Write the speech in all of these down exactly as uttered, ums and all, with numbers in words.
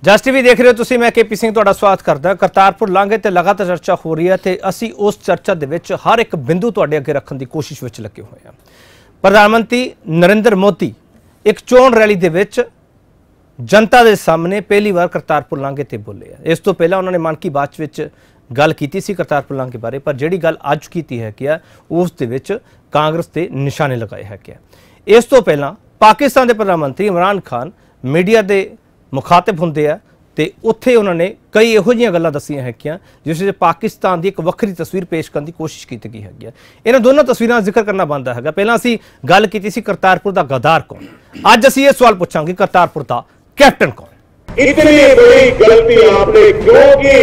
जस टीवी देख रहे हो तुसीं, मैं के पी सिंह तुहाडा स्वागत करदा। करतारपुर लांघे ते लगातार चर्चा हो रही है ते असीं उस चर्चा दे विच हर एक बिंदु तुहाडे अगे रखण दी कोशिश विच लगे होए हां। प्रधानमंत्री नरेंद्र मोदी एक चोण रैली दे विच जनता दे सामने पहली बार करतारपुर लांघे ते बोले हैं। इस तो पहला उन्होंने मन की बात विच गल कीती सी करतारपुर लांघे बारे, पर जिहड़ी गल अज कीती है कि उस दे विच कांग्रेस ते निशाने लगाए है कि इस तो पहला पाकिस्तान के प्रधानमंत्री इमरान खान मीडिया के मुखातिब होंदे आ ते उत्थे उन्होंने कई इहो जिहियां गल्लां दस्सियां हैगियां जिस विच पाकिस्तान की एक वक्री तस्वीर पेश करने की कोशिश की गई है। इन्हां दोनों तस्वीरां जिक्र करना बनता है। पहला असीं गल कीती सी करतारपुर दा गद्दार कौन, अज असीं ये सवाल पूछांगे करतारपुर दा कैप्टन कौन। इतनी बड़ी गलती आपने क्यों की?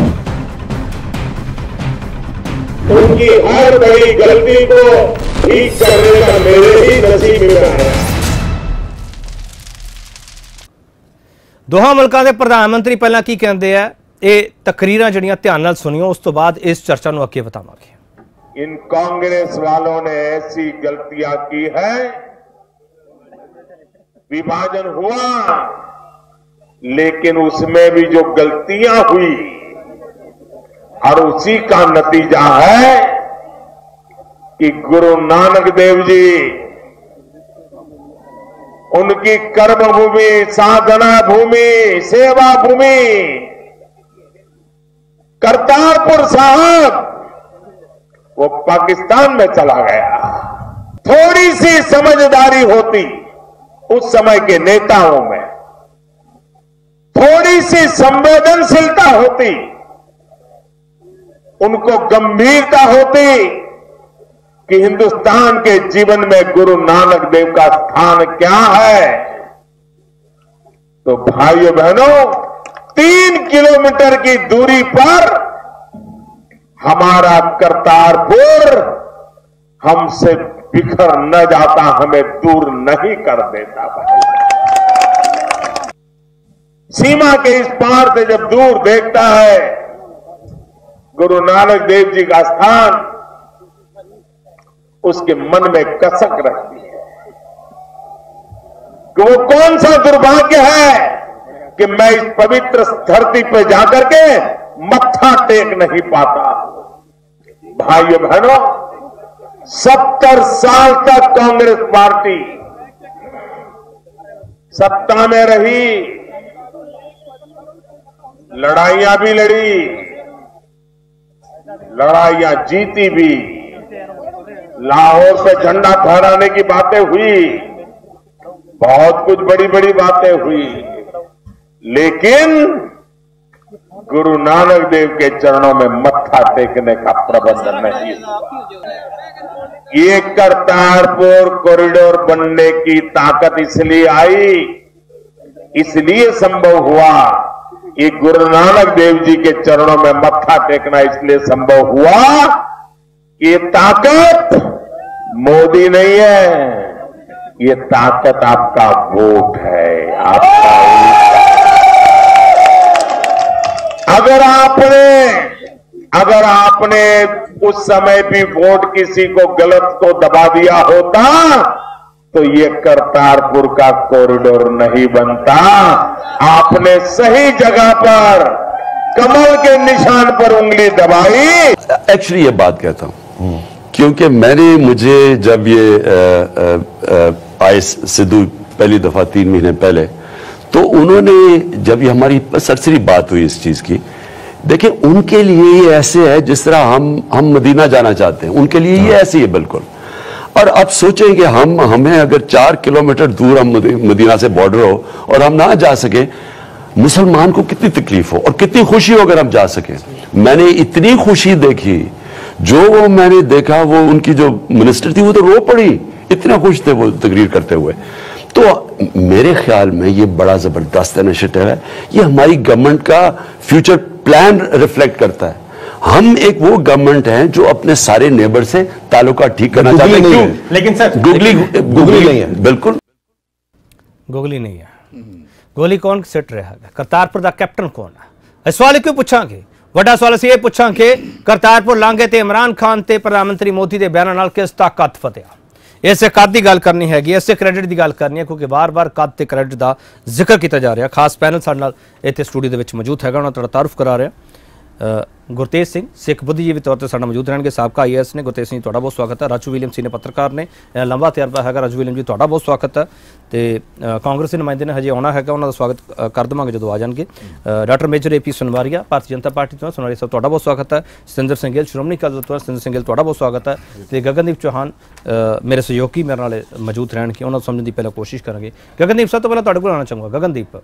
उनकी हर बड़ी गलती को ठीक करने का मेरे ही नसीब में है। दोहां मुल्कां दे प्रधानमंत्री पहला की कहंदे आ, ये तकरीरां जड़ियां ध्यान नाल सुनियो, उस तो बाद इस चर्चा नूं अगे बतावांगे। इन कांग्रेस वालों ने ऐसी गलतियां की है, विभाजन हुआ लेकिन उसमें भी जो गलतियां हुई और उसी का नतीजा है कि गुरु नानक देव जी उनकी कर्म भूमि, साधना भूमि, सेवा भूमि करतारपुर साहब वो पाकिस्तान में चला गया। थोड़ी सी समझदारी होती उस समय के नेताओं में, थोड़ी सी संवेदनशीलता होती, उनको गंभीरता होती कि हिंदुस्तान के जीवन में गुरु नानक देव का स्थान क्या है, तो भाइयों बहनों, तीन किलोमीटर की दूरी पर हमारा करतारपुर हमसे बिखर न जाता, हमें दूर नहीं कर देता। सीमा के इस पार से जब दूर देखता है गुरु नानक देव जी का स्थान, उसके मन में कसक रहती है कि वो कौन सा दुर्भाग्य है कि मैं इस पवित्र धरती पर जाकर के मत्था टेक नहीं पाता। भाइयों बहनों, सत्तर साल तक कांग्रेस पार्टी सत्ता में रही, लड़ाइयां भी लड़ी, लड़ाइयां जीती भी, लाहौर पे झंडा फहराने की बातें हुई, बहुत कुछ बड़ी बड़ी बातें हुई, लेकिन गुरु नानक देव के चरणों में मत्था टेकने का प्रबंध नहीं। ये करतारपुर कॉरिडोर बनने की ताकत इसलिए आई, इसलिए संभव हुआ, ये गुरु नानक देव जी के चरणों में मत्था टेकना इसलिए संभव हुआ, ये ताकत मोदी नहीं है, ये ताकत आपका वोट है, आपका। अगर आपने अगर आपने उस समय भी वोट किसी को गलत को दबा दिया होता तो ये करतारपुर का कॉरिडोर नहीं बनता। आपने सही जगह पर कमल के निशान पर उंगली दबाई। एक्चुअली ये बात कहता हूं क्योंकि मैंने मुझे जब ये आए सिद्धू पहली दफा तीन महीने पहले, तो उन्होंने जब ये हमारी सरसरी बात हुई इस चीज की, देखिए उनके लिए ये ऐसे है जिस तरह हम हम मदीना जाना चाहते हैं, उनके लिए ये ऐसे ही है बिल्कुल। और अब सोचें कि हम हमें अगर चार किलोमीटर दूर हम मदीना से बॉर्डर हो और हम ना जा सके, मुसलमान को कितनी तकलीफ हो और कितनी खुशी हो अगर हम जा सके। मैंने इतनी खुशी देखी, जो वो मैंने देखा, वो उनकी जो मिनिस्टर थी वो तो रो पड़ी, इतना खुश थे वो तकरीर करते हुए। तो मेरे ख्याल में ये बड़ा जबरदस्त इनिशिएटिव है, ये हमारी गवर्नमेंट का फ्यूचर प्लान रिफ्लेक्ट करता है। हम एक वो गवर्नमेंट है जो अपने सारे नेबर से ताल्लुका ठीक करना चाहते हैं। क्यों? लेकिन सर गुगली गुगली नहीं है, बिल्कुल गुगली नहीं है। गोली कौन सिट रहा है? करतारपुर का कैप्टन कौन है? सवाल क्यों पूछांगे? वड्डा सवाल असीं ये पूछांगे करतारपुर लांघे ते इमरान खान ते प्रधानमंत्री मोदी के बयानों नाल किस ताकत फतिया। ਇਸੇ ਕੱਦ ਦੀ ਗੱਲ ਕਰਨੀ ਹੈਗੀ, ਇਸੇ ਕ੍ਰੈਡਿਟ ਦੀ ਗੱਲ ਕਰਨੀ ਹੈ, ਕਿਉਂਕਿ ਵਾਰ-ਵਾਰ ਕੱਦ ਤੇ ਕ੍ਰੈਡਿਟ ਦਾ ਜ਼ਿਕਰ ਕੀਤਾ ਜਾ ਰਿਹਾ। ਖਾਸ ਪੈਨਲ ਸਾਡੇ ਨਾਲ ਇੱਥੇ ਸਟੂਡੀਓ ਦੇ ਵਿੱਚ ਮੌਜੂਦ ਹੈਗਾ, ਉਹਨਾਂ ਦਾ ਤਾਰਫ ਕਰਾ ਰਿਹਾ ਗੁਰਤੇਜ ਸਿੰਘ ਸਿੱਖ ਬੁੱਧੀਜੀਵੀ ਤੌਰ ਤੇ ਸਾਡਾ ਮੌਜੂਦ ਰਹਿਣਗੇ, ਸਾਬਕਾ ਆਈ ਏ ਐਸ ਨੇ। ਗੁਰਤੇਜ ਸਿੰਘ ਤੁਹਾਡਾ ਬਹੁਤ ਸਵਾਗਤ ਹੈ। ਰਾਜੂ ਵਿਲੀਅਮ ਸੀਨੀਅਰ ਪੱਤਰਕਾਰ ਨੇ, ਲੰਬਾ ਤਜਰਬਾ ਹੈਗਾ। ਰਾਜੂ ਵਿਲੀਅਮ ਜੀ ਤੁਹਾਡਾ ਬਹੁਤ ਸਵਾਗਤ ਹੈ। ਤੇ ਕਾਂਗਰਸ ਦੇ ਨੁਮਾਇੰਦੇ ਨੇ ਹਜੇ ਆਉਣਾ ਹੈਗਾ, ਉਹਨਾਂ ਦਾ ਸਵਾਗਤ ਕਰ ਦੇਵਾਂਗੇ ਜਦੋਂ ਆ ਜਾਣਗੇ। Doctor major A P Sunwaria Bharatiya Janata Party ਤੋਂ, ਸੁਨਵਾਰੀਆ ਸਾਹਿਬ ਤੁਹਾਡਾ ਬਹੁਤ ਸਵਾਗਤ ਹੈ। ਸਤਿੰਦਰ ਸਿੰਘ ਗਿੱਲ ਸ਼੍ਰੋਮਣੀ ਅਕਾਲੀ ਦਲ ਤੋਂ, ਸਤਿੰਦਰ ਸਿੰਘ ਗਿੱਲ ਤੁਹਾਡਾ ਬਹੁਤ ਸਵਾਗਤ ਹੈ। ਤੇ ਗਗਨਦੀਪ ਚੌਹਾਨ ਮੇਰੇ ਸਹਿਯੋਗੀ ਮੇਰੇ ਨਾਲ ਮੌਜੂਦ ਰਹਿਣਗੇ, ਉਹਨਾਂ ਨੂੰ ਸਮਝਣ ਦੀ ਪਹਿਲਾਂ ਕੋਸ਼ਿਸ਼ ਕਰਾਂਗੇ। ਗਗਨਦੀਪ ਸਭ ਤੋਂ ਪਹਿਲਾਂ ਤੁਹਾਡੇ ਕੋਲ ਆਉਣਾ ਚਾਹੂੰਗਾ। ਗਗਨਦੀਪ,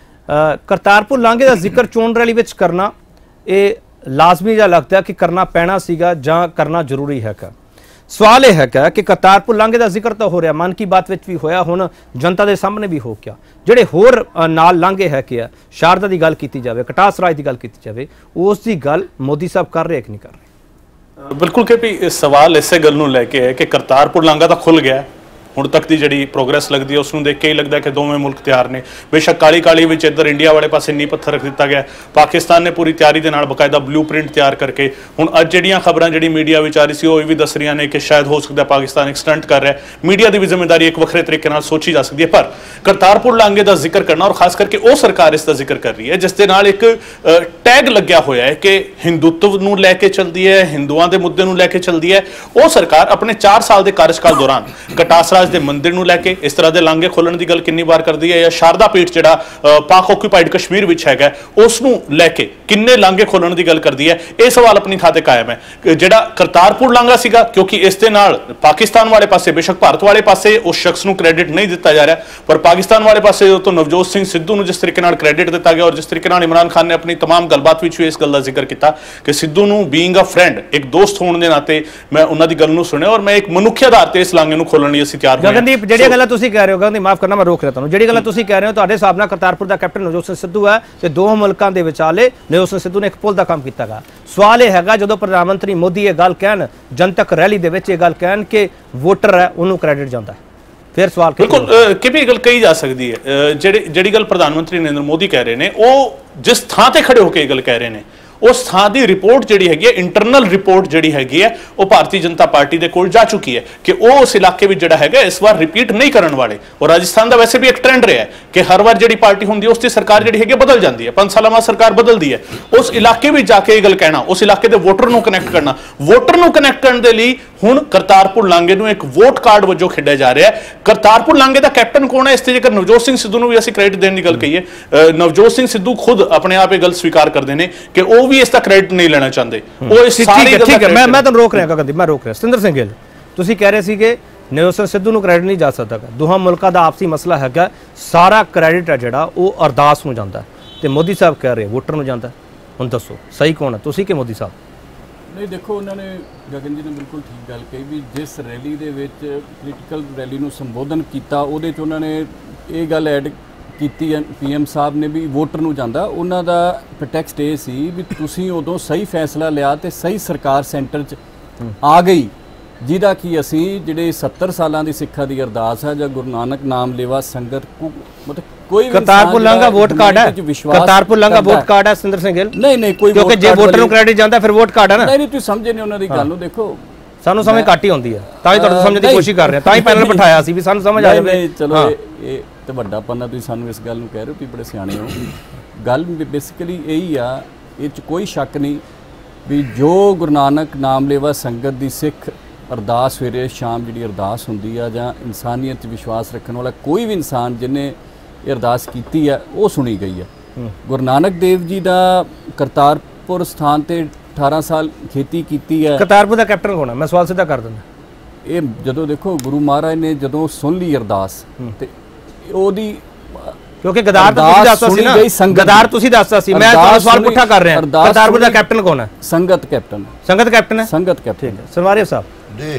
ਕਰਤਾਰਪੁਰ ਲਾਂਘੇ ਦਾ ਜ਼ਿਕਰ ਚੋਣ ਰੈਲੀ ਵਿੱਚ ਕਰਨਾ ਇਹ ਲਾਜ਼ਮੀ ਜਿਹਾ ਲੱਗਦਾ ਕਿ ਕਰਨਾ ਪੈਣਾ ਸੀਗਾ ਜਾਂ ਕਰਨਾ ਜ਼ਰੂਰੀ ਹੈਗਾ? ਸਵਾਲ ਇਹ ਹੈਗਾ ਕਿ ਕਰਤਾਰਪੁਰ ਲਾਂਘੇ ਦਾ ਜ਼ਿਕਰ ਤਾਂ ਹੋ ਰਿਹਾ, ਮਨ ਕੀ ਬਾਤ ਵਿੱਚ ਵੀ ਹੋਇਆ, ਹੁਣ ਜਨਤਾ ਦੇ ਸਾਹਮਣੇ ਵੀ ਹੋ ਗਿਆ। ਜਿਹੜੇ ਹੋਰ ਨਾਲ ਲਾਂਘੇ ਹੈਗੇ ਆ, ਸ਼ਾਰਦਾ ਦੀ ਗੱਲ ਕੀਤੀ ਜਾਵੇ, ਕਟਾਸ ਰਾਜ ਦੀ ਗੱਲ ਕੀਤੀ ਜਾਵੇ, ਉਸ ਦੀ ਗੱਲ ਮੋਦੀ ਸਾਹਿਬ ਕਰ ਰਹੇ ਕਿ ਨਹੀਂ ਕਰ ਰਹੇ? ਬਿਲਕੁਲ ਕਿ ਵੀ ਸਵਾਲ ਇਸੇ ਗੱਲ ਨੂੰ ਲੈ ਕੇ ਹੈ ਕਿ ਕਰਤਾਰਪੁਰ ਲਾਂਘਾ ਤਾਂ ਖੁੱਲ ਗਿਆ, ਹੁਣ ਤੱਕ ਦੀ ਜਿਹੜੀ ਪ੍ਰੋਗਰੈਸ ਲੱਗਦੀ ਹੈ ਉਸ ਨੂੰ ਦੇਖ ਕੇ ਹੀ ਲੱਗਦਾ ਕਿ ਦੋਵੇਂ ਮੁਲਕ ਤਿਆਰ ਨੇ। ਬੇਸ਼ੱਕ ਕਾਲੀ ਕਾਲੀ ਵਿੱਚ ਇੱਧਰ ਇੰਡੀਆ ਵਾਲੇ ਪਾਸੇ ਨੀਂਹ ਪੱਥਰ ਰੱਖ ਦਿੱਤਾ ਗਿਆ, ਪਾਕਿਸਤਾਨ ਨੇ ਪੂਰੀ ਤਿਆਰੀ ਦੇ ਨਾਲ ਬਕਾਇਦਾ ਬਲੂ ਪ੍ਰਿੰਟ ਤਿਆਰ ਕਰਕੇ, ਹੁਣ ਅੱਜ ਜਿਹੜੀਆਂ ਖਬਰਾਂ ਜਿਹੜੀ ਮੀਡੀਆ ਵਿੱਚ ਆ ਰਹੀ ਸੀ ਉਹ ਇਹ ਵੀ ਦੱਸ ਰਹੀਆਂ ਨੇ ਕਿ ਸ਼ਾਇਦ ਹੋ ਸਕਦਾ ਪਾਕਿਸਤਾਨ ਇੱਕ ਸਟੰਟ ਕਰ ਰਿਹਾ। ਮੀਡੀਆ ਦੀ ਵੀ ਜ਼ਿੰਮੇਵਾਰੀ ਇੱਕ ਵੱਖਰੇ ਤਰੀਕੇ ਨਾਲ ਸੋਚੀ ਜਾ ਸਕਦੀ ਹੈ, ਪਰ ਕਰਤਾਰਪੁਰ ਲਾਂਘੇ ਦਾ ਜ਼ਿਕਰ ਕਰਨਾ, ਔਰ ਖਾਸ ਕਰਕੇ ਉਹ ਸਰਕਾਰ ਇਸ ਦਾ ਜ਼ਿਕਰ ਕਰ ਰਹੀ ਹੈ ਜਿਸ ਦੇ ਨਾਲ ਇੱਕ ਟੈਗ ਲੱਗਿਆ ਹੋਇਆ ਹੈ ਕਿ ਹਿੰਦੂਤਵ ਨੂੰ ਲੈ ਕੇ ਚੱਲਦੀ ਹੈ, ਹਿੰਦੂਆਂ ਦੇ ਮੁੱਦੇ ਨੂੰ ਲੈ ਕੇ ਚੱਲਦੀ ਹੈ। ਉਹ ਸਰਕਾਰ ਆਪਣੇ ਚਾਰ ਸਾਲ ਦੇ ਕਾਰਜਕਾਲ ਦੌਰਾਨ ਕਟਾਸ ਰਾਜ ਦੇ ਮੰਦਿਰ ਨੂੰ ਲੈ ਕੇ ਇਸ ਤਰ੍ਹਾਂ ਦੇ ਲਾਂਘੇ ਖੋਲਣ ਦੀ ਗੱਲ ਕਿੰਨੀ ਵਾਰ ਕਰਦੀ ਹੈ, ਜਾਂ ਸ਼ਾਰਦਾ ਪੀਠ ਜਿਹੜਾ ਪਾਕ ਆਕੂਪਾਈਡ ਕਸ਼ਮੀਰ ਵਿੱਚ ਹੈਗਾ ਉਸ ਨੂੰ ਲੈ ਕੇ ਕਿੰਨੇ ਲਾਂਘੇ ਖੋਲਣ ਦੀ ਗੱਲ ਕਰਦੀ ਹੈ? ਇਹ ਸਵਾਲ ਆਪਣੀ ਥਾਂ ਤੇ ਕਾਇਮ ਹੈ। ਜਿਹੜਾ ਕਰਤਾਰਪੁਰ ਲਾਂਘਾ ਸੀਗਾ, ਕਿਉਂਕਿ ਇਸ ਦੇ ਨਾਲ ਪਾਕਿਸਤਾਨ ਵਾਲੇ ਪਾਸੇ, ਬੇਸ਼ੱਕ ਭਾਰਤ ਵਾਲੇ ਪਾਸੇ ਉਸ ਸ਼ਖਸ ਨੂੰ ਕ੍ਰੈਡਿਟ ਨਹੀਂ ਦਿੱਤਾ ਜਾ ਰਿਹਾ, ਪਰ ਪਾਕਿਸਤਾਨ ਵਾਲੇ ਪਾਸੇ ਤੋਂ ਨਵਜੋਤ ਸਿੰਘ ਸਿੱਧੂ ਨੂੰ ਜਿਸ ਤਰੀਕੇ ਨਾਲ ਕ੍ਰੈਡਿਟ ਦਿੱਤਾ ਗਿਆ, ਔਰ ਜਿਸ ਤਰੀਕੇ ਨਾਲ ਇਮਰਾਨ ਖਾਨ ਨੇ ਆਪਣੀ तमाम ਗੱਲਬਾਤ ਵਿੱਚ ਵੀ ਇਸ ਗੱਲ ਦਾ ਜ਼ਿਕਰ ਕੀਤਾ ਕਿ ਸਿੱਧੂ ਨੂੰ ਬੀਇੰਗ ਅ ਫਰੈਂਡ, ਇੱਕ ਦੋਸਤ ਹੋਣ ਦੇ ਨਾਤੇ ਮੈਂ ਉਹਨਾਂ ਦੀ ਗੱਲ ਨੂੰ ਸੁਣਿਆ, ਔਰ ਮੈਂ ਇੱਕ ਮਨੁੱਖੀ ਆਧਾਰ ਤੇ ਇਸ ਲਾਂਘੇ ਨੂੰ ਖੋਲਣ ਲਈ ਅਸੀਂ ਤਿਆਰ ਹੋਏ ਹਾਂ। ਜਿਹੜੀਆਂ ਗੱਲਾਂ ਤੁਸੀਂ ਕਹਿ ਰਹੇ ਹੋ, ਗਗਨਦੀਪ ਮਾਫ ਕਰਨਾ ਮੈਂ ਰੋਕ ਰਿਹਾ ਤੁਹਾਨੂੰ, ਜਿਹੜੀ ਗੱਲਾਂ ਤੁਸੀਂ ਕਹਿ ਰਹੇ ਹੋ ਤੁਹਾਡੇ ਹਿਸਾਬ ਨਾਲ ਕਰਤਾਰਪੁਰ ਦਾ ਕੈਪਟਨ ਨਵਜੋਤ ਸਿੰਘ ਸਿੱਧੂ ਹੈ ਤੇ ਦੋ ਮੁਲਕਾਂ ਦੇ ਵਿਚਾਲੇ ਨਵਜੋਤ ਸਿੰਘ ਸਿੱਧੂ ਨੇ ਇੱਕ ਪੁਲ ਦਾ ਕੰਮ ਕੀਤਾ ਗਾ। ਸਵਾਲ ਇਹ ਹੈਗਾ ਜਦੋਂ ਪ੍ਰਧਾਨ ਮੰਤਰੀ ਮੋਦੀ ਇਹ ਗੱਲ ਕਹਿਣ, ਜਨਤਕ ਰੈਲੀ ਦੇ ਵਿੱਚ ਇਹ ਗੱਲ ਕਹਿਣ ਕਿ ਵੋਟਰ ਹੈ ਉਹਨੂੰ ਕ੍ਰੈਡਿਟ ਜਾਂਦਾ, ਫਿਰ ਸਵਾਲ ਬਿਲਕੁਲ ਕਿ ਵੀ ਗੱਲ ਕਹੀ ਜਾ ਸਕਦੀ ਹੈ। ਜਿਹੜੀ ਜਿਹੜੀ ਗੱਲ ਪ੍ਰਧਾਨ ਮੰਤਰੀ ਨਰਿੰਦਰ ਮੋਦੀ ਕਹਿ ਰਹੇ ਨੇ, ਉਹ ਜਿਸ ਥਾਂ ਤੇ ਖੜੇ ਹੋ ਕੇ ਇਹ ਗੱਲ ਕਹਿ ਰਹੇ ਨੇ, ਉਸ ਥਾਂ ਦੀ ਰਿਪੋਰਟ ਜਿਹੜੀ ਹੈਗੀ ਹੈ, ਇੰਟਰਨਲ ਰਿਪੋਰਟ ਜਿਹੜੀ ਹੈਗੀ ਹੈ, ਉਹ ਭਾਰਤੀ ਜਨਤਾ ਪਾਰਟੀ ਦੇ ਕੋਲ ਜਾ ਚੁੱਕੀ ਹੈ ਕਿ ਉਹ ਉਸ ਇਲਾਕੇ ਵਿੱਚ ਜਿਹੜਾ ਹੈਗਾ ਇਸ ਵਾਰ ਰਿਪੀਟ ਨਹੀਂ ਕਰਨ ਵਾਲੇ। ਔਰ ਰਾਜਸਥਾਨ ਦਾ ਵੈਸੇ ਵੀ ਇੱਕ ਟ੍ਰੈਂਡ ਰਿਹਾ ਕਿ ਹਰ ਵਾਰ ਜਿਹੜੀ ਪਾਰਟੀ ਹੁੰਦੀ ਹੈ ਉਸ ਦੀ ਸਰਕਾਰ ਜਿਹੜੀ ਹੈਗੀ ਬਦਲ ਜਾਂਦੀ ਹੈ, ਪੰਜ ਸਾਲਾਂ ਬਾਅਦ ਸਰਕਾਰ ਬਦਲਦੀ ਹੈ। ਉਸ ਇਲਾਕੇ ਵਿੱਚ ਜਾ ਕੇ ਇਹ ਗੱਲ ਕਹਿਣਾ, ਉਸ ਇਲਾਕੇ ਦੇ ਵੋਟਰ ਨੂੰ ਕਨੈਕਟ ਕਰਨਾ, ਵੋਟਰ ਨੂੰ ਕਨੈਕਟ ਕਰਨ ਦੇ ਲਈ ਹੁਣ ਕਰਤਾਰਪੁਰ ਲਾਂਘੇ ਨੂੰ ਇੱਕ ਵੋਟ ਕਾਰਡ ਵਜੋਂ ਖੇਡਿਆ ਜਾ ਰਿਹਾ ਹੈ। ਕਰਤਾਰਪੁਰ ਲਾਂਘੇ ਦਾ ਕੈਪਟਨ ਕੌਣ ਹੈ? ਇਸ ਤੇ ਜੇਕਰ ਨਵਜੋਤ ਸਿੰਘ ਸਿੱਧੂ ਨੂੰ ਵੀ ਅਸੀਂ ਕ੍ਰੈਡਿਟ ਦੇਣ ਦੀ ਗੱਲ ਕਹੀਏ, ਨਵਜੋਤ ਸਿੰਘ ਸਿੱਧੂ ਖੁਦ ਆਪਣੇ ਆਪ ਇਹ ਗੱਲ ਸਵੀਕਾਰ ਕਰਦੇ ਨੇ ਕਿ ਉਹ ਵੀ ਇਸ ਦਾ ਕ੍ਰੈਡਿਟ ਨਹੀਂ ਲੈਣਾ ਚਾਹੁੰਦੇ। ਉਹ ਇਸ ਸਾਰੀ ਗੱਲ ਠੀਕ ਹੈ, ਮੈਂ ਮੈਂ ਤੁਹਾਨੂੰ ਰੋਕ ਰਿਹਾ ਗਗਨਦੀਪ, ਮੈਂ ਰੋਕ ਰਿਹਾ। ਸਤਿੰਦਰ ਸਿੰਘ ਗਿੱਲ, ਤੁਸੀਂ ਕਹਿ ਰਹੇ ਸੀ ਕਿ ਨਵਜੋਤ ਸਿੰਘ ਸਿੱਧੂ ਨੂੰ ਕ੍ਰੈਡਿਟ ਨਹੀਂ ਜਾ ਸਕਦਾ, ਦੋਹਾਂ ਮੁਲਕਾਂ ਦਾ ਆਪਸੀ ਮਸਲਾ ਹੈਗਾ, ਸਾਰਾ ਕ੍ਰੈਡਿਟ ਹੈ ਜਿਹੜਾ ਉਹ ਅਰਦਾਸ ਨੂੰ ਜਾਂਦਾ ਤੇ ਮੋਦੀ ਸਾਹਿਬ ਕਹਿ ਰਹੇ ਵੋਟਰ ਨੂੰ ਜਾਂਦਾ। ਹੁਣ ਦੱਸੋ ਸਹੀ ਕੌਣ ਹੈ, ਤੁਸੀਂ ਕਿ ਮੋਦੀ ਸਾਹਿਬ? ਨਹੀਂ ਦੇਖੋ, ਉਹਨਾਂ ਨੇ ਗਗਨ ਜੀ ਨੇ ਬਿਲਕੁਲ ਠੀਕ ਗੱਲ ਕਹੀ ਵੀ ਜਿਸ ਰੈਲੀ ਦੇ ਵਿੱਚ ਪੋਲੀਟੀਕਲ ਰੈਲੀ ਨੂੰ ਸੰਬੋਧਨ ਕੀਤਾ ਉਹਦੇ 'ਚ ਉਹਨਾਂ ਨੇ ਇਹ ਗੱਲ ਐਡ ਕੀਤੀ ਹੈ ਪੀਐਮ ਸਾਹਿਬ ਨੇ ਵੀ ਵੋਟਰ ਨੂੰ ਜਾਂਦਾ। ਉਹਨਾਂ ਦਾ ਪ੍ਰਟੈਕਸਟ ਇਹ ਸੀ ਵੀ ਤੁਸੀਂ ਉਦੋਂ ਸਹੀ ਫੈਸਲਾ ਲਿਆ ਤੇ ਸਹੀ ਸਰਕਾਰ ਸੈਂਟਰ 'ਚ ਆ ਗਈ, ਜਿਹਦਾ ਕਿ ਅਸੀਂ ਜਿਹੜੇ ਸੱਤਰ ਸਾਲਾਂ ਦੀ ਸਿੱਖਾਂ ਦੀ ਅਰਦਾਸ ਹੈ ਜਾਂ ਗੁਰੂ ਨਾਨਕ ਨਾਮ ਲੇਵਾ ਸੰਗਤ ਮਤਲਬ ਕੋਈ ਵੀ ਕਰਤਾਰਪੁਰ ਲਾਂਘਾ ਵੋਟ ਕਾਰਡ ਹੈ, ਕਰਤਾਰਪੁਰ ਲਾਂਘਾ ਵੋਟ ਕਾਰਡ ਹੈ ਸਤਿੰਦਰ ਸਿੰਘ ਗਿੱਲ। ਨਹੀਂ ਨਹੀਂ ਕੋਈ, ਕਿਉਂਕਿ ਜੇ ਵੋਟਰ ਨੂੰ ਕ੍ਰੈਡਿਟ ਜਾਂਦਾ ਫਿਰ ਵੋਟ ਕਾਰਡ ਹੈ ਨਾ। ਨਹੀਂ ਨਹੀਂ ਤੁਸੀਂ ਸਮਝੇ ਨਹੀਂ ਉਹਨਾਂ ਦੀ ਗੱਲ ਨੂੰ। ਦੇਖੋ ਸਾਨੂੰ ਸਮਝ ਘੱਟ ਹੀ ਆਉਂਦੀ ਹੈ, ਤਾਂ ਹੀ ਤੁਹਾਨੂੰ ਸਮਝਣ ਦੀ ਕੋਸ਼ਿਸ਼ ਕਰ ਰਹੇ ਹਾਂ, ਤਾਂ ਹੀ ਪੈਨਲ ਬਿਠਾਇਆ ਸੀ ਵੀ ਸਾਨੂੰ ਸਮਝ ਆ ਜਾਵੇ। ਚਲੋ ਇਹ ਤੇ ਵੱਡਾ ਪੰਨਾ ਤੁਸੀਂ ਸਾਨੂੰ ਇਸ ਗੱਲ ਨੂੰ ਕਹਿ ਰਹੇ ਹੋ, ਤੁਸੀਂ ਬੜੇ ਸਿਆਣੇ ਹੋ। ਗੱਲ ਬੇਸਿਕਲੀ ਇਹੀ ਆ, ਇਹ 'ਚ ਕੋਈ ਸ਼ੱਕ ਨਹੀਂ ਵੀ ਜੋ ਗੁਰੂ ਨਾਨਕ ਨਾਮ ਲੇਵਾ ਸੰਗਤ ਦੀ ਸਿੱਖ ਅਰਦਾਸ ਸਵੇਰੇ ਸ਼ਾਮ ਜਿਹੜੀ ਅਰਦਾਸ ਹੁੰਦੀ ਆ, ਜਾਂ ਇਨਸਾਨੀਅਤ 'ਚ ਵਿਸ਼ਵਾਸ ਰੱਖਣ ਵਾਲਾ ਕੋਈ ਵੀ ਇਨਸਾਨ ਜਿਹਨੇ ਇਹ ਅਰਦਾਸ ਕੀਤੀ ਹੈ ਉਹ ਸੁਣੀ ਗਈ ਹੈ। ਗੁਰੂ ਨਾਨਕ ਦੇਵ ਜੀ ਦਾ ਕਰਤਾਰਪੁਰ ਸਥਾਨ ਤੇ ਅਠਾਰਾਂ ਸਾਲ ਖੇਤੀ ਕੀਤੀ ਹੈ। ਕਰਤਾਰਪੁਰ ਦਾ ਕੈਪਟਨ ਕੌਣ ਹੈ? ਮੈਂ ਸਵਾਲ ਸਿੱਧਾ ਕਰ ਦਿੰਦਾ। ਇਹ ਜਦੋਂ ਦੇਖੋ ਗੁਰੂ ਮਹਾਰਾਜ ਨੇ ਜਦੋਂ ਸੁਣ ਲਈ ਅਰਦਾਸ ਤੇ ਉਹਦੀ, ਕਿਉਂਕਿ ਗਦਾਰ ਤਾਂ ਤੁਸੀਂ ਦੱਸਦਾ ਸੀ ਨਾ, ਗਦਾਰ ਤੁਸੀਂ ਦੱਸਦਾ ਸੀ, ਮੈਂ ਤੁਹਾਨੂੰ ਸਵਾਲ ਪੁੱਠਾ ਕਰ ਰਿਹਾ। ਕਰਤਾਰਪੁਰ ਦਾ ਕੈਪਟਨ ਕੌਣ ਹੈ? ਸੰਗਤ ਕੈਪਟਨ। ਸੰਗਤ ਕੈਪਟਨ ਹੈ? ਸੰਗਤ ਕੈਪਟਨ। ਠੀਕ ਹੈ ਸਰਵਾਰੀਆ ਸਾਹਿਬ ਜੀ,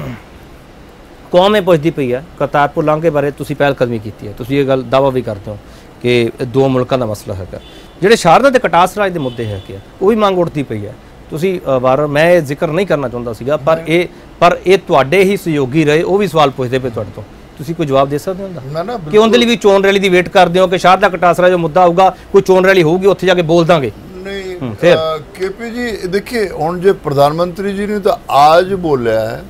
ਕੌਮ ਇਹ ਪੁੱਛਦੀ ਪਈ ਹੈ ਕਰਤਾਰਪੁਰ ਲਾਂਘੇ ਬਾਰੇ, ਤੁਸੀਂ ਪਹਿਲ ਕਦਮੀ ਕੀਤੀ ਹੈ, ਤੁਸੀਂ ਇਹ ਗੱਲ ਦਾਅਵਾ ਵੀ ਕਰਦੇ ਹੋ ਕਿ ਦੋ ਮੁਲਕਾਂ ਦਾ ਮਸਲਾ ਹੈਗਾ। ਜਿਹੜੇ ਸ਼ਾਰਦਾ ਤੇ ਕਟਾਸ ਰਾਜ ਦੇ ਮੁੱਦੇ ਹੈਗੇ ਆ ਉਹ ਵੀ ਮੰਗ ਉੱਠਦੀ ਪਈ ਹੈ। ਤੁਸੀਂ ਵਾਰ ਮੈਂ ਇਹ ਜ਼ਿਕਰ ਨਹੀਂ ਕਰਨਾ ਚਾਹੁੰਦਾ ਸੀਗਾ, ਪਰ ਇਹ ਪਰ ਇਹ ਤੁਹਾਡੇ ਹੀ ਸਹਿਯੋਗੀ ਰਹੇ, ਉਹ ਵੀ ਸਵਾਲ ਪੁੱਛਦੇ ਪਏ ਤੁਹਾਡੇ ਤੋਂ, ਤੁਸੀਂ ਕੋਈ ਜਵਾਬ ਦੇ ਸਕਦੇ ਹੋ ਉਹਦਾ ਕਿ ਉਹਦੇ ਲਈ ਵੀ ਚੋਣ ਰੈਲੀ ਦੀ ਵੇਟ ਕਰਦੇ ਹੋ ਕਿ ਸ਼ਾਰਦਾ ਕਟਾਸ ਰਾਜ ਜੋ ਮੁੱਦਾ ਆਊਗਾ ਕੋਈ ਚੋਣ ਰੈਲੀ ਹੋਊਗੀ ਉੱਥੇ ਜਾ ਕੇ ਬੋਲ ਦਾਂਗੇ? नहीं केपी जी देखिए, ਹੁਣ ਜੇ ਪ੍ਰਧਾਨ ਮੰਤਰੀ ਜੀ ਨੇ ਤਾਂ आज बोलिया है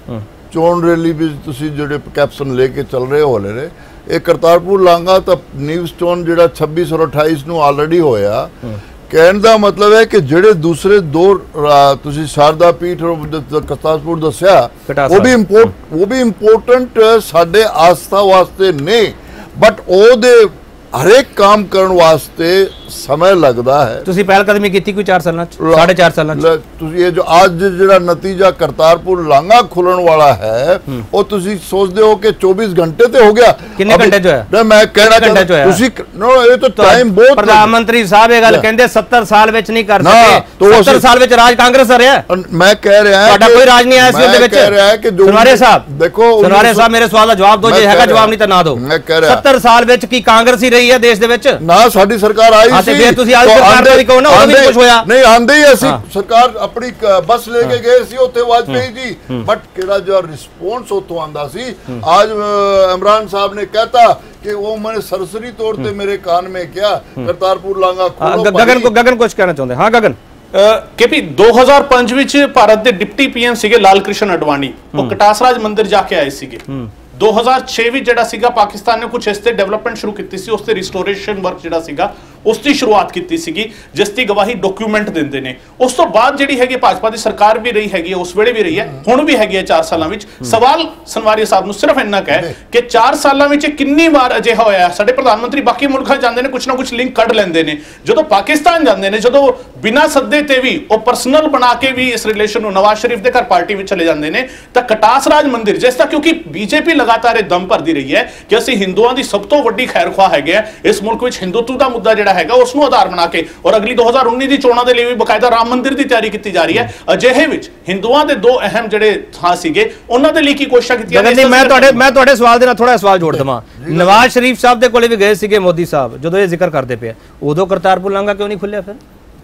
ਚੋਣ ਰੈਲੀ ਵਿੱਚ ਤੁਸੀਂ ਜਿਹੜੇ ਕੈਪਸ਼ਨ ਲੈ ਕੇ ਚੱਲ ਰਹੇ ਹੋ ਹਲੇ ਨੇ, ਇਹ ਕਰਤਾਰਪੁਰ ਲਾਂਘਾ ਤਾਂ ਨਿਊ ਸਟੋਨ ਜਿਹੜਾ ਛੱਬੀ ਔਰ ਅਠਾਈਸ ਨੂੰ ਆਲਰੇਡੀ ਹੋਇਆ। ਕਹਿਣ ਦਾ ਮਤਲਬ ਹੈ ਕਿ ਜਿਹੜੇ ਦੂਸਰੇ ਦੋ ਤੁਸੀਂ ਸ਼ਾਰਦਾ ਪੀਠ ਔਰ ਕਰਤਾਰਪੁਰ ਦੱਸਿਆ, ਉਹ ਵੀ ਇੰਪੋਰਟ ਉਹ ਵੀ ਇੰਪੋਰਟੈਂਟ ਸਾਡੇ ਆਸਥਾ ਵਾਸਤੇ ਨੇ, ਬਟ ਉਹਦੇ ਹਰੇਕ ਕੰਮ ਕਰਨ ਵਾਸਤੇ समय लगता है। ਤੁਸੀਂ ਪਹਿਲ ਕਦਮੀ ਕੀਤੀ ਕੋਈ ਚਾਰ ਸਾਲਾਂ ਚ साढ़े चार साਲਾਂ ਚ ਤੁਸੀਂ ਇਹ ਜੋ ਅੱਜ ਜਿਹੜਾ ਨਤੀਜਾ ਕਰਤਾਰਪੁਰ ਲਾਂਘਾ ਖੁੱਲਣ ਵਾਲਾ ਹੈ, ਉਹ ਤੁਸੀਂ ਸੋਚਦੇ ਹੋ ਕਿ चौबीस घंटे ਤੇ ਹੋ ਗਿਆ। ਕਿੰਨੇ ਘੰਟੇ ਚ ਹੋਇਆ? ਨਾ ਮੈਂ ਕਹਿਣਾ ਚਾਹੁੰਦਾ ਤੁਸੀਂ ਨੋ ਇਹ ਤਾਂ ਟਾਈਮ ਬਹੁਤ। ਪ੍ਰਧਾਨ ਮੰਤਰੀ ਸਾਹਿਬ ਇਹ ਗੱਲ ਕਹਿੰਦੇ सत्तर ਸਾਲ ਵਿੱਚ ਨਹੀਂ ਕਰ ਸਕੇ। सत्तर ਸਾਲ ਵਿੱਚ ਰਾਜ ਕਾਂਗਰਸ ਰਿਹਾ। ਮੈਂ ਕਹਿ ਰਿਹਾ ਤੁਹਾਡਾ ਕੋਈ ਰਾਜ ਨਹੀਂ ਆਇਆ ਸੀ ਉਹਦੇ ਵਿੱਚ। ਕਹਿ ਰਿਹਾ ਕਿ ਸਨਵਾਰੇ ਸਾਹਿਬ ਦੇਖੋ, ਸਨਵਾਰੇ ਸਾਹਿਬ ਮੇਰੇ ਸਵਾਲ ਦਾ ਜਵਾਬ ਦਿਓ, ਜੇ ਹੈਗਾ ਜਵਾਬ ਨਹੀਂ ਤਾਂ ਨਾ ਦਿਓ। ਮੈਂ ਕਹਿ ਰਿਹਾ सत्तर ਸਾਲ ਵਿੱਚ ਕੀ ਕਾਂਗਰਸ ਹੀ ਰਹੀ ਹੈ ਦੇਸ਼ ਦੇ ਵਿੱਚ? ਨਾ ਸਾਡੀ ਸਰਕਾਰ ਆਈ ਸੀ। ਫਿਰ ਤੁਸੀਂ ਅੱਜ ਸਰਕਾਰ ਦੇ ਕਹੋ ਨਾ ਉਹ ਵੀ ਕੁਝ ਹੋਇਆ ਨਹੀਂ। ਆਂਦੇ ਹੀ ਅਸੀਂ ਸਰਕਾਰ ਆਪਣੀ ਬੱਸ ਲੈ ਕੇ ਗਏ ਸੀ ਉੱਥੇ ਵਾਜਪੇਈ ਜੀ, ਬਟ ਕਿਹੜਾ ਜੋ ਰਿਸਪੌਂਸ ਉੱਥੋਂ ਆਂਦਾ ਸੀ। ਅੱਜ इमरान साहब ने कहता कि वो मैंने सरसरी तौर पे मेरे कान में क्या करतारपुर लांघा खोलो। गगन को गगन कुछ कहना चाहते हैं? हाँ गगन केपी दो हज़ार पाँच ਵਿੱਚ ਭਾਰਤ ਦੇ ਡਿਪਟੀ ਪੀਐਮ ਸੀਗੇ ਲਾਲ ਕ੍ਰਿਸ਼ਨ ਅਡਵਾਨੀ, ਉਹ ਕਟਾਸਰਾਜ ਮੰਦਿਰ ਜਾ ਕੇ ਆਏ ਸੀਗੇ। दो हज़ार छह ਵਿੱਚ ਜਿਹੜਾ ਸੀਗਾ ਪਾਕਿਸਤਾਨ ਨੇ ਕੁਝ ਇਸ ਤੇ ਡਿਵੈਲਪਮੈਂਟ ਸ਼ੁਰੂ ਕੀਤੀ ਸੀ, ਉਸ ਤੇ ਰਿਸਟੋਰੇਸ਼ਨ ਵਰਕ ਜਿਹੜਾ ਸੀਗਾ ਉਸ ਦੀ ਸ਼ੁਰੂਆਤ ਕੀਤੀ ਸੀਗੀ, ਜਿਸ ਦੀ ਗਵਾਹੀ ਡਾਕੂਮੈਂਟ ਦਿੰਦੇ ਨੇ। ਉਸ ਤੋਂ ਬਾਅਦ ਜਿਹੜੀ ਹੈਗੀ ਭਾਜਪਾ ਦੀ ਸਰਕਾਰ ਵੀ ਰਹੀ ਹੈਗੀ, ਉਸ ਵੇਲੇ ਵੀ ਰਹੀ ਹੈ, ਹੁਣ ਵੀ ਹੈਗੀ ਹੈ ਚਾਰ ਸਾਲਾਂ ਵਿੱਚ। ਸਵਾਲ ਸਨਵਾਰੀਆ ਸਾਹਿਬ ਨੂੰ ਸਿਰਫ ਇੰਨਾ ਹੈ ਕਿ ਚਾਰ ਸਾਲਾਂ ਵਿੱਚ ਕਿੰਨੀ ਵਾਰ ਅਜਿਹਾ ਹੋਇਆ? ਸਾਡੇ ਪ੍ਰਧਾਨ ਮੰਤਰੀ ਬਾਕੀ ਮੁਲਕਾਂ ਜਾਂਦੇ ਨੇ, ਕੁਝ ਨਾ ਕੁਝ ਲਿੰਕ ਕੱਢ ਲੈਂਦੇ ਨੇ। ਜਦੋਂ ਪਾਕਿਸਤਾਨ ਜਾਂਦੇ ਨੇ, ਜਦੋਂ ਬਿਨਾਂ ਸੱਦੇ ਤੇ ਵੀ ਉਹ ਪਰਸਨਲ ਬਣਾ ਕੇ ਵੀ ਇਸ ਰਿਲੇਸ਼ਨ ਨੂੰ ਨਵਾਜ਼ ਸ਼ਰੀਫ ਦੇ ਘਰ ਪਾਰਟੀ ਵਿੱਚ ਚਲੇ ਜਾਂਦੇ ਨੇ, ਤਾਂ ਕਟਾਸਰਾਜ ਮੰਦਿਰ ਜਿਸ ਦਾ ਕਿਉਂਕਿ ਬੀਜੇਪੀ ਲਗਾਤਾਰ ਇਹ ਦਮ ਭਰਦੀ ਰਹੀ ਹੈ ਕਿ ਅਸੀਂ ਹਿੰਦੂਆਂ ਦੀ ਸਭ ਤੋਂ ਵੱਡੀ ਖੈਰਖਵਾਹ ਹੈਗੇ ਆ, ਇਸ ਮੁਲਕ ਵਿੱਚ ਹਿੰਦੂਤਵ ਦਾ ਮੁੱਦਾ ਜਿਹੜਾ ਹੈਗਾ ਉਸ ਨੂੰ ਆਧਾਰ ਬਣਾ ਕੇ, ਔਰ ਅਗਲੀ ਦੋ हज़ार उन्नीस ਦੀ ਚੋਣਾਂ ਦੇ ਲਈ ਵੀ ਬਕਾਇਦਾ ਰਾਮ ਮੰਦਿਰ ਦੀ ਤਿਆਰੀ ਕੀਤੀ ਜਾ ਰਹੀ ਹੈ। ਅਜਿਹੇ ਵਿੱਚ ਹਿੰਦੂਆਂ ਦੇ ਦੋ ਅਹਿਮ ਜਿਹੜੇ ਥਾਂ ਸੀਗੇ, ਉਹਨਾਂ ਦੇ ਲਈ ਕੀ ਕੋਸ਼ਿਸ਼ਾਂ ਕੀਤੀਆਂ? ਮੈਂ ਤੁਹਾਡੇ ਮੈਂ ਤੁਹਾਡੇ ਸਵਾਲ ਦੇ ਨਾਲ ਥੋੜਾ ਸਵਾਲ ਜੋੜ ਦਵਾਂ। ਨਵਾਜ਼ ਸ਼ਰੀਫ ਸਾਹਿਬ ਦੇ ਕੋਲੇ ਵੀ ਗਏ ਸੀਗੇ ਮੋਦੀ ਸਾਹਿਬ, ਜਦੋਂ ਇਹ ਜ਼ਿਕਰ ਕਰਦੇ ਪਏ, ਉਦੋਂ ਕਰਤਾਰਪੁਰ ਲਾਂਘਾ ਕਿਉਂ ਨਹੀਂ ਖੁੱਲਿਆ ਫਿਰ?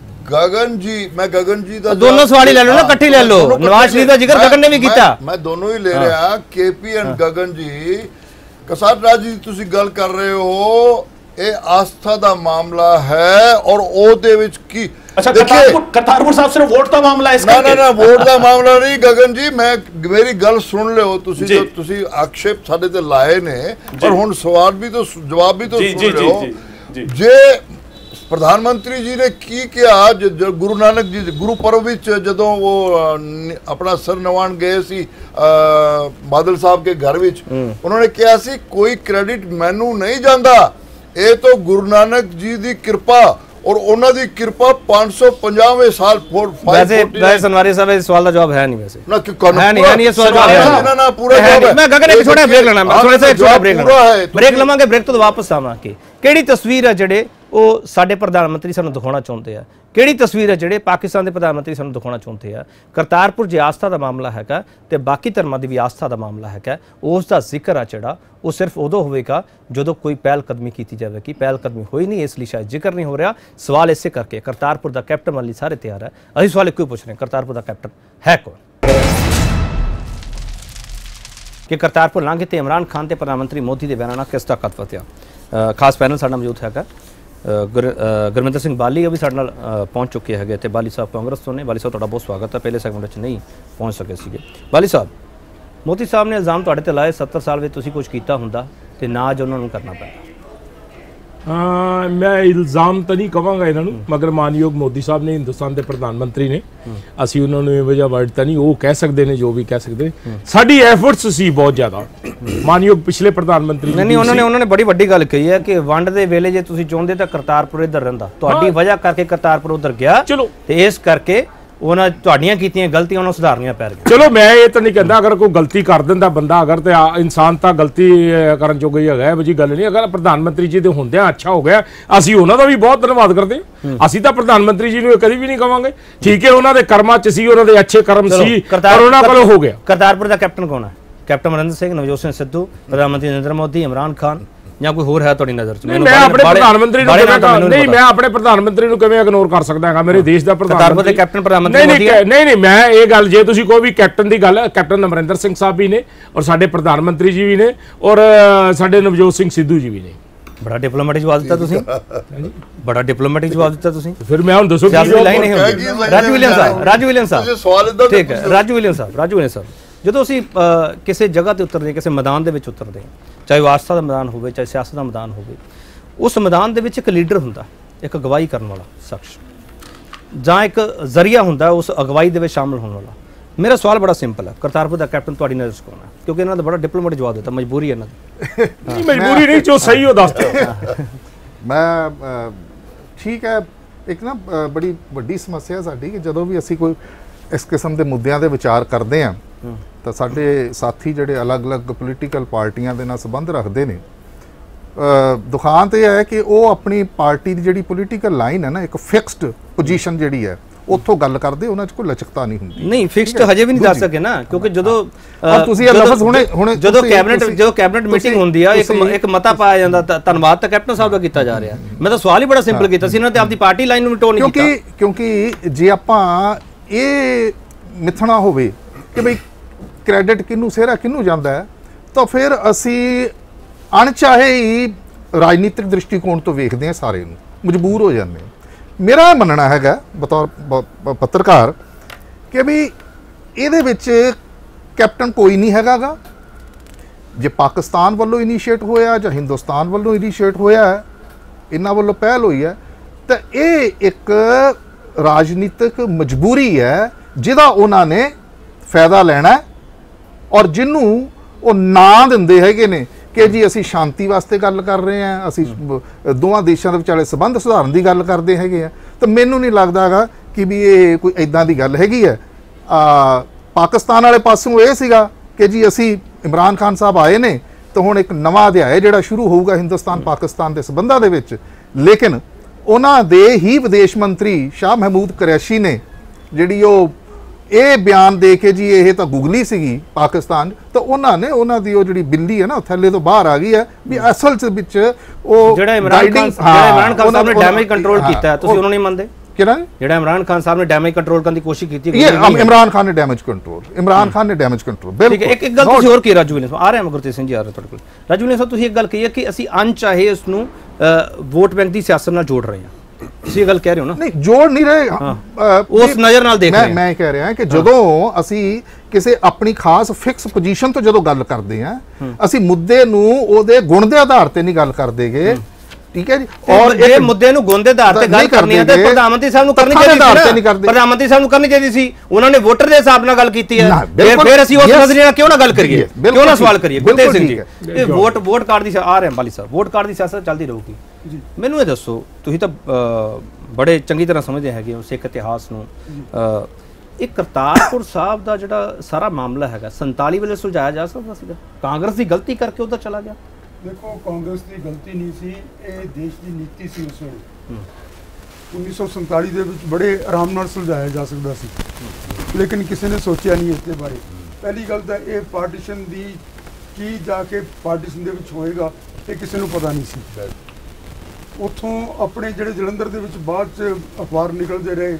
गगन जी, मैं गगन जी ਦਾ दोनों सवाल ही ले लो ना, इकट्ठे ले लो। नवाज शरीफ ਦਾ ਜ਼ਿਕਰ ਗਗਨ ਨੇ ਵੀ ਕੀਤਾ। मैं दोनों ही ले रहा। केपी एंड गगन जी, कसाट राज जी ਤੁਸੀਂ ਗੱਲ ਕਰ ਰਹੇ ਹੋ, ਇਹ ਆਸਥਾ ਦਾ ਮਾਮਲਾ ਹੈ ਔਰ ਉਹਦੇ ਵਿੱਚ ਕੀ अच्छा करतारपुर करतारपुर साहब सिर्फ वोट का मामला है इसका? ना ना ना वोट का मामला नहीं गगन जी, मैं मेरी गल सुन लियो। तुसी जो तुसी आक्षेप साडे ते लाए ने, पर हुन सवाल भी तो जवाब भी तो सुन लियो। जे प्रधानमंत्री जी ने की किया, जो गुरु नानक जी गुरुपर्व विच जदों वो अपना सर नवाण गए सी बादल साहब के घर विच, उन्होंने कहा सी कोई क्रेडिट मैनू नहीं जांदा, ये तो गुरु नानक जी दी कृपा और ਉਹਨਾਂ ਦੀ ਕਿਰਪਾ पाँच सौ पचास साल फोर वैसे वैसे सनवारी साहब इस सवाल का जवाब है नहीं, वैसे ना है नहीं है नहीं ये सवाल जवाब है ना ना पूरा जवाब है। मैं गगन एक छोटा ब्रेक लेना, मैं थोड़ा सा एक छोटा ब्रेक लेना, ब्रेक लवांगे, ब्रेक तो वापस आवांगे। ਕਿਹੜੀ ਤਸਵੀਰ ਹੈ ਜਿਹੜੇ ਉਹ ਸਾਡੇ ਪ੍ਰਧਾਨ ਮੰਤਰੀ ਸਾਨੂੰ ਦਿਖਾਉਣਾ ਚਾਹੁੰਦੇ ਆ? ਕਿਹੜੀ ਤਸਵੀਰ ਹੈ ਜਿਹੜੇ ਪਾਕਿਸਤਾਨ ਦੇ ਪ੍ਰਧਾਨ ਮੰਤਰੀ ਸਾਨੂੰ ਦਿਖਾਉਣਾ ਚਾਹੁੰਦੇ ਆ? ਕਰਤਾਰਪੁਰ ਜੇ ਆਸਥਾ ਦਾ ਮਾਮਲਾ ਹੈਗਾ ਤੇ ਬਾਕੀ ਧਰਮਾਂ ਦੀ ਵੀ ਆਸਥਾ ਦਾ ਮਾਮਲਾ ਹੈਗਾ, ਉਸ ਦਾ ਜ਼ਿਕਰ ਆ ਜਿਹੜਾ ਉਹ ਸਿਰਫ ਉਦੋਂ ਹੋਵੇਗਾ ਜਦੋਂ ਕੋਈ ਪਹਿਲ ਕਦਮੀ ਕੀਤੀ ਜਾਵੇਗੀ। ਪਹਿਲ ਕਦਮੀ ਹੋਈ ਨਹੀਂ, ਇਸ ਲਈ ਸ਼ਾਇਦ ਜ਼ਿਕਰ ਨਹੀਂ ਹੋ ਰਿਹਾ। ਸਵਾਲ ਇਸੇ ਕਰਕੇ ਕਰਤਾਰਪੁਰ ਦਾ ਕੈਪਟਨ ਵਾਲੀ ਸਾਰੇ ਤਿਆਰ ਹੈ। ਅਸੀਂ ਸਵਾਲ ਇੱਕੋ ਹੀ ਪੁੱਛ ਰਹੇ ਹਾਂ, ਕਰਤਾਰਪੁਰ ਦਾ ਕੈਪਟਨ ਹੈ ਕੌਣ? ਕਿ ਕਰਤਾਰਪੁਰ ਲਾਂਘੇ ਤੇ ਇਮਰਾਨ ਖਾਨ ਤੇ ਪ੍ਰਧਾਨ ਮੰਤਰੀ ਮੋਦੀ ਦੇ ਬਿਆਨਾਂ ਨਾਲ ਕਿਸ ਦਾ ਕਤ ਵਤਿਆ? ਖਾਸ ਪੈਨਲ ਸਾਡਾ ਮੌਜੂਦ ਹੈਗਾ। ਗੁਰਮਿੰਦਰ ਸਿੰਘ ਬਾਲੀ ਉਹ ਵੀ ਸਾਡੇ ਨਾਲ ਪਹੁੰਚ ਚੁੱਕੇ ਹੈਗੇ ਤੇ ਬਾਲੀ ਸਾਹਿਬ ਕਾਂਗਰਸ ਤੋਂ ਨੇ। ਬਾਲੀ ਸਾਹਿਬ ਤੁਹਾਡਾ ਬਹੁਤ ਸਵਾਗਤ ਹੈ। ਪਹਿਲੇ ਸੈਗਮੈਂਟ ਵਿੱਚ ਨਹੀਂ ਪਹੁੰਚ ਸਕੇ ਸੀਗੇ। ਬਾਲੀ ਸਾਹਿਬ, ਮੋਦੀ ਸਾਹਿਬ ਨੇ ਇਲਜ਼ਾਮ ਤੁਹਾਡੇ ਤੇ ਲਾਏ सत्तर ਸਾਲ ਵਿੱਚ ਤੁਸੀਂ ਕੁਝ ਕੀਤਾ ਹੁੰਦਾ ਤੇ ਨਾ ਅੱਜ ਉਹਨਾਂ ਨੂੰ ਕਰਨਾ ਪੈਂਦਾ। ਹਾਂ, ਮੈਂ ਇਲਜ਼ਾਮ ਤਾਂ ਨਹੀਂ ਕਵਾਂਗਾ ਇਹਨਾਂ ਨੂੰ, ਮਗਰ ਮਾਨਯੋਗ ਮੋਦੀ ਸਾਹਿਬ ਨੇ, ਹਿੰਦੁਸਤਾਨ ਦੇ ਪ੍ਰਧਾਨ ਮੰਤਰੀ ਨੇ, ਅਸੀਂ ਉਹਨਾਂ ਨੂੰ ਇਹੋ ਜਿਹਾ ਵਰਡ ਤਾਂ ਨਹੀਂ, ਉਹ ਕਹਿ ਸਕਦੇ ਨੇ ਜੋ ਵੀ ਕਹਿ ਸਕਦੇ। ਸਾਡੀ ਐਫਰਟਸ ਸੀ ਬਹੁਤ ਜ਼ਿਆਦਾ। ਮਾਨਯੋਗ ਪਿਛਲੇ ਪ੍ਰਧਾਨ ਮੰਤਰੀ ਨਹੀਂ ਨਹੀਂ ਉਹਨਾਂ ਨੇ ਉਹਨਾਂ ਨੇ ਬੜੀ ਵੱਡੀ ਗੱਲ ਕਹੀ ਹੈ ਕਿ ਵੰਡ ਦੇ ਵੇਲੇ ਜੇ ਤੁਸੀਂ ਚਾਹੁੰਦੇ ਤਾਂ ਕਰਤਾਰਪੁਰ ਇੱਧਰ ਰਹਿੰਦਾ, ਤੁਹਾਡੀ ਵਜ੍ਹਾ ਕਰਕੇ ਕਰਤਾਰਪੁਰ ਉੱਧਰ ਗਿਆ। ਚਲੋ, ਤੇ ਇਸ ਕਰਕੇ ਉਹਨਾਂ ਤੁਹਾਡੀਆਂ ਕੀਤੀਆਂ ਗਲਤੀਆਂ ਉਹਨਾਂ ਸੁਧਾਰਨੀਆਂ ਪੈ ਰਹੀਆਂ। ਚਲੋ, ਮੈਂ ਇਹ ਤਾਂ ਨਹੀਂ ਕਹਿੰਦਾ ਅਗਰ ਕੋਈ ਗਲਤੀ ਕਰ ਦਿੰਦਾ ਬੰਦਾ, ਅਗਰ ਤੇ ਇਨਸਾਨ ਤਾਂ ਗਲਤੀ ਕਰਨ ਜੋਗਾ ਹੀ ਹੈਗਾ, ਜੀ ਗੱਲ ਨਹੀਂ। ਅਗਰ ਪ੍ਰਧਾਨ ਮੰਤਰੀ ਜੀ ਦੇ ਹੁੰਦਿਆਂ ਅੱਛਾ ਹੋ ਗਿਆ, ਅਸੀਂ ਉਹਨਾਂ ਦਾ ਵੀ ਬਹੁਤ ਧੰਨਵਾਦ ਕਰਦੇ ਹਾਂ। ਅਸੀਂ ਤਾਂ ਪ੍ਰਧਾਨ ਮੰਤਰੀ ਜੀ ਨੂੰ ਕਦੀ ਵੀ ਨਹੀਂ ਕਵਾਂਗੇ, ਠੀਕ ਹੈ, ਉਹਨਾਂ ਦੇ ਕਰਮਾਂ 'ਚ ਸੀ, ਉਹਨਾਂ ਦੇ ਅੱਛੇ ਕਰਮ ਸੀ, ਪਰ ਉਹਨਾਂ ਕੋਲ ਹੋ ਗਿਆ। ਕਰਤਾਰਪੁਰ ਦਾ ਕੈਪਟਨ ਕੌਣ ਹੈ? ਕੈਪਟਨ ਅਮਰਿੰਦਰ ਸਿੰਘ, ਨਵਜੋਤ ਸਿੰਘ ਸਿੱਧੂ, ਪ੍ਰਧਾਨ ਮੰਤਰੀ ਨਰਿੰਦਰ ਮੋਦੀ, ਇਮਰਾਨ ਖਾਨ ਜਾਂ ਕੋਈ ਹੋਰ ਹੈ ਤੁਹਾਡੀ ਨਜ਼ਰ 'ਚ? ਮੈਂ ਆਪਣੇ ਪ੍ਰਧਾਨ ਮੰਤਰੀ ਨੂੰ ਨਹੀਂ ਮੈਂ ਆਪਣੇ ਪ੍ਰਧਾਨ ਮੰਤਰੀ ਨੂੰ ਕਿਵੇਂ ਇਗਨੋਰ ਕਰ ਸਕਦਾ ਹੈਗਾ? ਮੇਰੇ ਦੇਸ਼ ਦਾ ਪ੍ਰਧਾਨ ਮੰਤਰੀ ਕੈਪਟਨ ਪ੍ਰਧਾਨ ਮੰਤਰੀ ਨਹੀਂ ਨਹੀਂ ਨਹੀਂ ਮੈਂ ਇਹ ਗੱਲ, ਜੇ ਤੁਸੀਂ ਕੋਈ ਵੀ ਕੈਪਟਨ ਦੀ ਗੱਲ, ਕੈਪਟਨ ਅਮਰਿੰਦਰ ਸਿੰਘ ਸਾਹਿਬ ਵੀ ਨੇ ਔਰ ਸਾਡੇ ਪ੍ਰਧਾਨ ਮੰਤਰੀ ਜੀ ਵੀ ਨੇ ਔਰ ਸਾਡੇ ਨਵਜੋਤ ਸਿੰਘ ਸਿੱਧੂ ਜੀ ਵੀ ਨੇ। ਬੜਾ ਡਿਪਲੋਮੈਟਿਕ ਜਵਾਬ ਦਿੱਤਾ ਤੁਸੀਂ, ਬੜਾ ਡਿਪਲੋਮੈਟਿਕ ਜਵਾਬ ਦਿੱਤਾ ਤੁਸੀਂ। ਫਿਰ ਮੈਂ ਹੁਣ ਦੱਸੋ ਰਾਜੂ ਵਿਲੀਅਮ ਸਾਹਿਬ, ਰਾਜੂ ਵਿਲੀਅਮ ਸਾਹਿਬ, ਠੀਕ ਹੈ, ਰਾਜੂ ਵਿਲੀਅਮ ਸਾਹਿਬ, ਰਾਜੂ ਵਿਲੀਅਮ ਸਾਹਿਬ ਜਦੋਂ ਅਸੀਂ ਕਿਸੇ ਜਗ੍ਹਾ ਤੇ ਉਤਰਦੇ, ਕਿਸੇ ਮੈਦਾਨ ਦੇ ਵਿੱਚ ਉਤਰਦੇ, ਚਾਹੇ ਵਾਰਸਾ ਦਾ ਮੈਦਾਨ ਹੋਵੇ, ਚਾਹੇ ਸਿਆਸਤ ਦਾ ਮੈਦਾਨ ਹੋਵੇ, ਉਸ ਮੈਦਾਨ ਦੇ ਵਿੱਚ ਇੱਕ ਲੀਡਰ ਹੁੰਦਾ, ਇੱਕ ਅਗਵਾਈ ਕਰਨ ਵਾਲਾ ਸ਼ਖਸ, ਜਾਂ ਇੱਕ ਜ਼ਰੀਆ ਹੁੰਦਾ ਉਸ ਅਗਵਾਈ ਦੇ ਵਿੱਚ ਸ਼ਾਮਲ ਹੋਣ ਵਾਲਾ। ਮੇਰਾ ਸਵਾਲ ਬੜਾ ਸਿੰਪਲ ਹੈ, ਕਰਤਾਰਪੁਰ ਦਾ ਕੈਪਟਨ ਤੁਹਾਡੀ ਨਜ਼ਰ 'ਚ ਕੌਣ ਹੈ? ਕਿਉਂਕਿ ਇਹਨਾਂ ਦਾ ਬੜਾ ਡਿਪਲੋਮੈਟਿਕ ਜਵਾਬ ਦਿੱਤਾ, ਮਜਬੂਰੀ ਹੈ ਇਹਨਾਂ ਦੀ। ਨਹੀਂ ਮਜਬੂਰੀ ਨਹੀਂ, ਜੋ ਸਹੀ ਉਹ ਦੱਸ ਦਿਓ। ਮੈਂ ਠੀਕ ਹੈ, ਇੱਕ ਨਾ ਬੜੀ ਵੱਡੀ ਸਮੱਸਿਆ ਸਾਡੀ ਕਿ ਜਦੋਂ ਵੀ ਅਸੀਂ ਕੋਈ ਇਸ ਕਿਸਮ ਦੇ ਮੁੱਦਿਆਂ ਦੇ ਵਿਚਾਰ ਕਰਦੇ ਹਾਂ ਤਾਂ ਸਾਡੇ ਸਾਥੀ ਜਿਹੜੇ ਅਲੱਗ-ਅਲੱਗ ਪੋਲੀਟੀਕਲ ਪਾਰਟੀਆਂ ਦੇ ਨਾਲ ਸੰਬੰਧ ਰੱਖਦੇ ਨੇ, ਦੁਖਾਂਤ ਇਹ ਹੈ ਕਿ ਉਹ ਆਪਣੀ ਪਾਰਟੀ ਦੀ ਜਿਹੜੀ ਪੋਲੀਟੀਕਲ ਲਾਈਨ ਹੈ ਨਾ, ਇੱਕ ਫਿਕਸਡ ਪੋਜੀਸ਼ਨ ਜਿਹੜੀ ਹੈ, ਉੱਥੋਂ ਗੱਲ ਕਰਦੇ, ਉਹਨਾਂ 'ਚ ਕੋਈ ਲਚਕਤਾ ਨਹੀਂ ਹੁੰਦੀ। ਨਹੀਂ, ਫਿਕਸਡ ਹਜੇ ਵੀ ਨਹੀਂ ਦੱਸ ਸਕੇ ਨਾ, ਕਿਉਂਕਿ ਜਦੋਂ ਤੁਸੀਂ ਇਹ ਲਫ਼ਜ਼ ਹੁਣੇ ਹੁਣੇ ਜਦੋਂ ਕੈਬਨਿਟ ਜਦੋਂ ਕੈਬਨਿਟ ਮੀਟਿੰਗ ਹੁੰਦੀ ਆ, ਇੱਕ ਇੱਕ ਮਤਾ ਪਾਇਆ ਜਾਂਦਾ, ਧੰਨਵਾਦ ਤਾਂ ਕੈਪਟਨ ਸਾਹਿਬ ਦਾ ਕੀਤਾ ਜਾ ਰਿਹਾ। ਮੈਂ ਤਾਂ ਸਵਾਲ ਹੀ ਬੜਾ ਸਿੰਪਲ ਕੀਤਾ ਸੀ, ਇਹਨਾਂ ਤੇ ਆਪਦੀ ਪਾਰਟੀ ਲਾਈਨ ਨੂੰ ਵੀ ਟੋਨ ਨਹੀਂ ਕੀਤਾ। ਕਿਉਂਕਿ ਕਿਉਂਕਿ ਜੇ ਆਪਾਂ ਇਹ ਮਿੱਥਣਾ ਹੋਵੇ ਕਿ ਬਈ ਕ੍ਰੈਡਿਟ ਕਿਹਨੂੰ ਸਿਹਰਾ ਕਿਹਨੂੰ ਜਾਂਦਾ ਹੈ, ਤਾਂ ਫਿਰ ਅਸੀਂ ਅਣਚਾਹੇ ਹੀ ਰਾਜਨੀਤਿਕ ਦ੍ਰਿਸ਼ਟੀਕੋਣ ਤੋਂ ਵੇਖਦੇ ਹਾਂ, ਸਾਰੇ ਨੂੰ ਮਜਬੂਰ ਹੋ ਜਾਂਦੇ ਹਾਂ। ਮੇਰਾ ਮੰਨਣਾ ਹੈਗਾ ਬਤੌਰ ਪੱਤਰਕਾਰ ਕਿ ਵੀ ਇਹਦੇ ਵਿੱਚ ਕੈਪਟਨ ਕੋਈ ਨਹੀਂ ਹੈਗਾ ਗਾ। ਜੇ ਪਾਕਿਸਤਾਨ ਵੱਲੋਂ ਇਨੀਸ਼ੀਏਟ ਹੋਇਆ ਜਾਂ ਹਿੰਦੁਸਤਾਨ ਵੱਲੋਂ ਇਨੀਸ਼ੀਏਟ ਹੋਇਆ, ਇਹਨਾਂ ਵੱਲੋਂ ਪਹਿਲ ਹੋਈ ਹੈ, ਤਾਂ ਇਹ ਇੱਕ ਰਾਜਨੀਤਿਕ ਮਜਬੂਰੀ ਹੈ ਜਿਹਦਾ ਉਹਨਾਂ ਨੇ ਫਾਇਦਾ ਲੈਣਾ, ਔਰ ਜਿਹਨੂੰ ਉਹ ਨਾਂ ਦਿੰਦੇ ਹੈਗੇ ਨੇ ਕਿ ਜੀ ਅਸੀਂ ਸ਼ਾਂਤੀ ਵਾਸਤੇ ਗੱਲ ਕਰ ਰਹੇ ਹਾਂ, ਅਸੀਂ ਦੋਵਾਂ ਦੇਸ਼ਾਂ ਦੇ ਵਿਚਾਲੇ ਸੰਬੰਧ ਸੁਧਾਰਨ ਦੀ ਗੱਲ ਕਰਦੇ ਹੈਗੇ ਆ। ਤਾਂ ਮੈਨੂੰ ਨਹੀਂ ਲੱਗਦਾ ਹੈਗਾ ਕਿ ਵੀ ਇਹ ਕੋਈ ਇੱਦਾਂ ਦੀ ਗੱਲ ਹੈਗੀ ਹੈ। ਪਾਕਿਸਤਾਨ ਵਾਲੇ ਪਾਸੋਂ ਇਹ ਸੀਗਾ ਕਿ ਜੀ ਅਸੀਂ ਇਮਰਾਨ ਖਾਨ ਸਾਹਿਬ ਆਏ ਨੇ ਤਾਂ ਹੁਣ ਇੱਕ ਨਵਾਂ ਅਧਿਆਇ ਜਿਹੜਾ ਸ਼ੁਰੂ ਹੋਊਗਾ ਹਿੰਦੁਸਤਾਨ ਪਾਕਿਸਤਾਨ ਦੇ ਸੰਬੰਧਾਂ ਦੇ ਵਿੱਚ। ਲੇਕਿਨ ਉਹਨਾਂ ਦੇ ਹੀ ਵਿਦੇਸ਼ ਮੰਤਰੀ ਸ਼ਾਹ ਮਹਿਮੂਦ ਕੁਰੈਸ਼ੀ ਨੇ ਜਿਹੜੀ ਉਹ ਇਹ ਬਿਆਨ ਦੇ ਕੇ ਜੀ ਇਹ ਤਾਂ ਗੁਗਲੀ ਸੀਗੀ ਪਾਕਿਸਤਾਨ, ਤਾਂ ਉਹਨਾਂ ਨੇ ਉਹਨਾਂ ਦੀ ਉਹ ਜਿਹੜੀ ਬਿੱਲੀ ਹੈ ਨਾ ਥੱਲੇ ਤੋਂ ਬਾਹਰ ਆ ਗਈ ਹੈ ਵੀ ਅਸਲ ਚ ਵਿੱਚ ਉਹ ਜਿਹੜਾ ਇਮਰਾਨ ਖਾਨ ਜਿਹੜਾ ਇਮਰਾਨ ਖਾਨ ਸਾਹਿਬ ਨੇ ਡੈਮੇਜ ਕੰਟਰੋਲ ਕੀਤਾ ਹੈ, ਤੁਸੀਂ ਉਹਨਾਂ ਨੂੰ ਨਹੀਂ ਮੰਨਦੇ? ਕਿਹੜਾ ਜਿਹੜਾ ਇਮਰਾਨ ਖਾਨ ਸਾਹਿਬ ਨੇ ਡੈਮੇਜ ਕੰਟਰੋਲ ਕਰਨ ਦੀ ਕੋਸ਼ਿਸ਼ ਕੀਤੀ ਹੈ? ਇਹ ਇਮਰਾਨ ਖਾਨ ਨੇ ਡੈਮੇਜ ਕੰਟਰੋਲ ਇਮਰਾਨ ਖਾਨ ਨੇ ਡੈਮੇਜ ਕੰਟਰੋਲ ਬਿਲਕੁਲ। ਇੱਕ ਇੱਕ ਗੱਲ ਤੁਸੀਂ ਹੋਰ ਕੀ ਰਾਜੂ ਵਿਲੀਅਮਸ ਆ ਰਹੇ ਗੁਰਤੇਜ ਸਿੰਘ ਜੀ ਆ ਰਹੇ ਤੁਹਾਡੇ ਕੋਲ। ਰਾਜੂ ਵਿਲੀਅਮਸ ਤੁਸੀਂ ਇੱਕ ਗੱਲ ਕਹੀ ਹੈ ਕਿ ਅਸੀਂ ਅਣਚਾਹੇ ਉਸ ਨੂੰ ਵੋਟ ਬੈਂਕ ਦੀ ਸਿਆਸਤ ਨਾਲ ਜੋੜ ਰਹੇ ਹਾਂ, ਤੁਸੀਂ ਇਹ ਗੱਲ ਕਹਿ ਰਹੇ ਹੋ ਨਾ? ਨਹੀਂ, ਜੋੜ ਨਹੀਂ ਰਹੇ, ਉਸ ਨਜ਼ਰ ਨਾਲ ਦੇਖ ਰਹੇ। ਮੈਂ ਕਹਿ ਰਿਹਾ ਕਿ ਜਦੋਂ ਅਸੀਂ ਕਿਸੇ ਆਪਣੀ ਖਾਸ ਫਿਕਸ ਪੋਜੀਸ਼ਨ ਤੋਂ ਜਦੋਂ ਗੱਲ ਕਰਦੇ ਹਾਂ, ਅਸੀਂ ਮੁੱਦੇ ਨੂੰ ਉਹਦੇ ਗੁਣ ਦੇ ਆਧਾਰ ਤੇ ਨਹੀਂ ਗੱਲ ਕਰਦੇਗੇ, ਠੀਕ ਹੈ ਜੀ। ਔਰ ਇਹ ਮੁੱਦੇ ਨੂੰ ਗੁਣ ਦੇ ਆਧਾਰ ਤੇ ਗੱਲ ਕਰਨੀ ਹੈ ਤੇ ਪ੍ਰਧਾਨ ਮੰਤਰੀ ਸਾਹਿਬ ਨੂੰ ਕਰਨੀ ਚਾਹੀਦੀ ਸੀ, ਪ੍ਰਧਾਨ ਮੰਤਰੀ ਸਾਹਿਬ ਨੂੰ ਕਰਨੀ ਚਾਹੀਦੀ ਸੀ। ਉਹਨਾਂ ਨੇ ਵੋਟਰ ਦੇ ਹਿਸਾਬ ਨਾਲ ਗੱਲ ਕੀਤੀ ਹੈ, ਫਿਰ ਫਿਰ ਅਸੀਂ ਉਸ ਨਜ਼ਰੀਏ ਨਾਲ ਕਿਉਂ ਨਾ ਗੱਲ ਕਰੀਏ, ਕਿਉਂ ਨਾ ਸਵਾਲ ਕਰੀਏ? ਗੁਰਤੇਜ ਸਿੰਘ ਜੀ, ਇਹ ਵੋਟ ਵੋਟ ਕਾਰਡ ਦੀ ਆ ਰਹੇ ਬਾਲੀ ਸਾਹਿਬ, ਵੋਟ ਕਾਰਡ ਦੀ ਸਿਆਸਤ ਚੱਲਦੀ ਰਹੂਗੀ। ਮੈਨੂੰ ਇਹ ਦੱਸੋ, ਤੁਸੀਂ ਤਾਂ ਬੜੇ ਚੰਗੀ ਤਰ੍ਹਾਂ ਸਮਝਦੇ ਹੈਗੇ ਹੋ ਸਿੱਖ ਇਤਿਹਾਸ ਨੂੰ, ਇਹ ਕਰਤਾਰਪੁਰ ਸਾਹਿਬ ਦਾ ਜਿਹੜਾ ਸਾਰਾ ਮਾਮਲਾ ਹੈਗਾ ਸੰਤਾਲੀ ਵੇਲੇ ਸੁਲਝਾਇਆ ਜਾ ਸਕਦਾ ਸੀਗਾ? ਕਾਂਗਰਸ ਦੀ ਗਲਤੀ ਕਰਕੇ ਉਹਦਾ ਚਲਾ ਗਿਆ? ਦੇਖੋ, ਕਾਂਗਰਸ ਦੀ ਗਲਤੀ ਨਹੀਂ ਸੀ, ਇਹ ਦੇਸ਼ ਦੀ ਨੀਤੀ ਸੀ। ਉਸ ਵੇਲੇ ਉੱਨੀ ਸੌ ਸੰਤਾਲੀ ਦੇ ਵਿੱਚ ਬੜੇ ਆਰਾਮ ਨਾਲ ਸੁਲਝਾਇਆ ਜਾ ਸਕਦਾ ਸੀ, ਲੇਕਿਨ ਕਿਸੇ ਨੇ ਸੋਚਿਆ ਨਹੀਂ ਇਸ ਦੇ ਬਾਰੇ। ਪਹਿਲੀ ਗੱਲ ਤਾਂ ਇਹ ਪਾਰਟੀਸ਼ਨ ਦੀ ਕੀ ਜਾ ਕੇ ਪਾਰਟੀਸ਼ਨ ਦੇ ਵਿੱਚ ਹੋਏਗਾ, ਇਹ ਕਿਸੇ ਨੂੰ ਪਤਾ ਨਹੀਂ ਸੀ। ਉੱਥੋਂ ਆਪਣੇ ਜਿਹੜੇ ਜਲੰਧਰ ਦੇ ਵਿੱਚ ਬਾਅਦ 'ਚ ਅਖਬਾਰ ਨਿਕਲਦੇ ਰਹੇ,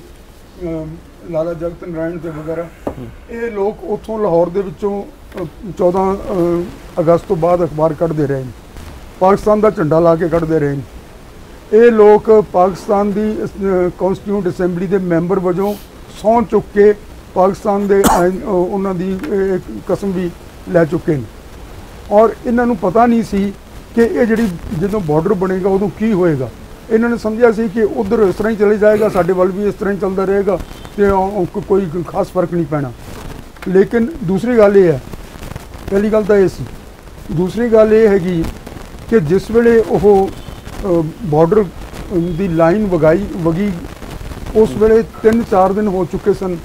ਲਾਲਾ ਜਗਤ ਨਾਰਾਇਣ ਤੇ ਵਗੈਰਾ, ਇਹ ਲੋਕ ਉੱਥੋਂ ਲਾਹੌਰ ਦੇ ਵਿੱਚੋਂ ਚੌਦਾਂ ਅਗਸਤ ਤੋਂ ਬਾਅਦ ਅਖਬਾਰ ਕੱਢਦੇ ਰਹੇ ਨੇ, ਪਾਕਿਸਤਾਨ ਦਾ ਝੰਡਾ ਲਾ ਕੇ ਕੱਢਦੇ ਰਹੇ ਨੇ। ਇਹ ਲੋਕ ਪਾਕਿਸਤਾਨ ਦੀ ਕੌਂਸਟੀਟਿਊਂਟ ਅਸੈਂਬਲੀ ਦੇ ਮੈਂਬਰ ਵਜੋਂ ਸਹੁੰ ਚੁੱਕ ਕੇ ਪਾਕਿਸਤਾਨ ਦੇ ਉਹਨਾਂ ਦੀ ਕਸਮ ਵੀ ਲੈ ਚੁੱਕੇ ਨੇ, ਔਰ ਇਹਨਾਂ ਨੂੰ ਪਤਾ ਨਹੀਂ ਸੀ ਕਿ ਇਹ ਜਿਹੜੀ ਜਦੋਂ ਬਾਰਡਰ ਬਣੇਗਾ ਉਦੋਂ ਕੀ ਹੋਏਗਾ। ਇਹਨਾਂ ਨੇ ਸਮਝਿਆ ਸੀ ਕਿ ਉਧਰ ਇਸ ਤਰ੍ਹਾਂ ਹੀ ਚਲੇ ਜਾਏਗਾ, ਸਾਡੇ ਵੱਲ ਵੀ ਇਸ ਤਰ੍ਹਾਂ ਹੀ ਚੱਲਦਾ ਰਹੇਗਾ ਤੇ ਕੋਈ ਖਾਸ ਫਰਕ ਨਹੀਂ ਪੈਣਾ। ਲੇਕਿਨ ਦੂਸਰੀ ਗੱਲ ਇਹ ਹੈ, ਪਹਿਲੀ ਗੱਲ ਤਾਂ ਇਹ ਸੀ, ਦੂਸਰੀ ਗੱਲ ਇਹ ਹੈਗੀ ਕਿ ਜਿਸ ਵੇਲੇ ਉਹ ਬਾਰਡਰ ਦੀ ਲਾਈਨ ਵਗਾਈ ਵਗੀ, ਉਸ ਵੇਲੇ ਤਿੰਨ ਚਾਰ ਦਿਨ ਹੋ ਚੁੱਕੇ ਸਨ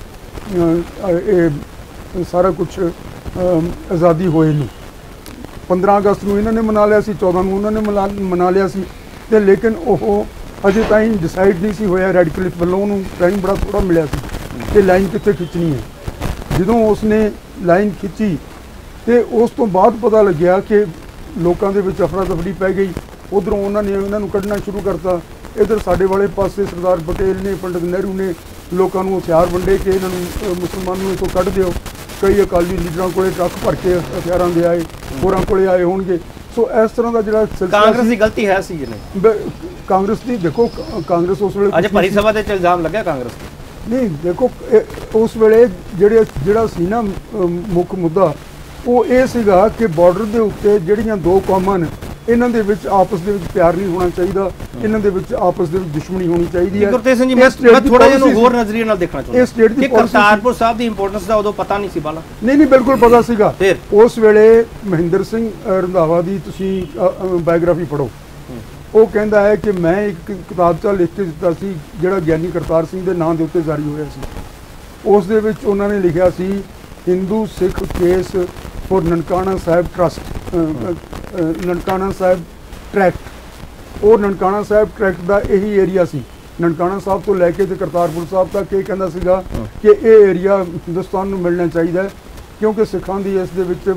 ਇਹ ਸਾਰਾ ਕੁਛ ਆਜ਼ਾਦੀ ਹੋਏ ਨੂੰ। ਪੰਦਰਾਂ ਅਗਸਤ ਨੂੰ ਇਹਨਾਂ ਨੇ ਮਨਾ ਲਿਆ ਸੀ, ਚੌਦਾਂ ਨੂੰ ਉਹਨਾਂ ਨੇ ਮਨਾ ਲਿਆ ਸੀ, ਤੇ ਲੇਕਿਨ ਉਹ ਅਜੇ ਤਾਈਂ ਡਿਸਾਈਡ ਨਹੀਂ ਸੀ ਹੋਇਆ, ਰੈੱਡ ਕਲਿਫ ਵੱਲੋਂ ਉਹਨੂੰ ਟਾਈਮ ਬੜਾ ਥੋੜ੍ਹਾ ਮਿਲਿਆ ਸੀ ਕਿ ਲਾਈਨ ਕਿੱਥੇ ਖਿੱਚਣੀ ਹੈ। ਜਦੋਂ ਉਸਨੇ ਲਾਈਨ ਖਿੱਚੀ ਤੇ ਉਸ ਤੋਂ ਬਾਅਦ ਪਤਾ ਲੱਗਿਆ ਕਿ ਲੋਕਾਂ ਦੇ ਵਿੱਚ ਅਫਰਾ ਤਫਰੀ ਪੈ ਗਈ, ਉਧਰੋਂ ਉਹਨਾਂ ਨੇ ਉਹਨਾਂ ਨੂੰ ਕੱਢਣਾ ਸ਼ੁਰੂ ਕਰਤਾ, ਇੱਧਰ ਸਾਡੇ ਵਾਲੇ ਪਾਸੇ ਸਰਦਾਰ ਪਟੇਲ ਨੇ, ਪੰਡਿਤ ਨਹਿਰੂ ਨੇ ਲੋਕਾਂ ਨੂੰ ਹਥਿਆਰ ਵੰਡੇ ਕਿ ਇਹਨਾਂ ਨੂੰ ਮੁਸਲਮਾਨ ਨੂੰ ਇੱਥੋਂ ਕੱਢ ਦਿਓ। ਕਈ ਅਕਾਲੀ ਲੀਡਰਾਂ ਕੋਲੇ ਟਰੱਕ ਭਰ ਕੇ ਹਥਿਆਰਾਂ ਦੇ ਆਏ, ਹੋਰਾਂ ਕੋਲੇ ਆਏ ਹੋਣਗੇ। ਸੋ ਇਸ ਤਰ੍ਹਾਂ ਦਾ ਜਿਹੜਾ ਕਾਂਗਰਸ ਦੀ ਗਲਤੀ ਹੈ ਸੀ ਜੀ? ਨਹੀਂ, ਕਾਂਗਰਸ ਦੀ ਦੇਖੋ, ਕਾਂਗਰਸ ਉਸ ਵੇਲੇ ਅੱਜ ਭਰੀ ਸਭਾ ਤੇ ਇਲਜ਼ਾਮ ਲੱਗਿਆ ਕਾਂਗਰਸ ਨਹੀਂ ਦੇਖੋ ਉਸ ਵੇਲੇ ਜਿਹੜੇ ਜਿਹੜਾ ਸੀ ਨਾ ਮੁੱਖ ਮੁੱਦਾ ਉਹ ਇਹ ਸੀਗਾ ਕਿ ਬਾਰਡਰ ਦੇ ਉੱਤੇ ਜਿਹੜੀਆਂ ਦੋ ਕੌਮਾਂ ਨੇ ਇਹਨਾਂ ਦੇ ਵਿੱਚ ਆਪਸ ਦੇ ਵਿੱਚ ਪਿਆਰ ਨਹੀਂ ਹੋਣਾ ਚਾਹੀਦਾ, ਇਹਨਾਂ ਦੇ ਵਿੱਚ ਆਪਸ ਦੇ ਵਿੱਚ ਦੁਸ਼ਮਣੀ ਹੋਣੀ ਚਾਹੀਦੀ ਹੈ। ਗੁਰਤੇਜ ਸਿੰਘ ਜੀ, ਮੈਂ ਥੋੜਾ ਜਿਹਾ ਨੂੰ ਹੋਰ ਨਜ਼ਰੀਏ ਨਾਲ ਦੇਖਣਾ ਚਾਹੁੰਦਾ ਕਿ ਕਰਤਾਰਪੁਰ ਸਾਹਿਬ ਦੀ ਇੰਪੋਰਟੈਂਸ ਦਾ ਉਦੋਂ ਪਤਾ ਨਹੀਂ ਸੀ ਬਾਲਾ। ਨਹੀਂ ਨਹੀਂ ਬਿਲਕੁਲ ਪਤਾ ਸੀਗਾ। ਉਸ ਵੇਲੇ ਮਹਿੰਦਰ ਸਿੰਘ ਰੰਧਾਵਾ ਦੀ ਤੁਸੀਂ ਬਾਇਓਗ੍ਰਾਫੀ ਪੜ੍ਹੋ, ਉਹ ਕਹਿੰਦਾ ਹੈ ਕਿ ਮੈਂ ਇੱਕ ਕਿਤਾਬਚਾ ਲਿਖ ਕੇ ਦਿੱਤਾ ਸੀ ਜਿਹੜਾ ਗਿਆਨੀ ਕਰਤਾਰ ਸਿੰਘ ਦੇ ਨਾਂ ਦੇ ਉੱਤੇ ਜਾਰੀ ਹੋਇਆ ਸੀ। ਉਸ ਦੇ ਵਿੱਚ ਉਹਨਾਂ ਨੇ ਲਿਖਿਆ ਸੀ Hindu Sikh case for Nankana Sahib trust, Nankana Sahib tract. ਉਹ ਨਨਕਾਣਾ ਸਾਹਿਬ ਟਰੈਕਟ ਦਾ ਇਹੀ ਏਰੀਆ ਸੀ, ਨਨਕਾਣਾ ਸਾਹਿਬ ਤੋਂ ਲੈ ਕੇ ਤੇ ਕਰਤਾਰਪੁਰ ਸਾਹਿਬ ਤੱਕ। ਇਹ ਕਹਿੰਦਾ ਸੀਗਾ ਕਿ ਇਹ ਏਰੀਆ ਹਿੰਦੁਸਤਾਨ ਨੂੰ ਮਿਲਣਾ ਚਾਹੀਦਾ ਕਿਉਂਕਿ ਸਿੱਖਾਂ ਦੀ ਇਸ ਦੇ ਵਿੱਚ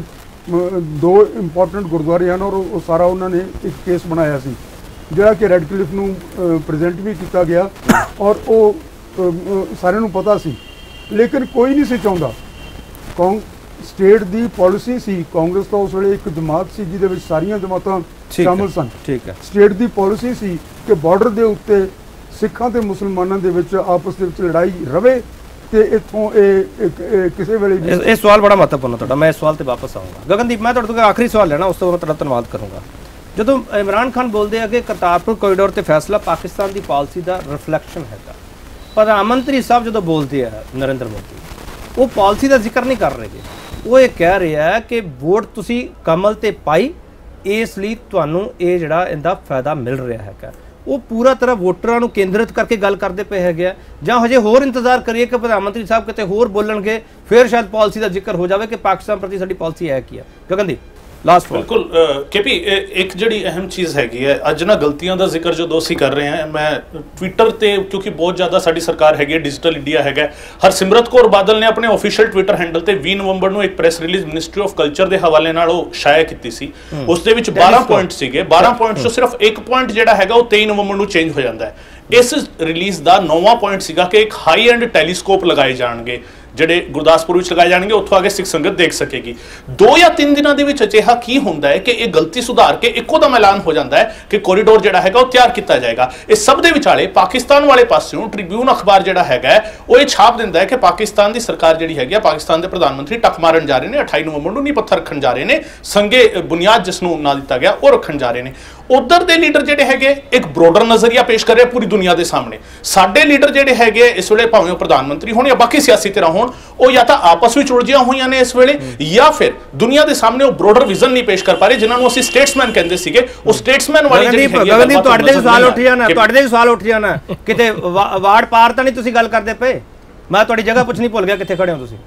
ਦੋ ਇੰਪੋਰਟੈਂਟ ਗੁਰਦੁਆਰੇ ਹਨ ਔਰ ਉਹ ਸਾਰਾ ਉਹਨਾਂ ਨੇ ਇੱਕ ਕੇਸ ਬਣਾਇਆ ਸੀ ਜਿਹੜਾ ਕਿ ਰੈੱਡ ਕਲਿਫ ਨੂੰ ਪ੍ਰੈਜ਼ੈਂਟ ਵੀ ਕੀਤਾ ਗਿਆ ਔਰ ਉਹ ਸਾਰਿਆਂ ਨੂੰ ਪਤਾ ਸੀ। ਲੇਕਿਨ ਕੋਈ ਨਹੀਂ ਸੀ ਚਾਹੁੰਦਾ, ਕੌਂਗ ਸਟੇਟ ਦੀ ਪਾਲਿਸੀ ਸੀ, ਕਾਂਗਰਸ ਦਾ ਉਸ ਵੇਲੇ ਇੱਕ ਜਮਾਤ ਸੀ ਜਿਹਦੇ ਵਿੱਚ ਸਾਰੀਆਂ ਜਮਾਤਾਂ ਸ਼ਾਮਲ ਸਨ। ਠੀਕ ਹੈ, ਸਟੇਟ ਦੀ ਪਾਲਿਸੀ ਸੀ ਕਿ ਬਾਰਡਰ ਦੇ ਉੱਤੇ ਸਿੱਖਾਂ ਤੇ ਮੁਸਲਮਾਨਾਂ ਦੇ ਵਿੱਚ ਆਪਸ ਦੇ ਵਿੱਚ ਲੜਾਈ ਰਵੇ ਤੇ ਇੱਥੋਂ ਇਹ ਕਿਸੇ ਵੇਲੇ ਵੀ। ਇਹ ਸਵਾਲ ਬੜਾ ਮਹੱਤਵਪੂਰਨ ਤੁਹਾਡਾ, ਮੈਂ ਇਸ ਸਵਾਲ ਤੇ ਵਾਪਸ ਆਉਂਗਾ। ਗਗਨਦੀਪ, ਮੈਂ ਤੁਹਾਡੇ ਤੋਂ ਆਖਰੀ ਸਵਾਲ ਲੈਣਾ, ਉਸ ਤੋਂ ਬਾਅਦ ਤੁਹਾਡਾ ਧੰਨਵਾਦ ਕਰੂੰਗਾ। ਜਦੋਂ ਇਮਰਾਨ ਖਾਨ ਬੋਲਦੇ ਆ ਕਿ ਕਰਤਾਰਪੁਰ ਕੋਰੀਡੋਰ ਤੇ ਫੈਸਲਾ ਪਾਕਿਸਤਾਨ ਦੀ ਪਾਲਿਸੀ ਦਾ ਰਿਫਲੈਕਸ਼ਨ ਹੈਗਾ, ਪ੍ਰਧਾਨ ਮੰਤਰੀ ਸਾਹਿਬ ਜਦੋਂ ਬੋਲਦੇ ਆ ਨਰਿੰਦਰ ਮੋਦੀ, ਉਹ ਪਾਲਿਸੀ ਦਾ ਜ਼ਿਕਰ ਨਹੀਂ ਕਰ ਰਹੇ। ਉਹ ਇਹ ਕਹਿ ਰਿਹਾ ਕਿ ਵੋਟ ਤੁਸੀਂ ਕਮਲ ਤੇ ਪਾਈ, ਇਸ ਲਈ ਤੁਹਾਨੂੰ ਇਹ ਜਿਹੜਾ ਇਹਦਾ ਫਾਇਦਾ ਮਿਲ ਰਿਹਾ ਹੈਗਾ। ਉਹ ਪੂਰਾ ਤਰ੍ਹਾਂ ਵੋਟਰਾਂ ਨੂੰ ਕੇਂਦਰਿਤ ਕਰਕੇ ਗੱਲ ਕਰਦੇ ਪਏ ਹੈਗੇ ਆ, ਜਾਂ ਹਜੇ ਹੋਰ ਇੰਤਜ਼ਾਰ ਕਰੀਏ ਕਿ ਪ੍ਰਧਾਨ ਮੰਤਰੀ ਸਾਹਿਬ ਕਿਤੇ ਹੋਰ ਬੋਲਣਗੇ ਫਿਰ ਸ਼ਾਇਦ ਪਾਲਿਸੀ ਦਾ ਜ਼ਿਕਰ ਹੋ ਜਾਵੇ ਕਿ ਪਾਕਿਸਤਾਨ ਪ੍ਰਤੀ ਸਾਡੀ ਪਾਲਿਸੀ ਹੈ ਕੀ ਹੈ। ਗਗਨਦੀਪ, ਲਾਸਟ ਬਿਲਕੁਲ ਕੇਪੀ, ਇੱਕ ਜਿਹੜੀ ਅਹਿਮ ਚੀਜ਼ ਹੈਗੀ ਹੈ, ਅੱਜ ਨਾ ਗਲਤੀਆਂ ਦਾ ਜ਼ਿਕਰ ਜਦੋਂ ਅਸੀਂ ਕਰ ਰਹੇ ਹਾਂ, ਮੈਂ ਟਵਿੱਟਰ ਤੇ ਕਿਉਂਕਿ ਬਹੁਤ ਜ਼ਿਆਦਾ ਸਾਡੀ ਸਰਕਾਰ ਹੈਗੀ ਹੈ, ਡਿਜੀਟਲ ਇੰਡੀਆ ਹੈਗਾ, ਹਰਸਿਮਰਤ ਕੌਰ ਬਾਦਲ ਨੇ ਆਪਣੇ ਆਫੀਸ਼ੀਅਲ ਟਵਿੱਟਰ ਹੈਂਡਲ ਤੇ ਵੀਹ ਨਵੰਬਰ ਨੂੰ ਇੱਕ press release ministry of culture ਦੇ ਹਵਾਲੇ ਨਾਲ ਉਹ ਸ਼ਾਇਆ ਕੀਤੀ ਸੀ। ਉਸ ਦੇ ਵਿੱਚ ਬਾਰਾਂ ਪੁਆਇੰਟ ਸੀਗੇ, ਬਾਰਾਂ ਪੁਆਇੰਟ ਚੋਂ ਸਿਰਫ ਇੱਕ ਪੁਆਇੰਟ ਜਿਹੜਾ ਹੈਗਾ ਉਹ ਤੇਈ ਨਵੰਬਰ ਨੂੰ ਚੇਂਜ ਹੋ ਜਾਂਦਾ ਹੈ। ਇਸ ਰਿਲੀਜ਼ ਦਾ ਨੌਵਾਂ ਪੁਆਇੰਟ ਸੀਗਾ ਕਿ ਇੱਕ ਹਾਈ ਐਂਡ ਟੈਲੀਸਕੋਪ ਲਗਾਏ ਜਾਣਗੇ ਜਿਹੜੇ ਗੁਰਦਾਸਪੁਰ ਵਿੱਚ ਲਗਾਏ ਜਾਣਗੇ, ਉੱਥੋਂ ਅੱਗੇ ਸਿੱਖ ਸੰਗਤ ਦੇਖ ਸਕੇਗੀ। ਦੋ ਜਾਂ ਤਿੰਨ ਦਿਨਾਂ ਦੇ ਵਿੱਚ ਅਜਿਹਾ ਕੀ ਹੁੰਦਾ ਹੈ ਕਿ ਇਹ ਗਲਤੀ ਸੁਧਾਰ ਕੇ ਇੱਕੋ ਦਮ ਐਲਾਨ ਹੋ ਜਾਂਦਾ ਹੈ ਕਿ ਕੋਰੀਡੋਰ ਜਿਹੜਾ ਹੈਗਾ ਉਹ ਤਿਆਰ ਕੀਤਾ ਜਾਏਗਾ। ਇਹ ਸਭ ਦੇ ਵਿਚਾਲੇ ਪਾਕਿਸਤਾਨ ਵਾਲੇ ਪਾਸਿਓਂ ਟ੍ਰਿਬਿਊਨ ਅਖਬਾਰ ਜਿਹੜਾ ਹੈਗਾ ਉਹ ਇਹ ਛਾਪ ਦਿੰਦਾ ਹੈ ਕਿ ਪਾਕਿਸਤਾਨ ਦੀ ਸਰਕਾਰ ਜਿਹੜੀ ਹੈਗੀ ਆ, ਪਾਕਿਸਤਾਨ ਦੇ ਪ੍ਰਧਾਨ ਮੰਤਰੀ ਟੱਕ ਮਾਰਨ ਜਾ ਰਹੇ ਨੇ, ਅਠਾਈ ਨਵੰਬਰ ਨੂੰ ਨੀਂਹ ਪੱਥਰ ਰੱਖਣ ਜਾ ਰਹੇ ਨੇ, ਸੰਗੇ ਬੁਨਿਆਦ ਜਿਸ ਨੂੰ ਨਾ ਦਿੱਤਾ ਗਿਆ ਉਹ ਰੱਖਣ ਜਾ ਰਹੇ ਨੇ। ਉਧਰ ਦੇ ਲੀਡਰ ਜਿਹੜੇ ਹੈਗੇ ਇੱਕ ਬ੍ਰੋਡਰ ਨਜ਼ਰੀਆ ਪੇਸ਼ ਕਰ ਰਹੇ ਪੂਰੀ ਦੁਨੀਆ ਦੇ ਸਾਹਮਣੇ। ਸਾਡੇ ਲੀਡਰ ਜਿਹੜੇ ਹੈਗੇ ਇਸ ਵੇਲੇ ਭਾਵੇਂ ਉਹ ਪ੍ਰਧਾਨ ਮੰਤਰੀ ਹੋਣ ਜਾਂ ਬਾਕੀ ਸਿਆਸੀ ਧਿਰਾਂ ਹੋਣ, ਉਹ ਜਾਂ ਤਾਂ ਆਪਸ ਵਿੱਚ ਉਲਝੀਆਂ ਹੋਈਆਂ ਨੇ ਇਸ ਵੇਲੇ, ਜਾਂ ਫਿਰ ਦੁਨੀਆ ਦੇ ਸਾਹਮਣੇ ਉਹ ਬ੍ਰੋਡਰ ਵਿਜ਼ਨ ਨਹੀਂ ਪੇਸ਼ ਕਰ ਪਾ ਰਹੇ ਜਿਨ੍ਹਾਂ ਨੂੰ ਅਸੀਂ ਸਟੇਟਸਮੈਨ ਕਹਿੰਦੇ ਸੀਗੇ। ਉਹ ਸਟੇਟਸਮੈਨ ਵਾਲੀ ਜਿਹੜੀ ਹੈਗੀ ਹੈ, ਗਗਨਦੀਪ, ਤੁਹਾਡੇ ਦੇ ਸਵਾਲ ਉੱਠ ਜਾਣਾ, ਤੁਹਾਡੇ ਦੇ ਸਵਾਲ ਉੱਠ ਜਾਣਾ, ਕਿਤੇ ਵਾਰਡ ਪਾਰ ਤਾਂ ਨਹੀਂ ਤੁਸੀਂ ਗੱਲ ਕਰਦੇ ਪਏ। ਮੈਂ ਤੁਹਾਡੀ ਜਗ੍ਹਾ ਪੁੱਛਣੀ ਭੁੱਲ ਗਿਆ, ਕਿੱਥੇ ਖੜੇ ਹੋ ਤੁਸੀਂ?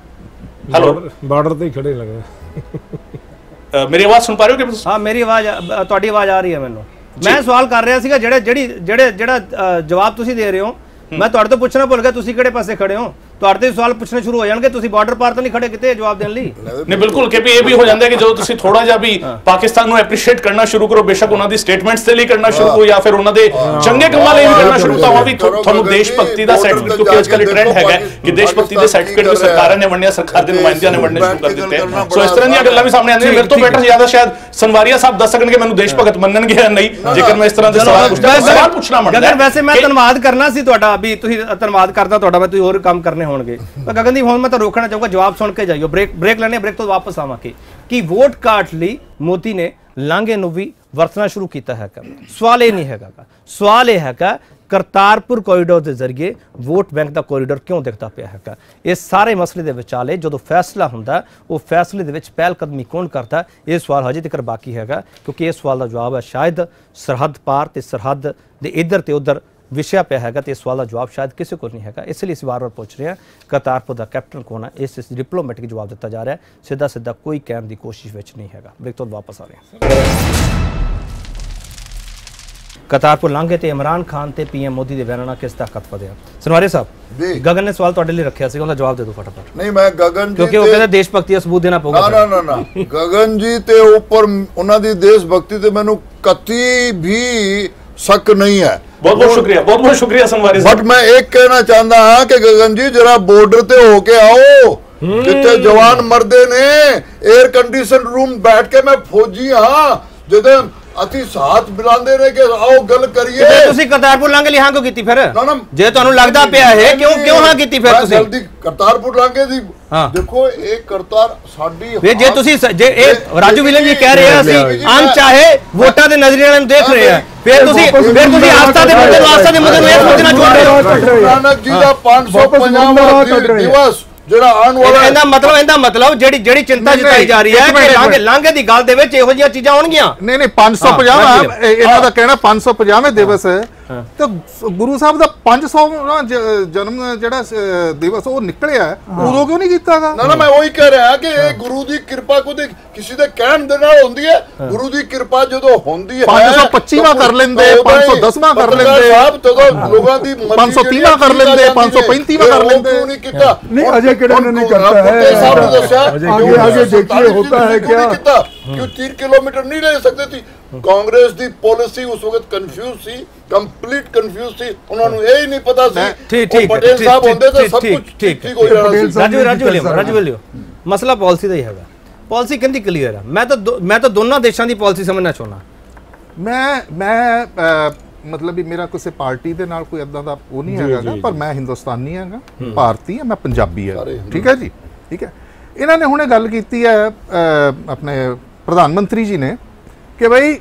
ਹੈਲੋ, ਬਾਰਡਰ ਤੇ ਹੀ ਖੜੇ ਲੱਗਦਾ। ਮੇਰੀ ਆਵਾਜ਼ ਸੁਣ ਪਾ ਰਹੇ ਹੋ ਕਿ? ਹਾਂ, ਮੇਰੀ ਆਵਾਜ਼, ਤੁਹਾਡੀ ਆਵਾਜ਼ ਆ ਰਹੀ ਹੈ ਮੈਨੂੰ। ਮੈਂ ਸਵਾਲ ਕਰ ਰਿਹਾ ਸੀਗਾ ਜਿਹੜੇ ਜਿਹੜੀ ਜਿਹੜੇ ਜਿਹੜਾ ਜਵਾਬ ਤੁਸੀਂ ਦੇ ਰਹੇ ਹੋ, ਮੈਂ ਤੁਹਾਡੇ ਤੋਂ ਪੁੱਛਣਾ ਭੁੱਲ ਗਿਆ ਤੁਸੀਂ ਕਿਹੜੇ ਪਾਸੇ ਖੜੇ ਹੋ। ਤੁਹਾਡੇ ਸਵਾਲ ਪੁੱਛਣੇ ਸ਼ੁਰੂ ਹੋ ਜਾਣਗੇ, ਤੁਸੀਂ ਬਾਰਡਰ ਪਾਰ ਤਾਂ ਨਹੀਂ ਖੜੇ ਕਿਤੇ ਜਵਾਬ ਦੇਣ ਲਈ। ਨਹੀਂ, ਬਿਲਕੁਲ ਕੇਪੀ, ਇਹ ਵੀ ਹੋ ਜਾਂਦਾ ਹੈ ਕਿ ਜਦੋਂ ਤੁਸੀਂ ਥੋੜਾ ਜਿਹਾ ਵੀ ਪਾਕਿਸਤਾਨ ਨੂੰ ਐਪਰੀਸ਼ੀਏਟ ਕਰਨਾ ਸ਼ੁਰੂ ਕਰੋ, ਬੇਸ਼ੱਕ ਉਹਨਾਂ ਦੀ ਸਟੇਟਮੈਂਟਸ ਦੇ ਲਈ ਕਰਨਾ ਸ਼ੁਰੂ ਕਰੋ ਜਾਂ ਫਿਰ ਉਹਨਾਂ ਦੇ ਚੰਗੇ ਕੰਮਾਂ ਲਈ ਵੀ ਕਰਨਾ ਸ਼ੁਰੂ, ਤਾਂ ਉਹ ਵੀ ਤੁਹਾਨੂੰ ਦੇਸ਼ ਭਗਤੀ ਦਾ ਸਰਟੀਫਿਕੇਟ, ਕਿਉਂਕਿ ਅੱਜ ਕੱਲ੍ਹ ਟ੍ਰੈਂਡ ਹੈਗਾ ਕਿ ਦੇਸ਼ ਭਗਤੀ ਦੇ ਸਰਟੀਫਿਕੇਟ ਵੀ ਸਰਕਾਰਾਂ ਨੇ ਵੰਡਿਆ, ਸਰਕਾਰ ਦੇ ਨੁਮਾਇੰਦਿਆਂ ਨੇ ਵੰਡਣੇ ਸ਼ੁਰੂ ਕਰ ਦਿੱਤੇ। ਸੋ ਇਸ ਤਰ੍ਹਾਂ ਦੀਆਂ ਗੱਲਾਂ ਵੀ ਸਾਹਮਣੇ ਆਉਂਦੀਆਂ। ਮੇਰੇ ਤੋਂ ਬੈਟਰ ਜ਼ਿਆਦਾ ਸ਼ਾਇਦ ਸੰਵਾਰੀਆ ਸਾਹਿਬ ਦੱਸ ਸਕਣਗੇ ਮੈਨੂੰ ਦੇਸ਼ ਭਗਤ ਮੰਨਣਗੇ ਜਾਂ ਨਹੀਂ, ਜੇਕਰ ਮੈਂ ਇਸ ਤਰ੍ਹਾਂ ਦੇ ਸਵਾਲ ਪੁੱਛਦਾ। ਸਵਾਲ ਪੁੱਛਣਾ ਮੰਨਦਾ ਹੈ। ਵੈਸੇ ਮੈਂ ਧੰਨਵਾਦ ਕਰਨਾ ਸੀ ਤੁਹਾਡਾ, ਵੀ ਤੁਸੀਂ ਧੰਨਵਾਦ ਕਰਦਾ ਤੁਹਾਡਾ, ਮੈਂ ਤੁਸੀਂ ਹੋਰ ਕੰਮ ਕਰਨੇ ਹੋਣਗੇ। ਗਗਨਦੀਪ, ਹੁਣ ਮੈਂ ਤਾਂ ਰੋਕਣਾ ਚਾਹੂੰਗਾ, ਜਵਾਬ ਸੁਣ ਕੇ ਜਾਈਓ। ਬ੍ਰੇਕ ਬ੍ਰੇਕ ਲੈਣੇ, ਬ੍ਰੇਕ ਤੋਂ ਵਾਪਸ ਆਵਾਂਗੇ ਕਿ ਵੋਟ ਕਾਟ ਲਈ ਮੋਦੀ ਨੇ ਲਾਂਘੇ ਨੂੰ ਵੀ ਵਰਤਣਾ ਸ਼ੁਰੂ ਕੀਤਾ ਹੈ। ਸਵਾਲ ਇਹ ਨਹੀਂ ਹੈਗਾ, ਸਵਾਲ ਇਹ ਹੈਗਾ ਕਰਤਾਰਪੁਰ ਕੋਰੀਡੋਰ ਦੇ ਜ਼ਰੀਏ ਵੋਟ ਬੈਂਕ ਦਾ ਕੋਰੀਡੋਰ ਕਿਉਂ ਦਿਖਦਾ ਪਿਆ ਹੈਗਾ। ਇਸ ਸਾਰੇ ਮਸਲੇ ਦੇ ਵਿਚਾਲੇ ਜਦੋਂ ਫੈਸਲਾ ਹੁੰਦਾ, ਉਹ ਫੈਸਲੇ ਦੇ ਵਿੱਚ ਪਹਿਲ ਕਦਮੀ ਕੌਣ ਕਰਦਾ, ਇਹ ਸਵਾਲ ਹਜੇ ਤੱਕ ਬਾਕੀ ਹੈਗਾ, ਕਿਉਂਕਿ ਇਸ ਸਵਾਲ ਦਾ ਜਵਾਬ ਹੈ ਸ਼ਾਇਦ ਸਰਹੱਦ ਪਾਰ ਤੇ ਸਰਹੱਦ ਦੇ ਇੱਧਰ ਤੇ ਉੱਧਰ ਵਿਸ਼ਾ ਪਿਆ ਹੈਗਾ, ਤੇ ਇਸ ਸਵਾਲ ਦਾ ਜਵਾਬ ਸ਼ਾਇਦ ਕਿਸੇ ਕੋਲ ਨਹੀਂ ਹੈਗਾ। ਇਸ ਲਈ ਅਸੀਂ ਵਾਰ ਵਾਰ ਪੁੱਛ ਰਹੇ ਹਾਂ ਕਰਤਾਰਪੁਰ ਦਾ ਕੈਪਟਨ ਕੌਣ ਹੈ। ਇਸ ਡਿਪਲੋਮੈਟਿਕ ਜਵਾਬ ਦਿੱਤਾ ਜਾ ਰਿਹਾ ਹੈ, ਸਿੱਧਾ ਸਿੱਧਾ ਕੋਈ ਕਹਿਣ ਦੀ ਕੋਸ਼ਿਸ਼ ਵਿੱਚ ਨਹੀਂ ਹੈਗਾ। ਬ੍ਰੇਕ ਤੋਂ ਵਾਪਸ ਆ ਰਹੇ ਹਾਂ। ਕਰਤਾਰਪੁਰ ਲਾਂਘੇ ਤੇ ਇਮਰਾਨ ਖਾਨ ਤੇ ਪੀਐਮ ਮੋਦੀ ਦੇ ਬਿਆਨਾਂ ਨਾਲ ਕਿਸ ਤਾਕਤ ਵਧਿਆ? ਸਨਵਾਰੇ ਸਾਹਿਬ, ਗਗਨ ਨੇ ਸਵਾਲ ਤੁਹਾਡੇ ਲਈ ਰੱਖਿਆ ਸੀ, ਉਹਦਾ ਜਵਾਬ ਦੇ ਦਿਓ ਫਟਾਫਟ। ਨਹੀਂ, ਮੈਂ ਗਗਨ ਜੀ, ਕਿਉਂਕਿ ਉਹ ਕਹਿੰਦਾ ਦੇਸ਼ ਭਗਤੀ ਦਾ ਸਬੂਤ ਦੇਣਾ ਪਊਗਾ। ਨਾ ਨਾ ਨਾ, ਗਗਨ ਜੀ ਤੇ ਉੱਪਰ ਉਹਨਾਂ ਦੀ ਦੇਸ਼ ਭਗਤੀ ਤੇ ਮੈਨੂੰ ਕਤੀ ਵੀ ਸ਼ੱਕ ਨਹੀਂ ਹੈ। ਬਹੁਤ ਬਹੁਤ ਸ਼ੁਕਰੀਆ, ਬਹੁਤ ਬਹੁਤ ਸ਼ੁਕਰੀਆ ਸੰਵਾਰੀ ਸਾਹਿਬ। ਬਟ ਮੈਂ ਇੱਕ ਕਹਿਣਾ ਚਾਹੁੰਦਾ ਹਾਂ ਕਿ ਗਗਨ ਜੀ ਜਰਾ ਬਾਰਡਰ ਤੇ ਹੋ ਕੇ ਆਓ, ਜਿੱਥੇ ਜਵਾਨ ਮਰਦੇ ਨੇ, 에ਅਰ ਕੰਡੀਸ਼ਨ ਰੂਮ ਬੈਠ ਕੇ, ਮੈਂ ਫੌਜੀ ਹਾਂ, ਜਦੋਂ ਅਸੀਂ ਸਾਥ ਮਿਲਾਉਂਦੇ ਰਹੇ ਕਿ ਆਓ ਗੱਲ ਕਰੀਏ। ਤੇ ਤੁਸੀਂ ਕਰਤਾਰਪੁਰ ਲਾਂਘੇ ਲਈ ਹਾਂ ਕਿਉਂ ਕੀਤੀ ਫਿਰ? ਜੇ ਤੁਹਾਨੂੰ ਲੱਗਦਾ ਪਿਆ ਹੈ ਕਿਉਂ ਕਿਉਂ ਹਾਂ ਕੀਤੀ ਫਿਰ ਤੁਸੀਂ? ਜਲਦੀ ਕਰਤਾਰਪੁਰ ਲਾਂਘੇ ਦੀ ਦੇਖੋ, ਇਹ ਕਰਤਾਰ ਸਾਡੀ ਵੇ ਜੇ ਤੁਸੀਂ ਜੇ ਇਹ ਰਾਜੂ ਵਿਲੀਅਮ ਜੀ ਕਹਿ ਰਹੇ ਆ ਅਸੀਂ ਅਣਚਾਹੇ ਵੋਟਾਂ ਦੇ ਨਜ਼ਰੀਏ ਨਾਲ ਦੇਖ ਰਹੇ ਆ, ਫਿਰ ਤੁਸੀਂ ਫਿਰ ਤੁਸੀਂ ਆਸਥਾ ਦੇ ਮੁੱਦੇ ਨੂੰ ਆਸਥਾ ਦੇ ਮੁੱਦੇ ਨੂੰ ਇਹ ਸੋਚਣਾ ਛੋੜ ਰਹੇ ਹੋ। ਨਾਨਕ ਜੀ ਦਾ ਪੰਜ ਸੌ ਪੰਜਾਹਵਾਂ ਦਿਵਸ ਜਿਹੜਾ ਆਉਣ ਵਾਲਾ, ਇਹਦਾ ਮਤਲਬ ਇਹਦਾ ਮਤਲਬ ਜਿਹੜੀ ਜਿਹੜੀ ਚਿੰਤਾ ਜਤਾਈ ਜਾ ਰਹੀ ਹੈ ਕਿ ਲਾਂਘੇ ਲਾਂਘੇ ਦੀ ਗੱਲ ਦੇ ਵਿੱਚ ਇਹੋ ਜਿਹੀਆਂ ਚੀਜ਼ਾਂ ਆਉਣਗੀਆਂ। ਨਹੀਂ ਨਹੀਂ ਪੰਜ ਸੌ ਪੰਜਾਹ ਇਹਨਾਂ ਦਾ ਕਹਿਣਾ ਪੰਜ ਸੌ ਪੰਜਾਹਵੇਂ ਦਿਵਸ ਤੇ ਗੁਰੂ ਸਾਹਿਬ ਦਾ ਪੰਜ ਸੌ ਜਨਮ ਜਿਹੜਾ ਦਿਵਸ ਉਹ ਨਿਕਲਿਆ, ਉਦੋਂ ਕਿਉਂ ਨਹੀਂ ਕੀਤਾਗਾ? ਨਾ ਨਾ ਮੈਂ ਉਹੀ ਕਹਿ ਰਿਹਾ ਕਿ ਇਹ ਗੁਰੂ ਦੀ ਕਿਰਪਾ ਕੋਈ ਕਿਸੇ ਦੇ ਕਹਿਣ ਦੇ ਨਾਲ ਹੁੰਦੀ ਹੈ। ਗੁਰੂ ਦੀ ਕਿਰਪਾ ਜਦੋਂ ਹੁੰਦੀ ਹੈ ਪੰਜ ਸੌ ਪੱਚੀਵਾਂ ਕਰ ਲੈਂਦੇ, ਪੰਜ ਸੌ ਦਸਵਾਂ ਕਰ ਲੈਂਦੇ ਸਾਹਿਬ, ਤਦੋਂ ਲੋਕਾਂ ਦੀ ਪੰਜ ਸੌ ਤੀਹਵਾਂ ਕਰ ਲੈਂਦੇ, ਪੰਜ ਸੌ ਪੈਂਤੀਵਾਂ ਕਰ ਲੈਂਦੇ। ਕਿਉਂ ਨਹੀਂ ਕੀਤਾ? नहीं अजय किरण ने नहीं करता है, आगे आगे देखिए होता है क्या। क्यों तीन किलोमीटर नहीं ले सकते थी? कांग्रेस दी पॉलिसी उस वक्त कंफ्यूज थी, कंप्लीट कंफ्यूज थी, उन्होंने यही नहीं पता सी। ठीक ठीक पटेल साहब होंगे तो सब कुछ ठीक ठीक हो जाना। राजू राजू विलियम राजू विलियम मसला पॉलिसी ਦਾ ਹੀ ਹੈਗਾ। पॉलिसी ਕਹਿੰਦੀ ਕਲੀਅਰ ਹੈ। ਮੈਂ ਤਾਂ ਮੈਂ ਤਾਂ ਦੋਨਾਂ ਦੇਸ਼ਾਂ ਦੀ ਪਾਲਿਸੀ ਸਮਝਣਾ ਚਾਹੁੰਦਾ। ਮੈਂ ਮੈਂ ਮਤਲਬ ਵੀ ਮੇਰਾ ਕਿਸੇ ਪਾਰਟੀ ਦੇ ਨਾਲ ਕੋਈ ਇਦਾਂ ਦਾ ਉਹ ਨਹੀਂ ਹੈਗਾ, ਪਰ ਮੈਂ ਹਿੰਦੁਸਤਾਨੀ ਹੈਗਾ, ਭਾਰਤੀ ਹਾਂ, ਮੈਂ ਪੰਜਾਬੀ ਹਾਂ, ਠੀਕ ਹੈ ਜੀ, ਠੀਕ ਹੈ। ਇਹਨਾਂ ਨੇ ਹੁਣੇ ਗੱਲ ਕੀਤੀ ਹੈ ਆਪਣੇ ਪ੍ਰਧਾਨ ਮੰਤਰੀ ਜੀ ਨੇ ਕਿ ਬਈ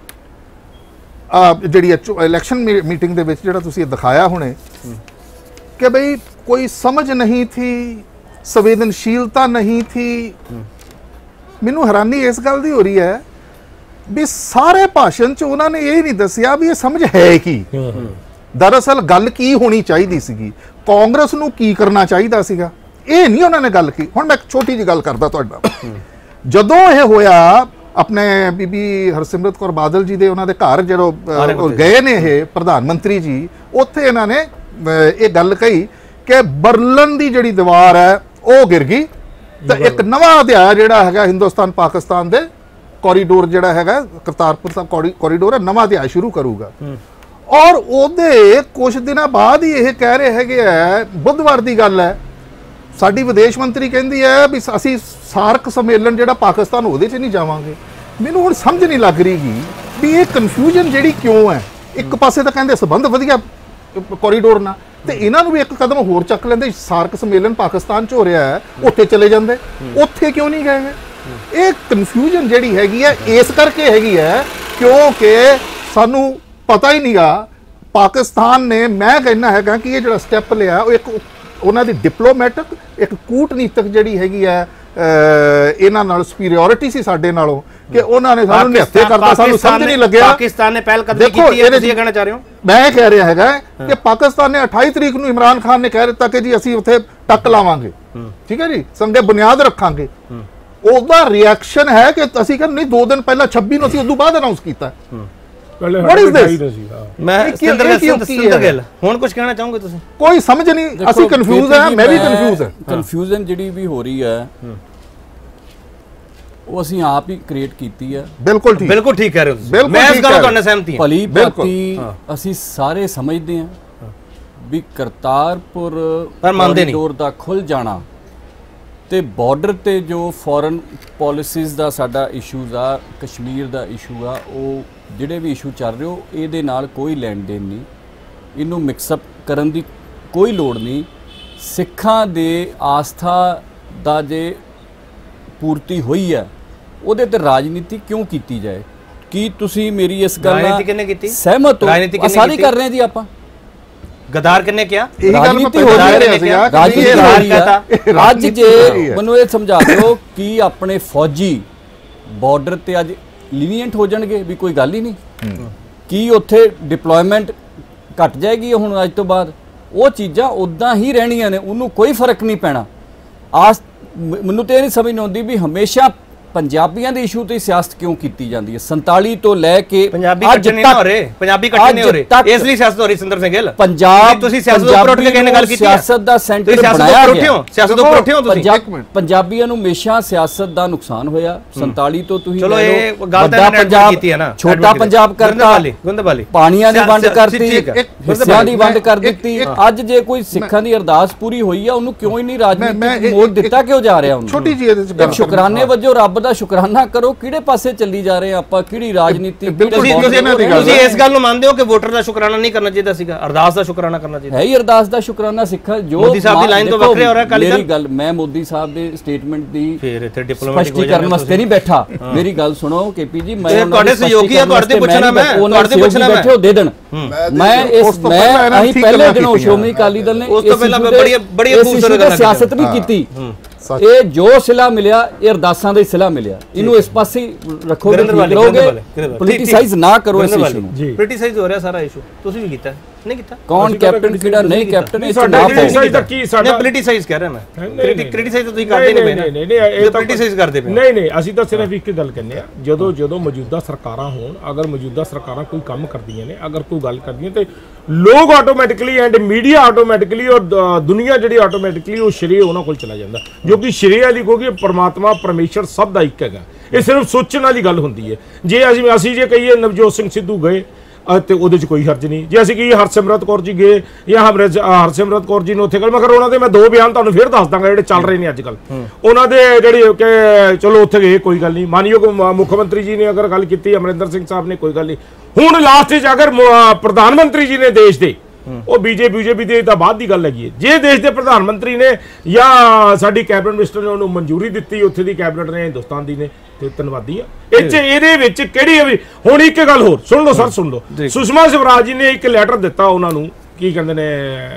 ਜਿਹੜੀ ਇਲੈਕਸ਼ਨ ਮੀਟਿੰਗ ਦੇ ਵਿੱਚ ਜਿਹੜਾ ਤੁਸੀਂ ਦਿਖਾਇਆ ਹੁਣੇ ਕਿ ਬਈ ਕੋਈ ਸਮਝ ਨਹੀਂ ਥੀ, ਸੰਵੇਦਨਸ਼ੀਲਤਾ ਨਹੀਂ ਥੀ। ਮੈਨੂੰ ਹੈਰਾਨੀ ਇਸ ਗੱਲ ਦੀ ਹੋ ਰਹੀ ਹੈ ਵੀ ਸਾਰੇ ਭਾਸ਼ਣ ਚ ਉਹਨਾਂ ਨੇ ਇਹ ਨਹੀਂ ਦੱਸਿਆ ਵੀ ਇਹ ਸਮਝ ਹੈ ਕੀ। ਦਰਅਸਲ ਗੱਲ ਕੀ ਹੋਣੀ ਚਾਹੀਦੀ ਸੀਗੀ, ਕਾਂਗਰਸ ਨੂੰ ਕੀ ਕਰਨਾ ਚਾਹੀਦਾ ਸੀਗਾ, ਇਹ ਨਹੀਂ ਉਹਨਾਂ ਨੇ ਗੱਲ ਕੀ। ਹੁਣ ਮੈਂ ਇੱਕ ਛੋਟੀ ਜਿਹੀ ਗੱਲ ਕਰਦਾ ਤੁਹਾਡਾ। ਜਦੋਂ ਇਹ ਹੋਇਆ ਆਪਣੇ ਬੀਬੀ ਹਰਸਿਮਰਤ ਕੌਰ ਬਾਦਲ ਜੀ ਦੇ ਉਹਨਾਂ ਦੇ ਘਰ ਜਦੋਂ ਗਏ ਨੇ ਇਹ ਪ੍ਰਧਾਨ ਮੰਤਰੀ ਜੀ, ਉੱਥੇ ਇਹਨਾਂ ਨੇ ਇਹ ਗੱਲ ਕਹੀ ਕਿ ਬਰਲਿਨ ਦੀ ਜਿਹੜੀ ਦੀਵਾਰ ਹੈ ਉਹ ਗਿਰ ਗਈ ਤੇ ਇੱਕ ਨਵਾਂ ਅਧਿਆਇ ਜਿਹੜਾ ਹੈਗਾ ਹਿੰਦੁਸਤਾਨ ਪਾਕਿਸਤਾਨ ਦੇ ਕੋਰੀਡੋਰ ਜਿਹੜਾ ਹੈਗਾ ਕਰਤਾਰਪੁਰ ਸਾਹਿਬ ਕੋਰੀਡੋਰ ਹੈ, ਨਵਾਂ ਅਧਿਆਇ ਸ਼ੁਰੂ ਕਰੂਗਾ। ਔਰ ਉਹਦੇ ਕੁਝ ਦਿਨਾਂ ਬਾਅਦ ਹੀ ਇਹ ਕਹਿ ਰਹੇ ਹੈਗੇ ਹੈ, ਬੁੱਧਵਾਰ ਦੀ ਗੱਲ ਹੈ, ਸਾਡੀ ਵਿਦੇਸ਼ ਮੰਤਰੀ ਕਹਿੰਦੀ ਹੈ ਵੀ ਅਸੀਂ ਸਾਰਕ ਸੰਮੇਲਨ ਜਿਹੜਾ ਪਾਕਿਸਤਾਨ ਉਹਦੇ 'ਚ ਨਹੀਂ ਜਾਵਾਂਗੇ। ਮੈਨੂੰ ਹੁਣ ਸਮਝ ਨਹੀਂ ਲੱਗ ਰਹੀ ਵੀ ਇਹ ਕਨਫਿਊਜ਼ਨ ਜਿਹੜੀ ਕਿਉਂ ਹੈ। ਇੱਕ ਪਾਸੇ ਤਾਂ ਕਹਿੰਦੇ ਸੰਬੰਧ ਵਧੀਆ ਕੋਰੀਡੋਰ ਨਾਲ, ਤੇ ਇਹਨਾਂ ਨੂੰ ਵੀ ਇੱਕ ਕਦਮ ਹੋਰ ਚੱਕ ਲੈਂਦੇ, ਸਾਰਕ ਸੰਮੇਲਨ ਪਾਕਿਸਤਾਨ 'ਚ ਹੋ ਰਿਹਾ ਹੈ, ਉੱਥੇ ਚਲੇ ਜਾਂਦੇ, ਉੱਥੇ ਕਿਉਂ ਨਹੀਂ ਗਏ? ਇਹ ਕਨਫਿਊਜ਼ਨ ਜਿਹੜੀ ਹੈਗੀ ਹੈ ਇਸ ਕਰਕੇ ਹੈਗੀ ਹੈ ਕਿਉਂਕਿ ਸਾਨੂੰ ਪਤਾ ਹੀ ਨਹੀਂਗਾ। ਪਾਕਿਸਤਾਨ ਨੇ, ਮੈਂ ਕਹਿੰਦਾ ਹੈਗਾ ਕਿ ਇਹ ਜਿਹੜਾ ਸਟੈਪ ਲਿਆ ਉਹ ਇੱਕ ਉਹਨਾਂ ਦੀ ਡਿਪਲੋਮੈਟਿਕ ਇੱਕ ਕੂਟਨੀਤਿਕ ਜਿਹੜੀ ਹੈਗੀ ਹੈ ਇਹਨਾਂ ਨਾਲ ਸੁਪੀਰੀਅਰਿਟੀ ਸੀ ਸਾਡੇ ਨਾਲੋਂ ਕਿ ਉਹਨਾਂ ਨੇ ਸਾਨੂੰ ਨਿਹੱਥੇ ਕਰਤਾ, ਸਾਨੂੰ ਸਮਝ ਨਹੀਂ ਲੱਗਿਆ। ਪਾਕਿਸਤਾਨ ਨੇ ਪਹਿਲ ਕਦਮੀ ਕੀਤੀ ਹੈ, ਤੁਸੀਂ ਇਹ ਕਹਿਣਾ ਚਾਹ ਰਹੇ ਹੋ? ਮੈਂ ਕਹਿ ਰਿਹਾ ਹੈਗਾ ਕਿ ਪਾਕਿਸਤਾਨ ਨੇ ਅਠਾਈ ਤਰੀਕ ਨੂੰ ਇਮਰਾਨ ਖਾਨ ਨੇ ਕਹਿ ਦਿੱਤਾ ਕਿ ਜੀ ਅਸੀਂ ਉੱਥੇ ਟੱਕ ਲਾਵਾਂਗੇ, ਠੀਕ ਹੈ ਜੀ, ਸੰਗੇ ਬੁਨਿਆਦ ਰੱਖਾਂਗੇ। ਉਹਦਾ ਰਿਐਕਸ਼ਨ ਹੈ ਕਿ ਅਸੀਂ ਕਹਿੰਦੇ ਨਹੀਂ, ਦੋ ਦਿਨ ਪਹਿਲਾਂ ਛੱਬੀ ਨੂੰ ਅਸੀਂ ਉਦੋਂ ਬਾਅਦ ਅਨਾਉਂਸ ਕੀਤਾ। What is this? ਮੈਂ ਸਿੰਦਰ ਗਿੱਲ ਹੁਣ ਕੁਝ ਕਹਿਣਾ ਚਾਹੋਗੇ ਤੁਸੀਂ? ਕੋਈ ਸਮਝ ਨਹੀਂ, ਅਸੀਂ ਕਨਫਿਊਜ਼ ਹਾਂ, ਮੈਂ ਵੀ ਕਨਫਿਊਜ਼ ਹਾਂ। ਕਨਫਿਊਜ਼ਨ ਜਿਹੜੀ ਵੀ ਹੋ ਰਹੀ ਹੈ ਉਹ ਅਸੀਂ ਆਪ ਹੀ ਕ੍ਰੀਏਟ ਕੀਤੀ ਹੈ। ਬਿਲਕੁਲ ਠੀਕ, ਬਿਲਕੁਲ ਠੀਕ ਕਹਿ ਰਹੇ ਹੋ ਤੁਸੀਂ, ਮੈਂ ਇਸ ਗੱਲ ਨਾਲ ਤੁਹਾਡੇ ਨਾਲ ਸਹਿਮਤੀ ਹਾਂ। ਭਲੀ ਭਾਂਤੀ ਅਸੀਂ ਸਾਰੇ ਸਮਝਦੇ ਹਾਂ ਵੀ ਕਰਤਾਰਪੁਰ ਕੋਰੀਡੋਰ ਦਾ ਖੁੱਲ ਜਾਣਾ ਤੇ ਬਾਰਡਰ ਤੇ ਜੋ ਫੋਰਨ ਪਾਲਿਸੀਜ਼ ਦਾ ਸਾਡਾ ਇਸ਼ੂਜ਼ ਆ, ਕਸ਼ਮੀਰ ਦਾ ਇਸ਼ੂ ਆ, ਉਹ ਜਿਹੜੇ ਵੀ ਇਸ਼ੂ ਚੱਲ ਰਹੇ ਹੋ ਇਹਦੇ ਨਾਲ ਕੋਈ ਲੈਣ ਦੇਣ ਨਹੀਂ, ਇਹਨੂੰ ਮਿਕਸਅਪ ਕਰਨ ਦੀ ਕੋਈ ਲੋੜ ਨਹੀਂ। ਸਿੱਖਾਂ ਦੇ ਆਸਥਾ ਦਾ ਜੇ ਪੂਰਤੀ ਹੋਈ ਹੈ ਉਹਦੇ ਤੇ ਰਾਜਨੀਤੀ ਕਿਉਂ ਕੀਤੀ ਜਾਏ? ਕੀ ਤੁਸੀਂ ਮੇਰੀ ਇਸ ਗੱਲ ਨਾਲ ਸਹਿਮਤ ਹੋ? ਸਾਰੇ ਕਰ ਰਹੇ ਹਾਂ ਜੀ ਆਪਾਂ। ਗਦਾਰ ਕਿੰਨੇ ਕਿਹਾ? ਰਾਜਨੀਤੀ ਹੋ ਰਹੀ ਹੈ, ਰਾਜਨੀਤੀ ਹੋ ਰਹੀ ਹੈ। ਅੱਜ ਜੇ ਮੈਨੂੰ ਇਹ ਸਮਝਾ ਦਿਓ ਕਿ ਆਪਣੇ ਫੌਜੀ ਬਾਰਡਰ ਤੇ ਅੱਜ ਲੀਨੀਅੰਟ ਹੋ ਜਾਣਗੇ ਵੀ ਕੋਈ ਗੱਲ ਹੀ ਨਹੀਂ? ਕੀ ਉੱਥੇ ਡਿਪਲੋਇਮੈਂਟ ਘਟ ਜਾਏਗੀ ਹੁਣ ਅੱਜ ਤੋਂ ਬਾਅਦ? ਉਹ ਚੀਜ਼ਾਂ ਉਦਾਂ ਹੀ ਰਹਿਣੀਆਂ ਨੇ, ਉਹਨੂੰ ਕੋਈ ਫਰਕ ਨਹੀਂ ਪੈਣਾ। ਆਸ ਮੈਨੂੰ ਤੇ ਇਹ ਨਹੀਂ ਸਮਝ ਆਉਂਦੀ ਵੀ ਹਮੇਸ਼ਾ ਪੰਜਾਬੀਆਂ ਦੇ ਇਸ਼ੂ ਤੇ ਸਿਆਸਤ ਕਿਉਂ ਕੀਤੀ ਜਾਂਦੀ ਹੈ। ਸੰਤਾਲੀ ਤੋਂ ਲੈ ਕੇ ਪੰਜਾਬੀ ਇਕੱਠੇ ਨਹੀਂ ਹੋ ਰਹੇ, ਪੰਜਾਬੀ ਇਕੱਠੇ ਨਹੀਂ ਹੋ ਰਹੇ, ਇਸ ਲਈ ਸਿਆਸਤ ਹੋ ਰਹੀ। ਸਿੰਦਰ ਸਿੰਘ ਗਿੱਲ, ਪੰਜਾਬ ਤੁਸੀਂ ਸਿਆਸਤ ਉੱਪਰ ਉੱਠ ਕੇ ਕਿਹਨੇ ਗੱਲ ਕੀਤੀ? ਸਿਆਸਤ ਦਾ ਸੈਂਟਰ ਬਣਾਇਆ ਗਿਆ, ਸਿਆਸਤ ਉੱਪਰ ਉੱਠੇ ਹੋ ਤੁਸੀਂ। ਪੰਜਾਬੀਆਂ ਨੂੰ ਹਮੇਸ਼ਾ ਸਿਆਸਤ ਦਾ ਨੁਕਸਾਨ ਹੋਇਆ। ਸੰਤਾਲੀ ਤੋਂ ਤੁਸੀਂ ਚਲੋ ਇਹ ਗੱਲ ਤਾਂ ਪੰਜਾਬ ਕੀਤੀ ਹੈ ਨਾ, ਛੋਟਾ ਪੰਜਾਬ ਕਰਤਾ, ਪਾਣੀਆਂ ਦੀ ਵੰਡ ਕਰਤੀ, ਹਿੱਸਿਆਂ ਦੀ ਵੰਡ ਕਰ ਦਿੱਤੀ। ਅੱਜ ਜੇ ਕੋਈ ਸਿੱਖਾਂ ਦੀ ਅਰਦਾਸ ਪੂਰੀ ਹੋਈ ਆ, ਉਹਨੂੰ ਕਿਉਂ ਹੀ ਨਹੀਂ ਰਾਜਨੀਤਿਕ ਮੋੜ ਦਿੱਤਾ ਕਿਉਂ ਜਾ ਰਿਹਾ? ਉਹਨੂੰ ਛੋਟੀ ਜਿਹੀ ਇਹਦੇ ਚ ਸ਼ੁਕਰਾਨੇ ਵਜੋਂ ਰੱਬ ਦਾ ਸ਼ੁਕਰਾਨਾ ਕਰੋ। ਕਿਹੜੇ ਪਾਸੇ ਚੱਲੀ ਜਾ ਰਹੇ ਆਪਾਂ, ਕਿਹੜੀ ਰਾਜਨੀਤੀ, ਤੁਸੀਂ ਇਸ ਗੱਲ ਨੂੰ ਮੰਨਦੇ ਹੋ ਕਿ ਵੋਟਰ ਦਾ ਸ਼ੁਕਰਾਨਾ ਨਹੀਂ ਕਰਨਾ ਚਾਹੀਦਾ ਸੀਗਾ, ਅਰਦਾਸ ਦਾ ਸ਼ੁਕਰਾਨਾ ਕਰਨਾ ਚਾਹੀਦਾ? ਹੈ ਹੀ ਅਰਦਾਸ ਦਾ ਸ਼ੁਕਰਾਨਾ ਸਿੱਖਾ ਜੋ ਮੋਦੀ ਸਾਹਿਬ ਦੀ ਲਾਈਨ ਤੋਂ ਵੱਖਰੇ ਹੋ ਰਿਹਾ ਅਕਾਲੀ ਦਲ। ਮੇਰੀ ਗੱਲ, ਮੈਂ ਮੋਦੀ ਸਾਹਿਬ ਦੇ ਸਟੇਟਮੈਂਟ ਦੀ ਫਿਰ ਇੱਥੇ ਡਿਪਲੋਮੈਟਿਕ ਸਪਸ਼ਟੀਕਰਨ ਵਾਸਤੇ ਨਹੀਂ ਬੈਠਾ। ਮੇਰੀ ਗੱਲ ਸੁਣੋ ਕੇਪੀ ਜੀ, ਮੈਂ ਤੁਹਾਡੇ ਸਹਿਯੋਗੀ ਆ, ਤੁਹਾਡੇ ਤੇ ਪੁੱਛਣਾ ਮੈਂ, ਤੁਹਾਡੇ ਤੇ ਪੁੱਛਣਾ ਮੈਂ, ਬੈਠੇ ਦੇ ਦੇਣ। ਮੈਂ ਇਸ ਮੈਂ ਅਸੀਂ ਪਹਿਲੇ ਦਿਨੋਂ ਸ਼੍ਰੋਮਣੀ ਅਕਾਲੀ ਦਲ ਨੇ ਉਸ ਤੋਂ ਪਹਿਲਾਂ ਬੜੀ ਬੜੀ ਖੂਬਸੂਰਤ ਗੱਲ ਸਿਆਸਤ ਨਹੀਂ ਕੀਤੀ। ਇਹ ਜੋ ਸਿਲਾ ਮਿਲਿਆ ਇਹ ਅਰਦਾਸਾਂ ਦਾ ਹੀ ਸਿਲਾ ਮਿਲਿਆ, ਇਹਨੂੰ ਇਸ ਪਾਸੇ ਰੱਖੋਗੇ, ਪੋਲੀਟੀਸਾਈਜ਼ ਨਾ ਕਰੋ ਇਸ ਇਸ਼ੂ ਨੂੰ। ਪੋਲੀਟੀਸਾਈਜ਼ ਹੋ ਰਿਹਾ ਸਾਰਾ ਇਸ਼ੂ, ਤੁਸੀਂ ਵੀ ਕੀਤਾ ਨਹੀਂ ਕੀਤਾ? ਕੌਣ ਕੈਪਟਨ ਕਿਹੜਾ ਨਹੀਂ ਕੈਪਟਨ, ਇਸ ਸਾਡਾ ਪੋਲੀਟੀਸਾਈਜ਼ ਤਾਂ ਕੀ ਸਾਡਾ ਪੋਲੀਟੀਸਾਈਜ਼ ਕਹਿ ਰਿਹਾ ਮੈਂ, ਕ੍ਰਿਟਿਸਾਈਜ਼ ਤੁਸੀਂ ਕਰਦੇ ਨਹੀਂ ਪਏ। ਨਹੀਂ ਨਹੀਂ ਨਹੀਂ ਇਹ ਪੋਲੀਟੀਸਾਈਜ਼ ਕਰਦੇ ਪਏ। ਨਹੀਂ ਨਹੀਂ ਅਸੀਂ ਤਾਂ ਸਿਰਫ ਇੱਕ ਗੱਲ ਕਹਿੰਦੇ ਆ, ਜਦੋਂ ਜਦੋਂ ਮੌਜੂਦਾ ਸਰਕਾਰਾਂ ਹੋਣ, ਅਗਰ ਮੌਜੂਦਾ ਸਰਕਾਰਾਂ ਕੋਈ ਕੰਮ ਕਰਦੀਆਂ ਨੇ, ਅਗਰ ਕੋਈ ਗੱਲ ਕਰਦੀਆਂ ਤੇ ਲੋਕ ਆਟੋਮੈਟਿਕਲੀ ਐਂਡ ਮੀਡੀਆ ਆਟੋਮੈਟਿਕਲੀ ਔਰ ਦੁਨੀਆ ਜਿਹੜੀ ਆਟੋਮੈਟਿਕਲੀ ਉਹ ਸ਼੍ਰੇ ਉਹਨਾਂ ਕੋਲ ਚਲਾ ਜਾਂਦਾ, ਜੋ ਕਿ ਸ਼੍ਰੇ ਵਾਲੀ ਕਿਉਂਕਿ ਪਰਮਾਤਮਾ ਪਰਮੇਸ਼ਰ ਸਭ ਦਾ ਇੱਕ ਹੈਗਾ। ਇਹ ਸਿਰਫ ਸੋਚਣ ਵਾਲੀ ਗੱਲ ਹੁੰਦੀ ਹੈ। ਜੇ ਅਸੀਂ ਅਸੀਂ ਜੇ ਕਹੀਏ ਨਵਜੋਤ ਸਿੰਘ ਸਿੱਧੂ ਗਏ ਤੇ ਉਹਦੇ 'ਚ ਕੋਈ ਹਰਜ ਨਹੀਂ, ਜੇ ਅਸੀਂ ਕਹੀਏ ਹਰਸਿਮਰਤ ਕੌਰ ਜੀ ਗਏ ਜਾਂ ਹਰਸਿਮਰਤ ਕੌਰ ਜੀ ਨੂੰ ਉੱਥੇ ਗੱਲ, ਮਗਰ ਉਹਨਾਂ ਦੇ ਮੈਂ ਦੋ ਬਿਆਨ ਤੁਹਾਨੂੰ ਫਿਰ ਦੱਸ ਦਾਂਗਾ ਜਿਹੜੇ ਚੱਲ ਰਹੇ ਨੇ ਅੱਜ ਕੱਲ੍ਹ ਉਹਨਾਂ ਦੇ, ਜਿਹੜੀ ਕਿ ਚਲੋ ਉੱਥੇ ਗਏ ਕੋਈ ਗੱਲ ਨਹੀਂ, ਮਾਨਯੋਗ ਮੁੱਖ ਮੰਤਰੀ ਜੀ ਨੇ ਅਗਰ ਗੱਲ ਕੀਤੀ, ਅਮਰਿੰਦਰ ਸਿੰਘ ਸਾਹਿਬ ਨੇ ਕੋਈ ਗੱਲ ਨਹੀਂ। ਹੁਣ ਲਾਸਟ 'ਚ ਅਗਰ ਪ੍ਰਧਾਨ ਮੰਤਰੀ ਜੀ ਨੇ ਦੇਸ਼ ਦੇ, ਉਹ ਬੀਜੇਪੀ ਬੀਜੇਪੀ ਦੇ ਤਾਂ ਬਾਅਦ ਦੀ ਗੱਲ ਹੈਗੀ ਹੈ, ਜੇ ਦੇਸ਼ ਦੇ ਪ੍ਰਧਾਨ ਮੰਤਰੀ ਨੇ ਜਾਂ ਸਾਡੀ ਕੈਬਨਿਟ ਮਿਨਿਸਟਰ ਨੇ ਉਹਨੂੰ ਮਨਜ਼ੂਰੀ ਦਿੱਤੀ, ਉੱਥੇ ਦੀ ਕੈਬਨਿਟ ਨੇ, ਹਿੰਦੁਸਤਾਨ ਦੀ ਨੇ, ਤੇ ਧੰਨਵਾਦੀ ਆ। ਇਹ 'ਚ ਇਹਦੇ ਵਿੱਚ ਕਿਹੜੀ ਵੀ ਹੁਣ ਇੱਕ ਗੱਲ ਹੋਰ ਸੁਣ ਲਓ ਸਰ, ਸੁਣ ਲਓ। ਸੁਸ਼ਮਾ ਸਵਰਾਜ ਜੀ ਨੇ ਇੱਕ ਲੈਟਰ ਦਿੱਤਾ ਉਹਨਾਂ ਨੂੰ, ਕੀ ਕਹਿੰਦੇ ਨੇ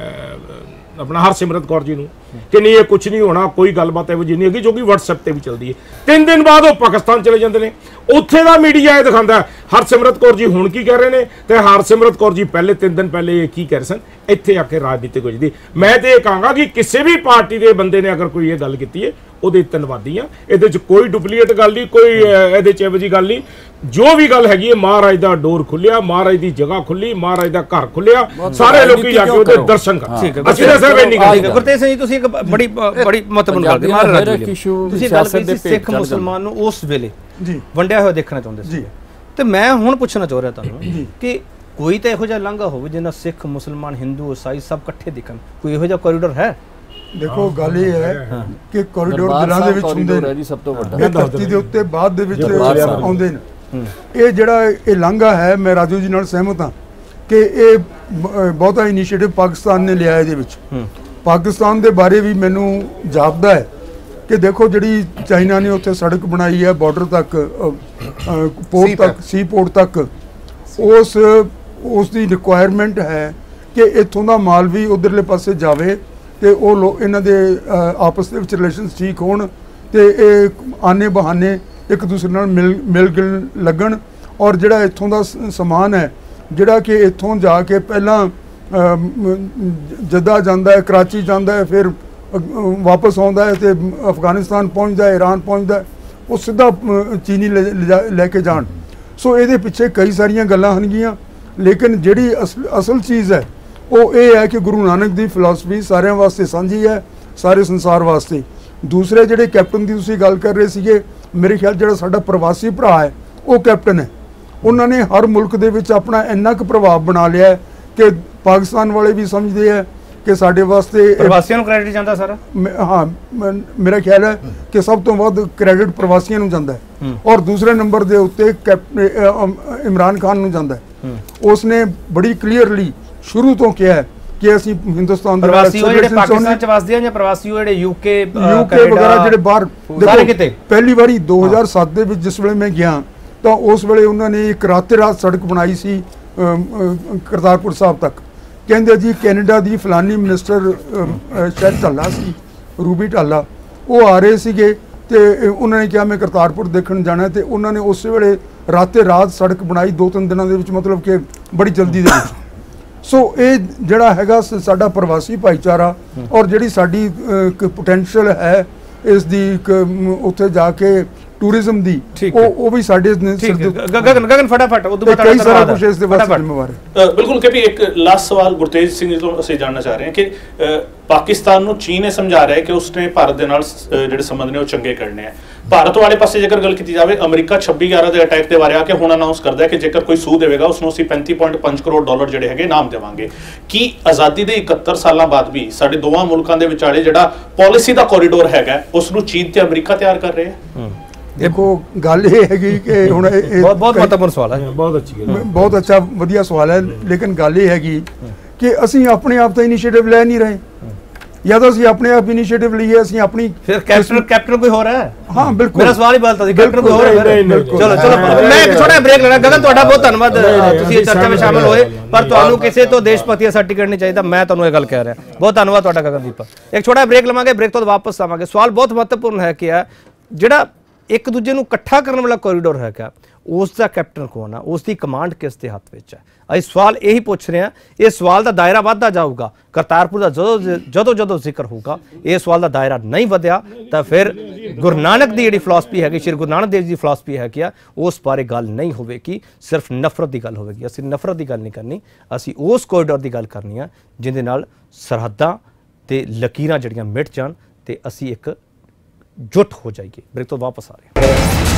ਆਪਣਾ ਹਰਸਿਮਰਤ ਕੌਰ ਜੀ ਨੂੰ, ਕਿ ਨਹੀਂ ਇਹ ਕੁਝ ਨਹੀਂ ਹੋਣਾ, ਕੋਈ ਗੱਲਬਾਤ ਇਹੋ ਜਿਹੀ ਨਹੀਂ ਹੈਗੀ, ਜੋ ਕਿ WhatsApp ਤੇ ਵੀ ਚੱਲਦੀ ਹੈ। ਤਿੰਨ ਦਿਨ ਬਾਅਦ ਉਹ ਪਾਕਿਸਤਾਨ ਚਲੇ ਜਾਂਦੇ ਨੇ, ਉੱਥੇ ਦਾ ਮੀਡੀਆ ਇਹ ਦਿਖਾਉਂਦਾ ਹਰਸਿਮਰਤ ਕੌਰ ਜੀ ਹੁਣ ਕੀ ਕਹਿ ਰਹੇ ਨੇ ਤੇ ਹਰਸਿਮਰਤ ਕੌਰ ਜੀ ਪਹਿਲੇ ਤਿੰਨ ਦਿਨ ਪਹਿਲੇ ਕੀ ਕਹਿ ਰਹੇ ਸਨ। ਇੱਥੇ ਆ ਕੇ ਰਾਜਨੀਤਿਕ ਹੋ ਜਾਂਦੀ। ਮੈਂ ਤੇ ਇਹ ਕਹਾਂਗਾ ਕਿ ਕਿਸੇ ਵੀ ਪਾਰਟੀ ਦੇ ਬੰਦੇ ਨੇ ਅਗਰ ਕੋਈ ਇਹ ਗੱਲ ਕੀਤੀ ਹੈ ਉਹਦੇ ਧੰਨਵਾਦੀ ਆ, ਇਹਦੇ 'ਚ ਕੋਈ ਡੁਪਲੀਕੇਟ ਗੱਲ ਨਹੀਂ, ਕੋਈ ਇਹਦੇ 'ਚ ਇਹੋ ਜਿਹੀ ਗੱਲ ਨਹੀਂ। ਜੋ ਵੀ ਗੱਲ ਹੈਗੀ ਹੈ, ਮਹਾਰਾਜ ਦਾ ਡੋਰ ਖੁੱਲਿਆ, ਮਹਾਰਾਜ ਦੀ ਜਗ੍ਹਾ ਖੁੱਲੀ, ਮਹਾਰਾਜ ਦਾ ਘਰ ਖੁੱਲਿਆ, ਸਾਰੇ ਲੋਕੀ ਜਾ ਕੇ ਉਹਦੇ ਦਰਸ਼ਨ ਕਰਨ। ਅਸੀਂ ਤਾਂ ਸਿਰਫ ਇੰਨੀ ਗੱਲ। ਗੁਰਤੇਜ ਸਿੰਘ ਜੀ, ਤੁਸੀਂ ਇੱਕ ਬੜੀ ਬੜੀ ਮਹੱਤਵਪੂਰਨ ਗੱਲ ਕੀਤੀ, ਤੁਸੀਂ ਗੱਲ ਕੀਤੀ ਸਿੱਖ ਮੁਸਲਮਾਨ ਨੂੰ ਉਸ ਵੇਲੇ ਜੀ ਵੰਡਿਆ ਹੋਇਆ ਦੇਖਣਾ ਚਾਹੁੰਦੇ ਸੀ, ਤੇ ਮੈਂ ਹੁਣ ਪੁੱਛਣਾ ਚਾਹ ਰਿਹਾ ਤੁਹਾਨੂੰ ਕਿ ਕੋਈ ਤਾਂ ਇਹੋ ਜਿਹਾ ਲਾਂਘਾ ਹੋਵੇ ਜਿਹਨਾਂ ਸਿੱਖ ਮੁਸਲਮਾਨ ਹਿੰਦੂ ਈਸਾਈ ਸਭ ਇਕੱਠੇ ਦਿਖਣ, ਕੋਈ ਇਹੋ ਜਿਹਾ ਕੋਰੀਡੋਰ ਹੈ? ਦੇਖੋ ਗੱਲ ਇਹ ਹੈ ਕਿ ਕੋਰੀਡੋਰ ਦਿਲਾਂ ਦੇ ਵਿੱਚ ਹੁੰਦੇ ਨੇ, ਸਭ ਤੋਂ ਵੱਡਾ ਇਹ ਧਰਤੀ ਦੇ ਉੱਤੇ ਬਾਅਦ ਦੇ ਵਿੱਚ ਆਉਂਦੇ ਨੇ। ਇਹ ਜਿਹੜਾ ਇਹ ਲਾਂਘਾ ਹੈ, ਮੈਂ ਰਾਜੂ ਜੀ ਨਾਲ ਸਹਿਮਤ ਹਾਂ ਕਿ ਇਹ ਬਹੁਤਾ ਇਨੀਸ਼ੀਏਟਿਵ ਪਾਕਿਸਤਾਨ ਨੇ ਲਿਆ ਇਹਦੇ ਵਿੱਚ। ਪਾਕਿਸਤਾਨ ਦੇ ਬਾਰੇ ਵੀ ਮੈਨੂੰ ਜਾਪਦਾ ਹੈ ਕਿ ਦੇਖੋ ਜਿਹੜੀ ਚਾਈਨਾ ਨੇ ਉੱਥੇ ਸੜਕ ਬਣਾਈ ਹੈ ਬਾਰਡਰ ਤੱਕ, ਪੋਰਟ ਤੱਕ, ਸੀ ਪੋਰਟ ਤੱਕ, ਉਸ ਉਸ ਦੀ ਰਿਕੁਆਇਰਮੈਂਟ ਹੈ ਕਿ ਇੱਥੋਂ ਦਾ ਮਾਲ ਵੀ ਉਧਰਲੇ ਪਾਸੇ ਜਾਵੇ ਤੇ ਉਹ ਲੋਕ ਇਹਨਾਂ ਦੇ ਆਪਸ ਦੇ ਵਿੱਚ ਰਿਲੇਸ਼ਨਸ ਠੀਕ ਹੋਣ ਤੇ ਇਹ ਆਨੇ ਬਹਾਨੇ ਇੱਕ ਦੂਸਰੇ ਨਾਲ ਮਿਲ ਮਿਲ ਗਿਲ ਲੱਗਣ। ਔਰ ਜਿਹੜਾ ਇੱਥੋਂ ਦਾ ਸਮਾਨ ਹੈ, ਜਿਹੜਾ ਕਿ ਇੱਥੋਂ ਜਾ ਕੇ ਪਹਿਲਾਂ ਜੱਦਾ ਜਾਂਦਾ ਹੈ, ਕਰਾਚੀ ਜਾਂਦਾ ਹੈ, ਫਿਰ ਵਾਪਸ ਆਉਂਦਾ ਹੈ ਤੇ ਅਫਗਾਨਿਸਤਾਨ ਪਹੁੰਚਦਾ ਹੈ, ਈਰਾਨ ਪਹੁੰਚਦਾ ਹੈ, ਉਹ ਸਿੱਧਾ ਚੀਨੀ ਲੈ ਕੇ ਜਾਣ। ਸੋ ਇਹਦੇ ਪਿੱਛੇ ਕਈ ਸਾਰੀਆਂ ਗੱਲਾਂ ਹਨਗੀਆਂ, ਲੇਕਿਨ ਜਿਹੜੀ ਅਸਲ ਅਸਲ ਚੀਜ਼ ਹੈ ਉਹ ਇਹ ਹੈ ਕਿ ਗੁਰੂ ਨਾਨਕ ਦੀ ਫਿਲਾਸਫੀ ਸਾਰਿਆਂ ਵਾਸਤੇ ਸਾਂਝੀ ਹੈ, ਸਾਰੇ ਸੰਸਾਰ ਵਾਸਤੇ। ਦੂਸਰੇ ਜਿਹੜੇ ਕੈਪਟਨ ਦੀ ਤੁਸੀਂ ਗੱਲ ਕਰ ਰਹੇ ਸੀਗੇ, ਮੇਰੇ ਖਿਆਲ ਜਿਹੜਾ ਸਾਡਾ ਪ੍ਰਵਾਸੀ ਭਰਾ ਹੈ ਉਹ ਕੈਪਟਨ ਹੈ। ਉਹਨਾਂ ਨੇ ਹਰ ਮੁਲਕ ਦੇ ਵਿੱਚ ਆਪਣਾ ਇੰਨਾ ਕੁ ਪ੍ਰਭਾਵ ਬਣਾ ਲਿਆ ਕਿ ਪਾਕਿਸਤਾਨ ਵਾਲੇ ਵੀ ਸਮਝਦੇ ਹੈ ਕਿ ਸਾਡੇ ਵਾਸਤੇ ਪ੍ਰਵਾਸੀਆਂ ਨੂੰ ਕ੍ਰੈਡਿਟ ਜਾਂਦਾ ਸਾਰਾ। ਹਾਂ, ਮੇਰਾ ਖਿਆਲ ਹੈ ਕਿ ਸਭ ਤੋਂ ਵੱਧ ਕ੍ਰੈਡਿਟ ਪ੍ਰਵਾਸੀਆਂ ਨੂੰ ਜਾਂਦਾ ਹੈ, ਔਰ ਦੂਸਰੇ ਨੰਬਰ ਦੇ ਉੱਤੇ ਕੈਪਟਨ ਇਮਰਾਨ ਖਾਨ ਨੂੰ ਜਾਂਦਾ ਹੈ। ਉਸਨੇ ਬੜੀ ਕਲੀਅਰਲੀ ਸ਼ੁਰੂ ਤੋਂ ਕਿਹਾ ਹੈ ਕਿ ਅਸੀਂ ਹਿੰਦੁਸਤਾਨ ਦੇ ਪ੍ਰਵਾਸੀ ਜਿਹੜੇ ਪਾਕਿਸਤਾਨ ਚ ਵਸਦੇ ਆ ਜਾਂ ਪ੍ਰਵਾਸੀ ਜਿਹੜੇ ਯੂਕੇ ਯੂਕੇ ਵਗੈਰਾ ਜਿਹੜੇ ਬਾਹਰ ਸਾਰੇ ਕਿਤੇ। ਪਹਿਲੀ ਵਾਰੀ ਦੋ ਹਜ਼ਾਰ ਸੱਤ ਦੇ ਵਿੱਚ ਜਿਸ ਵੇਲੇ ਮੈਂ ਗਿਆ ਤਾਂ ਉਸ ਵੇਲੇ ਉਹਨਾਂ ਨੇ ਇੱਕ ਰਾਤੇ ਰਾਤ ਸੜਕ ਬਣਾਈ ਸੀ ਕਰਤਾਰਪੁਰ ਸਾਹਿਬ ਤੱਕ। ਕਹਿੰਦੇ ਜੀ ਕੈਨੇਡਾ ਦੀ ਫਲਾਨੀ ਮਿਨਿਸਟਰ ਸ਼ਾਇਦ ਢਾਲਾ ਸੀ, ਰੂਬੀ ਢਾਲਾ, ਉਹ ਆ ਰਹੇ ਸੀਗੇ ਤੇ ਉਹਨਾਂ ਨੇ ਕਿਹਾ ਮੈਂ ਕਰਤਾਰਪੁਰ ਦੇਖਣ ਜਾਣਾ, ਤੇ ਉਹਨਾਂ ਨੇ ਉਸੇ ਵੇਲੇ ਰਾਤੇ ਰਾਤ ਸੜਕ ਬਣਾਈ ਦੋ ਤਿੰਨ ਦਿਨਾਂ ਦੇ ਵਿੱਚ, ਮਤਲਬ ਕਿ ਬੜੀ ਜਲਦੀ ਦੇ ਵਿੱਚ। ਸੋ ਇਹ ਜਿਹੜਾ ਹੈਗਾ ਸਾਡਾ ਪ੍ਰਵਾਸੀ ਭਾਈਚਾਰਾ ਔਰ ਜਿਹੜੀ ਸਾਡੀ ਪੋਟੈਂਸ਼ੀਅਲ ਹੈ ਇਸ ਦੀ ਉੱਥੇ ਜਾ ਕੇ ਟੂਰਿਜ਼ਮ ਦੀ, ਉਹ ਉਹ ਵੀ ਸਾਡੇ ਗਗਨ ਗਗਨ ਫਟਾਫਟ ਉਹ ਤੋਂ ਕਈ ਸਾਰਾ ਕੁਝ ਇਸ ਦੇ ਵਾਸਤੇ ਜ਼ਿੰਮੇਵਾਰ ਹੈ। ਬਿਲਕੁਲ ਕਿ ਵੀ ਇੱਕ ਲਾਸਟ ਸਵਾਲ ਗੁਰਤੇਜ ਸਿੰਘ ਜੀ ਤੋਂ ਅਸੀਂ ਜਾਣਨਾ ਚਾਹ ਰਹੇ ਹਾਂ ਕਿ ਪਾਕਿਸਤਾਨ ਨੂੰ ਚੀਨ ਇਹ ਸਮਝਾ ਰਿਹਾ ਹੈ ਕਿ ਉਸਨੇ ਭਾਰਤ ਦੇ ਨਾਲ ਜਿਹੜੇ ਸੰਬੰਧ ਨੇ ਉਹ ਚੰਗੇ ਕਰਨੇ ਆ। ਭਾਰਤ ਵਾਲੇ ਪਾਸੇ ਜੇਕਰ ਗੱਲ ਕੀਤੀ ਜਾਵੇ, ਅਮਰੀਕਾ ਛੱਬੀ ਗਿਆਰਾਂ ਦੇ ਅਟੈਕ ਦੇ ਬਾਰੇ ਆ ਕੇ ਹੁਣ ਅਨਾਉਂਸ ਕਰਦਾ ਹੈ ਕਿ ਜੇਕਰ ਕੋਈ ਸੂਹ ਦੇਵੇਗਾ ਉਸਨੂੰ ਅਸੀਂ ਪੈਂਤੀ ਪੁਆਇੰਟ ਪੰਜ ਕਰੋੜ ਡਾਲਰ ਜਿਹੜੇ ਹੈਗੇ ਇਨਾਮ ਦੇਵਾਂਗੇ। ਕੀ ਆਜ਼ਾਦੀ ਦੇ ਇਕਹੱਤਰ ਸਾਲਾਂ ਬਾਅਦ ਵੀ ਸਾਡੇ ਦੋਵਾਂ ਮੁਲਕਾਂ ਦੇ ਵਿਚਾਲੇ ਜਿਹੜਾ ਪਾਲਿਸੀ ਦਾ ਕੋਰੀਡੋਰ ਹੈਗਾ ਉਸ ਨੂੰ ਚੀਨ ਤੇ ਅਮਰੀਕਾ ਤਿਆਰ ਕਰ ਰਹੇ ਆ? देखो गल ये हैगी कि हुण बहुत बहुत महत्वपूर्ण सवाल है, बहुत अच्छी गल, बहुत अच्छा वधिया सवाल है, लेकिन गल ये हैगी कि असीं अपने आप तो इनिशिएटिव ले नहीं रहे, या तो असीं अपने आप इनिशिएटिव लईए, असीं अपनी फिर कैप्टन कैप्टन कोई हो रहा है। हाँ बिल्कुल, मेरा सवाल ही बदलता सी, कैप्टन कोई हो रहा है। चलो चलो मैं एक छोटा ब्रेक लेना। गगन ਤੁਹਾਡਾ ਬਹੁਤ ਧੰਨਵਾਦ, ਤੁਸੀਂ ਇਹ ਚਰਚਾ ਵਿੱਚ ਸ਼ਾਮਲ ਹੋਏ, ਪਰ ਤੁਹਾਨੂੰ ਕਿਸੇ ਤੋਂ ਦੇਸ਼ ਭਗਤੀ ਦਾ ਸਰਟੀਫਿਕੇਟ ਨਹੀਂ ਚਾਹੀਦਾ, ਮੈਂ ਤੁਹਾਨੂੰ ਇਹ ਗੱਲ ਕਹਿ ਰਿਹਾ। ਬਹੁਤ ਧੰਨਵਾਦ ਤੁਹਾਡਾ ਗਗਨਦੀਪ। ਇੱਕ ਛੋਟਾ ਬ੍ਰੇਕ ਲਵਾਂਗੇ, ਬ੍ਰੇਕ ਤੋਂ ਵਾਪਸ ਆਵਾਂਗੇ। ਸਵਾਲ ਬਹੁਤ ਮਹੱਤਵਪੂਰਨ ਹੈ ਕਿ ਜਿਹੜਾ ਇੱਕ ਦੂਜੇ ਨੂੰ ਇਕੱਠਾ ਕਰਨ ਵਾਲਾ ਕੋਰੀਡੋਰ ਹੈਗਾ, ਉਸ ਦਾ ਕੈਪਟਨ ਕੌਣ ਆ, ਉਸ ਦੀ ਕਮਾਂਡ ਕਿਸ ਦੇ ਹੱਥ ਵਿੱਚ ਹੈ। ਅਸੀਂ ਸਵਾਲ ਇਹੀ ਪੁੱਛ ਰਹੇ ਹਾਂ। ਇਹ ਸਵਾਲ ਦਾ ਦਾਇਰਾ ਵੱਧਦਾ ਜਾਊਗਾ, ਕਰਤਾਰਪੁਰ ਦਾ ਜਦੋਂ ਜਦੋਂ ਜਦੋਂ ਜ਼ਿਕਰ ਹੋਊਗਾ, ਇਹ ਸਵਾਲ ਦਾ ਦਾਇਰਾ ਨਹੀਂ ਵਧਿਆ ਤਾਂ ਫਿਰ ਗੁਰੂ ਨਾਨਕ ਦੀ ਜਿਹੜੀ ਫਿਲਾਸਫੀ ਹੈਗੀ, ਸ਼੍ਰੀ ਗੁਰੂ ਨਾਨਕ ਦੇਵ ਜੀ ਦੀ ਫਿਲਾਸਫੀ ਹੈਗੀ ਆ, ਉਸ ਬਾਰੇ ਗੱਲ ਨਹੀਂ ਹੋਵੇਗੀ, ਸਿਰਫ ਨਫ਼ਰਤ ਦੀ ਗੱਲ ਹੋਵੇਗੀ। ਅਸੀਂ ਨਫ਼ਰਤ ਦੀ ਗੱਲ ਨਹੀਂ ਕਰਨੀ, ਅਸੀਂ ਉਸ ਕੋਰੀਡੋਰ ਦੀ ਗੱਲ ਕਰਨੀ ਆ ਜਿਹਦੇ ਨਾਲ ਸਰਹੱਦਾਂ ਤੇ ਲਕੀਰਾਂ ਜਿਹੜੀਆਂ ਮਿਟ ਜਾਣ ਤੇ ਅਸੀਂ ਇੱਕ ਜੁੱਟ ਹੋ ਜਾਈਏ। ਬ੍ਰੇਕ ਤੋਂ ਵਾਪਸ ਆ ਰਹੇ ਹਾਂ।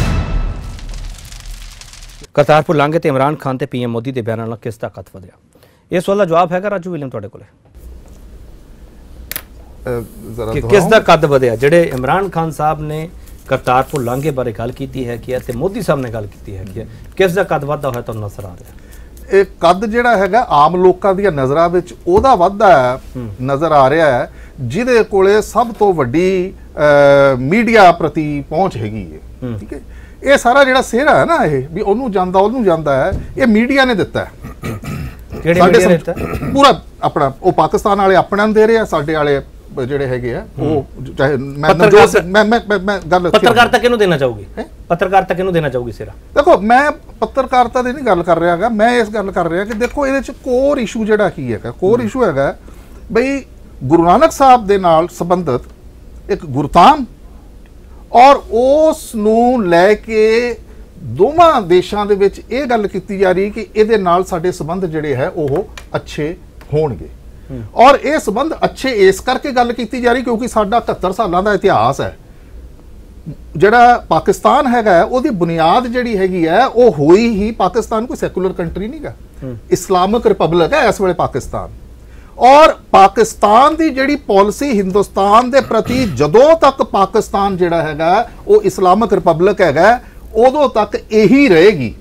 ਕਰਤਾਰਪੁਰ ਲਾਂਘੇ ਤੇ ਇਮਰਾਨ ਖਾਨ ਤੇ ਪੀਐਮ ਮੋਦੀ ਦੇ ਬਿਆਨਾਂ ਨਾਲ ਕਿਸ ਦਾ ਕੱਦ ਵਧਿਆ? ਇਸ ਸਵਾਲ ਦਾ ਜਵਾਬ ਹੈਗਾ ਰਾਜੂ ਵਿਲੀਅਮ ਤੁਹਾਡੇ ਕੋਲੇ, ਕਿ ਕਿਸ ਦਾ ਕੱਦ ਵਧਿਆ? ਜਿਹੜੇ ਇਮਰਾਨ ਖਾਨ ਸਾਹਿਬ ਨੇ ਕਰਤਾਰਪੁਰ ਲਾਂਘੇ ਬਾਰੇ ਗੱਲ ਕੀਤੀ ਹੈ ਕਿ ਤੇ ਮੋਦੀ ਸਾਹਿਬ ਨੇ ਗੱਲ ਕੀਤੀ ਹੈ ਕਿ ਕਿਸ ਦਾ ਕੱਦ ਵਧਦਾ ਹੋਇਆ ਤੁਹਾਨੂੰ ਨਜ਼ਰ ਆ ਰਿਹਾ? ਇਹ ਕੱਦ ਜਿਹੜਾ ਹੈਗਾ ਆਮ ਲੋਕਾਂ ਦੀਆਂ ਨਜ਼ਰਾਂ ਵਿੱਚ ਉਹਦਾ ਵਾਧਾ ਨਜ਼ਰ ਆ ਰਿਹਾ ਹੈ ਜਿਹਦੇ ਕੋਲੇ ਸਭ ਤੋਂ ਵੱਡੀ ਮੀਡੀਆ ਪ੍ਰਤੀ ਪਹੁੰਚ ਹੈਗੀ ਹੈ। ਠੀਕ ਹੈ, ਇਹ ਸਾਰਾ ਜਿਹੜਾ ਸਿਹਰਾ ਹੈ ਨਾ, ਇਹ ਵੀ ਉਹਨੂੰ ਜਾਂਦਾ ਉਹਨੂੰ ਜਾਂਦਾ ਹੈ, ਇਹ ਮੀਡੀਆ ਨੇ ਦਿੱਤਾ ਹੈ। ਕਿਹੜੇ ਮੀਡੀਆ ਨੇ ਦਿੱਤਾ? ਪੂਰਾ ਆਪਣਾ, ਉਹ ਪਾਕਿਸਤਾਨ ਵਾਲੇ ਆਪਣਿਆਂ ਨੂੰ ਦੇ ਰਹੇ ਆ, ਸਾਡੇ ਵਾਲੇ ਜਿਹੜੇ ਹੈਗੇ ਆ ਉਹ ਚਾਹੇ ਮੈਂ ਮੈਂ ਮੈਂ ਗੱਲ ਪੱਤਰਕਾਰਤਾ ਕਿਹਨੂੰ ਦੇਣਾ ਚਾਹੂਗੀ? ਪੱਤਰਕਾਰਤਾ ਕਿਹਨੂੰ ਦੇਣਾ ਚਾਹੂਗੀ ਸਿਰਾ? ਦੇਖੋ, ਮੈਂ ਪੱਤਰਕਾਰਤਾ ਦੀ ਨਹੀਂ ਗੱਲ ਕਰ ਰਿਹਾ ਹੈਗਾ, ਮੈਂ ਇਸ ਗੱਲ ਕਰ ਰਿਹਾ ਕਿ ਦੇਖੋ ਇਹਦੇ ਚ ਕੋਰ ਇਸ਼ੂ ਜਿਹੜਾ ਕੀ ਹੈਗਾ, ਕੋਰ ਇਸ਼ੂ ਹੈਗਾ ਬਈ ਗੁਰੂ ਨਾਨਕ ਸਾਹਿਬ ਦੇ ਨਾਲ ਸੰਬੰਧਿਤ ਇੱਕ ਗੁਰਤਾਮ ਔਰ ਉਸ ਨੂੰ ਲੈ ਕੇ ਦੋਵਾਂ ਦੇਸ਼ਾਂ ਦੇ ਵਿੱਚ ਇਹ ਗੱਲ ਕੀਤੀ ਜਾ ਰਹੀ ਕਿ ਇਹਦੇ ਨਾਲ ਸਾਡੇ ਸੰਬੰਧ ਜਿਹੜੇ ਹੈ ਉਹ ਅੱਛੇ ਹੋਣਗੇ। ਔਰ ਇਹ ਸੰਬੰਧ ਅੱਛੇ ਇਸ ਕਰਕੇ ਗੱਲ ਕੀਤੀ ਜਾ ਰਹੀ ਕਿਉਂਕਿ ਸਾਡਾ ਇਕਹੱਤਰ ਸਾਲਾਂ ਦਾ ਇਤਿਹਾਸ ਹੈ। ਜਿਹੜਾ ਪਾਕਿਸਤਾਨ ਹੈਗਾ ਉਹਦੀ ਬੁਨਿਆਦ ਜਿਹੜੀ ਹੈਗੀ ਹੈ ਉਹ ਹੋਈ ਹੀ, ਪਾਕਿਸਤਾਨ ਕੋਈ ਸੈਕੂਲਰ ਕੰਟਰੀ ਨਹੀਂ ਗਾ, ਇਸਲਾਮਿਕ ਰਿਪਬਲਿਕ ਹੈ ਇਸ ਵੇਲੇ ਪਾਕਿਸਤਾਨ। ਔਰ ਪਾਕਿਸਤਾਨ ਦੀ ਜਿਹੜੀ ਪਾਲਿਸੀ ਹਿੰਦੁਸਤਾਨ ਦੇ ਪ੍ਰਤੀ ਜਦੋਂ ਤੱਕ ਪਾਕਿਸਤਾਨ ਜਿਹੜਾ ਹੈਗਾ ਉਹ ਇਸਲਾਮਿਕ ਰਿਪਬਲਿਕ ਹੈਗਾ ਉਦੋਂ ਤੱਕ ਇਹੀ ਰਹੇਗੀ,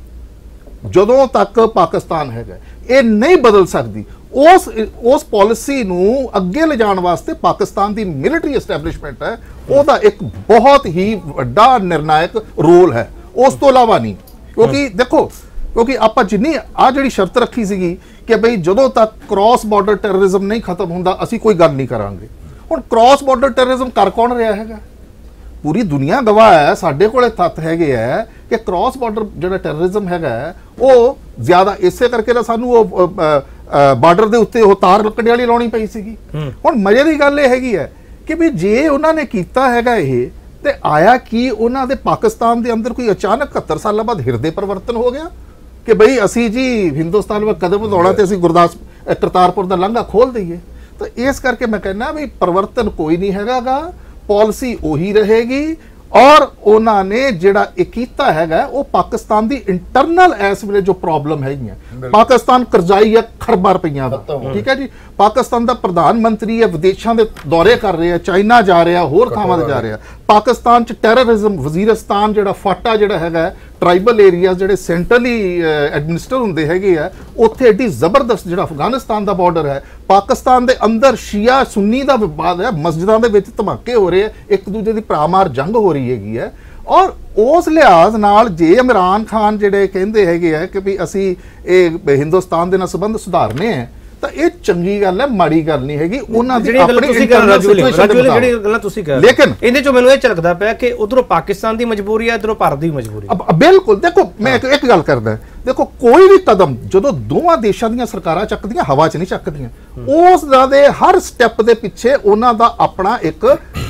ਜਦੋਂ ਤੱਕ ਪਾਕਿਸਤਾਨ ਹੈਗਾ ਇਹ ਨਹੀਂ ਬਦਲ ਸਕਦੀ। ਉਸ ਉਸ ਪਾਲਿਸੀ ਨੂੰ ਅੱਗੇ ਲਿਜਾਣ ਵਾਸਤੇ ਪਾਕਿਸਤਾਨ ਦੀ ਮਿਲਟਰੀ ਐਸਟੈਬਲਿਸ਼ਮੈਂਟ ਹੈ, ਉਹਦਾ ਇੱਕ ਬਹੁਤ ਹੀ ਵੱਡਾ ਨਿਰਣਾਇਕ ਰੋਲ ਹੈ, ਉਸ ਤੋਂ ਇਲਾਵਾ ਨਹੀਂ। ਕਿਉਂਕਿ ਦੇਖੋ, ਕਿਉਂਕਿ ਆਪਾਂ ਜਿੰਨੀ ਆ ਜਿਹੜੀ ਸ਼ਰਤ ਰੱਖੀ ਸੀਗੀ ਕਿ ਬਈ ਜਦੋਂ ਤੱਕ ਕ੍ਰਾਸ ਬਾਰਡਰ ਟੈਰਰਿਜ਼ਮ ਨਹੀਂ ਖਤਮ ਹੁੰਦਾ ਅਸੀਂ ਕੋਈ ਗੱਲ ਨਹੀਂ ਕਰਾਂਗੇ। ਹੁਣ ਕ੍ਰਾਸ ਬਾਰਡਰ ਟੈਰਰਿਜ਼ਮ ਕਰ ਕੌਣ ਰਿਹਾ ਹੈਗਾ? ਪੂਰੀ ਦੁਨੀਆ ਗਵਾਹ ਹੈ, ਸਾਡੇ ਕੋਲੇ ਤੱਥ ਹੈਗੇ ਹੈ ਕਿ ਕ੍ਰਾਸ ਬਾਰਡਰ ਜਿਹੜਾ ਟੈਰਰਿਜ਼ਮ ਹੈਗਾ ਉਹ ਜ਼ਿਆਦਾ ਇਸੇ ਕਰਕੇ ਤਾਂ ਸਾਨੂੰ ਉਹ ਬਾਰਡਰ ਦੇ ਉੱਤੇ ਉਹ ਤਾਰ ਲੱਕੜੀ ਵਾਲੀ ਲਾਉਣੀ ਪਈ ਸੀਗੀ। ਹੁਣ ਮਜ਼ੇ ਦੀ ਗੱਲ ਇਹ ਹੈਗੀ ਹੈ ਕਿ ਵੀ ਜੇ ਉਹਨਾਂ ਨੇ ਕੀਤਾ ਹੈਗਾ ਇਹ ਤੇ ਆਇਆ ਕੀ ਉਹਨਾਂ ਦੇ ਪਾਕਿਸਤਾਨ ਦੇ ਅੰਦਰ ਕੋਈ ਅਚਾਨਕ ਇਕਹੱਤਰ ਸਾਲਾਂ ਬਾਅਦ ਹਿਰਦੇ ਪਰਿਵਰਤਨ ਹੋ ਗਿਆ ਕਿ ਬਈ ਅਸੀਂ ਜੀ ਹਿੰਦੁਸਤਾਨ ਵਿੱਚ ਕਦਮ ਵਧਾਉਣਾ ਤੇ ਅਸੀਂ ਗੁਰਦਾਸ ਕਰਤਾਰਪੁਰ ਦਾ ਲਾਂਘਾ ਖੋਲ ਦਈਏ। ਤਾਂ ਇਸ ਕਰਕੇ ਮੈਂ ਕਹਿੰਦਾ ਵੀ ਪਰਿਵਰਤਨ ਕੋਈ ਨਹੀਂ ਹੈਗਾਗਾ, ਪਾਲਿਸੀ ਉਹੀ ਰਹੇਗੀ। ਔਰ ਉਹਨਾਂ ਨੇ ਜਿਹੜਾ ਇਹ ਕੀਤਾ ਹੈਗਾ ਉਹ ਪਾਕਿਸਤਾਨ ਦੀ ਇੰਟਰਨਲ ਇਸ ਵੇਲੇ ਜੋ ਪ੍ਰੋਬਲਮ ਹੈਗੀਆਂ, ਪਾਕਿਸਤਾਨ ਕਰਜ਼ਾਈ ਹੈ ਖਰਬਾਂ ਰੁਪਈਆਂ ਦਾ, ਠੀਕ ਹੈ ਜੀ। ਪਾਕਿਸਤਾਨ ਦਾ ਪ੍ਰਧਾਨ ਮੰਤਰੀ ਹੈ ਵਿਦੇਸ਼ਾਂ ਦੇ ਦੌਰੇ ਕਰ ਰਿਹਾ, ਚਾਈਨਾ ਜਾ ਰਿਹਾ, ਹੋਰ ਥਾਵਾਂ ਤੇ ਜਾ ਰਿਹਾ। ਪਾਕਿਸਤਾਨ ਚ ਟੈਰਰਿਜ਼ਮ, ਵਜ਼ੀਰਿਸਤਾਨ ਜਿਹੜਾ ਫਾਟਾ ਜਿਹੜਾ ਹੈਗਾ ਟ੍ਰਾਈਬਲ ਏਰੀਆਜ਼ ਜਿਹੜੇ ਸੈਂਟਰਲੀ ਐਡਮਿਨਿਸਟਰ ਹੁੰਦੇ ਹੈਗੇ ਆ, ਉੱਥੇ ਐਡੀ ਜ਼ਬਰਦਸਤ ਜਿਹੜਾ ਅਫਗਾਨਿਸਤਾਨ ਦਾ ਬਾਰਡਰ ਹੈ, ਪਾਕਿਸਤਾਨ ਦੇ ਅੰਦਰ ਸ਼ੀਆ ਸੁੰਨੀ ਦਾ ਵਿਵਾਦ ਹੈ, ਮਸਜਿਦਾਂ ਦੇ ਵਿੱਚ ਧਮਾਕੇ ਹੋ ਰਹੇ, ਇੱਕ ਦੂਜੇ ਦੀ ਭਰਾਮਾਰ ਜੰਗ ਹੋ ਰਹੀ ਹੈਗੀ ਹੈ। ਔਰ ਉਸ ਲਿਹਾਜ਼ ਨਾਲ ਜੇ ਇਮਰਾਨ ਖਾਨ ਜਿਹੜੇ ਕਹਿੰਦੇ ਹੈਗੇ ਆ ਕਿ ਵੀ ਅਸੀਂ ਇਹ ਹਿੰਦੁਸਤਾਨ ਦੇ ਨਾਲ ਸੰਬੰਧ ਸੁਧਾਰਨੇ ਆ ਤਾਂ ਇਹ ਚੰਗੀ ਗੱਲ ਹੈ, ਮਾੜੀ ਗੱਲ ਨਹੀਂ ਹੈਗੀ। ਉਹਨਾਂ ਦੀ ਆਪਣੀ ਇੰਟਰਨਲ ਸਿਚੁਏਸ਼ਨ ਜਿਹੜੀ ਗੱਲਾਂ ਤੁਸੀਂ ਕਹਿ ਰਹੇ, ਲੇਕਿਨ ਇਹਦੇ ਚੋਂ ਮੈਨੂੰ ਇਹ ਝਲਕਦਾ ਪਿਆ ਕਿ ਉਧਰੋਂ ਪਾਕਿਸਤਾਨ ਦੀ ਮਜਬੂਰੀ ਹੈ, ਇਧਰੋਂ ਭਾਰਤ ਦੀ ਮਜਬੂਰੀ ਹੈ। ਬਿਲਕੁਲ, ਦੇਖੋ ਮੈਂ ਇੱਕ ਗੱਲ ਕਰਦਾ, ਦੇਖੋ ਕੋਈ ਵੀ ਕਦਮ ਜਦੋਂ ਦੋਵਾਂ ਦੇਸ਼ਾਂ ਦੀਆਂ ਸਰਕਾਰਾਂ ਚੱਕਦੀਆਂ ਹਵਾ 'ਚ ਨਹੀਂ ਚੱਕਦੀਆਂ, ਉਸ ਦਾ ਦੇ ਹਰ ਸਟੈਪ ਦੇ ਪਿੱਛੇ ਉਹਨਾਂ ਦਾ ਆਪਣਾ ਇੱਕ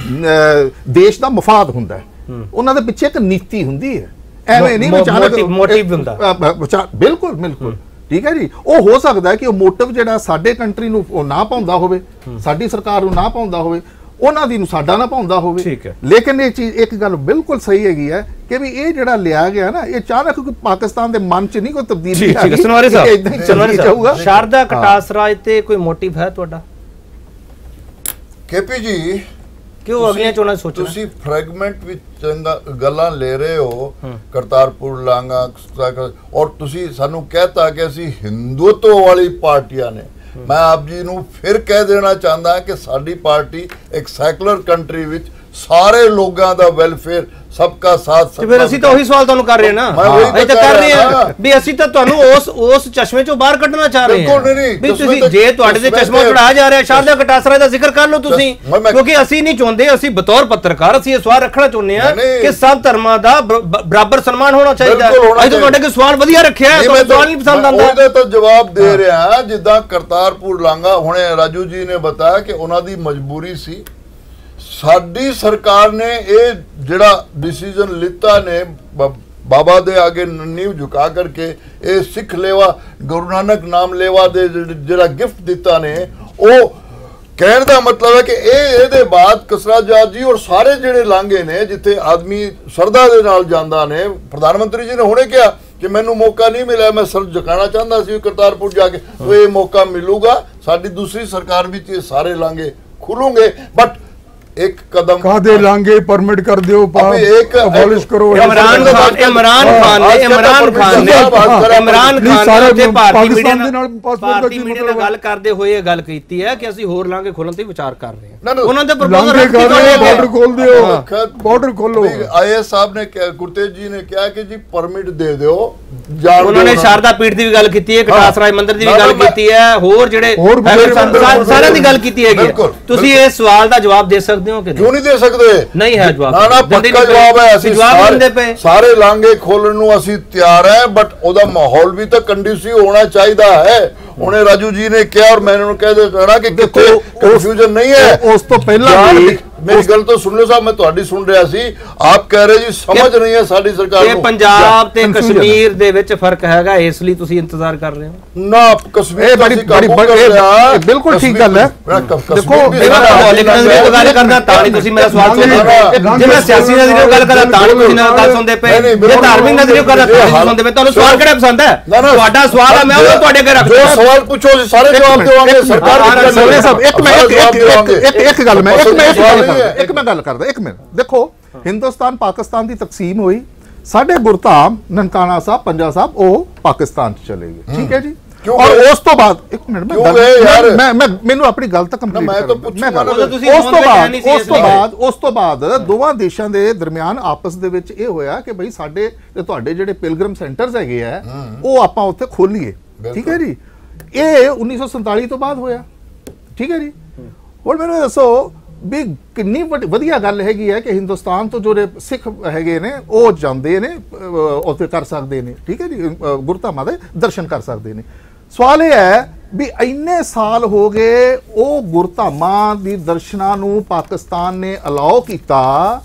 ਦੇਸ਼ ਦਾ ਮਫਾਦ ਹੁੰਦਾ ਹੈ, ਉਹਨਾਂ ਦੇ ਪਿੱਛੇ ਇੱਕ ਨੀਤੀ ਹੁੰਦੀ ਹੈ। ਐਵੇਂ ਨਹੀਂ ਅਚਾਨਕ ਮੋਟਿਵ ਹੁੰਦਾ, ਬਿਲਕੁਲ ਬਿਲਕੁਲ ਠੀਕ ਹੈ ਜੀ। ਉਹ ਹੋ ਸਕਦਾ ਹੈ ਕਿ ਉਹ ਮੋਟਿਵ ਜਿਹੜਾ ਸਾਡੇ ਕੰਟਰੀ ਨੂੰ ਉਹ ਨਾ ਪਾਉਂਦਾ ਹੋਵੇ, ਸਾਡੀ ਸਰਕਾਰ ਨੂੰ ਨਾ ਪਾਉਂਦਾ ਹੋਵੇ, ਉਹਨਾਂ ਦੀ ਨੂੰ ਸਾਡਾ ਨਾ ਪਾਉਂਦਾ ਹੋਵੇ, ਲੇਕਿਨ ਇਹ ਚੀਜ਼ ਇੱਕ ਗੱਲ ਬਿਲਕੁਲ ਸਹੀ ਹੈਗੀ ਹੈ ਕਿ ਵੀ ਇਹ ਜਿਹੜਾ ਲਿਆ ਗਿਆ ਨਾ ਇਹ ਅਚਾਨਕ ਪਾਕਿਸਤਾਨ ਦੇ ਮਨ 'ਚ ਨਹੀਂ ਕੋਈ ਤਬਦੀਲੀ ਆਈ। ਸਨਵਾਰੀ ਸਾਹਿਬ, ਸ਼ਾਰਦਾ ਕਟਾਸ ਰਾਜ ਤੇ ਕੋਈ ਮੋਟਿਵ ਹੈ ਤੁਹਾਡਾ? ਕੇਪੀ ਜੀ, ਕਿ ਉਹ ਅਗਲੀਆਂ ਚੋਣਾਂ ਸੋਚਣਾ। ਤੁਸੀਂ ਫ੍ਰੈਗਮੈਂਟ ਵਿੱਚ ਚੰਗਾ ਗੱਲਾਂ ਲੈ ਰਹੇ ਹੋ ਕਰਤਾਰਪੁਰ ਲਾਂਘਾ ਔਰ ਤੁਸੀਂ ਸਾਨੂੰ ਕਹਿਤਾ ਕਿ ਅਸੀਂ ਹਿੰਦੂਤਵ ਵਾਲੀ ਪਾਰਟੀਆਂ ਨੇ। ਮੈਂ ਆਪ ਜੀ ਨੂੰ ਫਿਰ ਕਹਿ ਦੇਣਾ ਚਾਹੁੰਦਾ ਕਿ ਸਾਡੀ ਪਾਰਟੀ ਇੱਕ ਸੈਕੂਲਰ ਕੰਟਰੀ ਵਿੱਚ ਸਾਰੇ ਲੋਕਾਂ ਦਾ ਵੈਲਫੇਅਰ सबका साथ ਤੇ ਫਿਰ ਅਸੀਂ ਤਾਂ ਉਹੀ ਸਵਾਲ ਤੁਹਾਨੂੰ ਕਰ ਰਹੇ ਨਾ ਅਸੀਂ ਤਾਂ ਕਰ ਰਹੇ ਹਾਂ ਵੀ ਅਸੀਂ ਤਾਂ ਤੁਹਾਨੂੰ ਉਸ ਉਸ ਚਸ਼ਮੇ ਚੋਂ ਬਾਹਰ ਕੱਢਣਾ ਚਾਹ ਰਹੇ ਹਾਂ ਵੀ ਤੁਸੀਂ ਜੇ ਤੁਹਾਡੇ ਦੇ ਚਸ਼ਮਾ ਚੜਾਇਆ ਜਾ ਰਿਹਾ ਸ਼ਾਰਦਾ ਕਟਾਸਰਾ ਦਾ ਜ਼ਿਕਰ ਕਰ ਲਓ ਤੁਸੀਂ ਕਿਉਂਕਿ ਅਸੀਂ ਨਹੀਂ ਚਾਹੁੰਦੇ ਅਸੀਂ ਬਤੌਰ ਪੱਤਰਕਾਰ ਅਸੀਂ ਇਹ ਸਵਾਲ ਰੱਖਣਾ ਚਾਹੁੰਦੇ ਹਾਂ ਕਿ ਸਭ ਧਰਮਾਂ ਦਾ ਬਰਾਬਰ ਸਨਮਾਨ ਹੋਣਾ ਚਾਹੀਦਾ ਅਸੀਂ ਤਾਂ ਤੁਹਾਡੇ ਕੋਲ ਸਵਾਲ ਵਧੀਆ ਰੱਖਿਆ ਹੈ ਤੁਹਾਨੂੰ ਸਵਾਲ ਨਹੀਂ ਪਸੰਦ ਆਉਂਦਾ ਉਹਦੇ ਤਾਂ ਜਵਾਬ ਦੇ ਰਿਹਾ ਜਿੱਦਾਂ ਕਰਤਾਰਪੁਰ ਲਾਂਘਾ ਹੁਣੇ ਰਾਜੂ ਜੀ ਨੇ ਬਤਾਇਆ ਕਿ ਉਹਨਾਂ ਦੀ ਮਜਬੂਰੀ ਸੀ। ਸਾਡੀ ਸਰਕਾਰ ਨੇ ਇਹ ਜਿਹੜਾ ਡਿਸੀਜਨ ਲਿੱਤਾ ਨੇ ਬਾਬਾ ਦੇ ਆਗੇ ਨੀਂਹ ਝੁਕਾ ਕਰਕੇ ਇਹ ਸਿੱਖ ਲੇਵਾ ਗੁਰੂ ਨਾਨਕ ਨਾਮ ਲੇਵਾ ਦੇ ਜਿਹੜਾ ਗਿਫਟ ਦਿੱਤਾ ਨੇ ਉਹ ਕਹਿਣ ਦਾ ਮਤਲਬ ਹੈ ਕਿ ਇਹ ਇਹਦੇ ਬਾਅਦ ਕਸਰਾ ਜਾਤ ਜੀ ਔਰ ਸਾਰੇ ਜਿਹੜੇ ਲਾਂਘੇ ਨੇ ਜਿੱਥੇ ਆਦਮੀ ਸਰਦਾ ਦੇ ਨਾਲ ਜਾਂਦਾ ਨੇ ਪ੍ਰਧਾਨ ਮੰਤਰੀ ਜੀ ਨੇ ਹੁਣੇ ਕਿਹਾ कि मैनू मौका नहीं मिला मैं सर झुकाना चाहता सी करतारपुर जाके तो ये मौका मिलूगा साडी दूसरी सरकार भी ये सारे लांघे खुलेंगे बट एक कदम कादे लांघे परमिट कर दो एक अबॉलिश करो। इमरान खान इमरान खान ने इमरान खान ने इमरान खान ने भारतीय मीडिया ਨਾਲ ਭਾਰਤੀ ਮੀਡੀਆ ਨਾਲ ਗੱਲ ਕਰਦੇ ਹੋਏ ਇਹ ਗੱਲ ਕੀਤੀ ਹੈ ਕਿ ਅਸੀਂ ਹੋਰ ਲਾਂਘੇ ਖੋਲਣ ਤੇ ਵਿਚਾਰ ਕਰ ਰਹੇ ਹਾਂ। ਉਹਨਾਂ ਦੇ ਪ੍ਰਪੋਜ਼ਲ ਬਾਰਡਰ ਖੋਲ ਦਿਓ ਬਾਰਡਰ ਖੋਲੋ। ਆਈਐਸ ਸਾਹਿਬ ਨੇ ਗੁਰਤੇਜ ਜੀ ਨੇ ਕਿਹਾ ਕਿ ਜੀ ਪਰਮਿਟ ਦੇ ਦਿਓ। ਉਹਨਾਂ ਨੇ ਸ਼ਾਰਦਾ ਪੀਠ ਦੀ ਵੀ ਗੱਲ ਕੀਤੀ ਹੈ ਕਟਾਸਰਾਏ ਮੰਦਿਰ ਦੀ ਵੀ ਗੱਲ ਕੀਤੀ ਹੈ ਹੋਰ ਜਿਹੜੇ ਸਾਰਿਆਂ ਦੀ ਗੱਲ ਕੀਤੀ ਹੈਗੀ ਤੁਸੀਂ ਇਸ ਸਵਾਲ ਦਾ ਜਵਾਬ ਦੇ ਸਕਦੇ क्यों नहीं दे सकते नहीं है जवाब ना ना पक्का जवाब है ਅਸੀਂ सारे, सारे लांघे खोलने ਨੂੰ ਅਸੀਂ ਤਿਆਰ ਹੈ बट ਉਹਦਾ ਮਾਹੌਲ भी तो कंडीसिव होना चाहिए है। उन्हें राजू जी ने किया और मैंने उन्हें कह देना कि कितने कंफ्यूजन नहीं है उस तो पहला मेरी गल तो सुन लो साहब मैं ਤੁਹਾਡੀ सुन रहा सी आप कह रहे जी समझ नहीं है साडी सरकार ਨੂੰ पंजाब ਤੇ ਕਸ਼ਮੀਰ ਦੇ ਵਿੱਚ ਫਰਕ ਹੈਗਾ ਇਸ ਲਈ ਤੁਸੀਂ ਇੰਤਜ਼ਾਰ ਕਰ ਰਹੇ ਹੋ ਨਾ ਕਸ਼ਮੀਰ ਬੜੀ ਬੜੀ ਬਿਲਕੁਲ ਠੀਕ ਗੱਲ ਹੈ। ਦੇਖੋ ਮੇਰਾ ਪੋਲਿਟਿਕਲ ਦੀ ਗੱਲ ਕਰਦਾ ਤਾਂ ਨਹੀਂ ਤੁਸੀਂ ਮੇਰਾ ਸਵਾਲ ਸੁਣਦੇ ਜੇ ਮੈਂ ਸਿਆਸੀ ਨਜ਼ਰੀਏ ਗੱਲ ਕਰਦਾ ਤਾਂ ਨਹੀਂ ਤੁਸੀਂ ਨਾਲ ਗੱਲ ਸੁਣਦੇ ਪਏ ਜੇ ਧਾਰਮਿਕ ਨਜ਼ਰੀਏ ਕਰਦਾ ਤਾਂ ਨਹੀਂ ਸੁਣਦੇ ਪਏ ਤੁਹਾਨੂੰ ਸਵਾਲ ਕਿਹੜਾ ਪਸੰਦ ਹੈ ਤੁਹਾਡਾ ਸਵਾਲ ਹੈ ਮੈਂ ਉਹ ਤੁਹਾਡੇ ਅੱਗੇ ਰੱਖਦਾ ਸਵਾਲ ਪੁੱਛੋ ਜੀ ਸਾਰੇ ਜਵਾਬ ਦੇਵਾਂਗੇ ਸਰਕਾਰ ਸੋਨੇ ਸਾਹਿਬ ਇੱਕ ਮੈਂ ਇੱਕ ਇੱਕ ਗੱਲ ਮੈਂ ਇੱਕ ਮੈਂ ਇੱਕ ਮੈਂ ਗੱਲ ਕਰਦਾ ਇੱਕ ਮਿੰਟ ਦੇਖੋ ਹਿੰਦੁਸਤਾਨ ਪਾਕਿਸਤਾਨ ਦੀ ਤਕਸੀਮ ਹੋਈ ਸਾਡੇ ਗੁਰਧਾਮ ਨਨਕਾਣਾ ਸਾਹਿਬ ਪੰਜਾ ਸਾਹਿਬ ਉਹ ਪਾਕਿਸਤਾਨ ਚ ਚਲੇ ਗਏ ਠੀਕ ਹੈ ਜੀ और उस तो बाद एक मिनट में मैं मैं ਮੈਨੂੰ ਆਪਣੀ ਗੱਲ ਤਾਂ ਕੰਪਲੀਟ ਮੈਂ ਤਾਂ ਪੁੱਛੂਗਾ ਉਸ ਤੋਂ ਬਾਅਦ ਉਸ ਤੋਂ ਬਾਅਦ ਉਸ ਤੋਂ ਬਾਅਦ ਦੋਵਾਂ ਦੇਸ਼ਾਂ ਦੇ ਦਰਮਿਆਨ ਆਪਸ ਦੇ ਵਿੱਚ ਇਹ ਹੋਇਆ ਕਿ ਭਈ ਸਾਡੇ ਤੇ ਤੁਹਾਡੇ ਜਿਹੜੇ ਪਿਲਗ੍ਰਿਮ ਸੈਂਟਰਸ ਹੈਗੇ ਆ ਉਹ ਆਪਾਂ ਉੱਥੇ ਖੋਲੀਏ ਠੀਕ ਹੈ ਜੀ ਇਹ ਉੱਨੀ ਸੌ ਸੰਤਾਲੀ ਤੋਂ ਬਾਅਦ ਹੋਇਆ ਠੀਕ ਹੈ ਜੀ ਹੁਣ ਮੈਨੂੰ ਦੱਸੋ ਵੀ ਕਿੰਨੀ ਵਧੀਆ ਗੱਲ ਹੈਗੀ ਹੈ ਕਿ ਹਿੰਦੁਸਤਾਨ ਤੋਂ ਜਿਹੜੇ ਸਿੱਖ ਹੈਗੇ ਨੇ ਉਹ ਜਾਂਦੇ ਨੇ ਉੱਥੇ ਕਰ ਸਕਦੇ ਨੇ ਠੀਕ ਹੈ ਜੀ ਗੁਰਧਾਮਾਂ ਦੇ ਦਰਸ਼ਨ ਕਰ ਸਕਦੇ ਨੇ। ਸਵਾਲ ਇਹ ਹੈ ਵੀ ਇੰਨੇ ਸਾਲ ਹੋ ਗਏ ਉਹ ਗੁਰਧਾਮਾਂ ਦੀ ਦਰਸ਼ਨਾਂ ਨੂੰ ਪਾਕਿਸਤਾਨ ਨੇ ਅਲਾਓ ਕੀਤਾ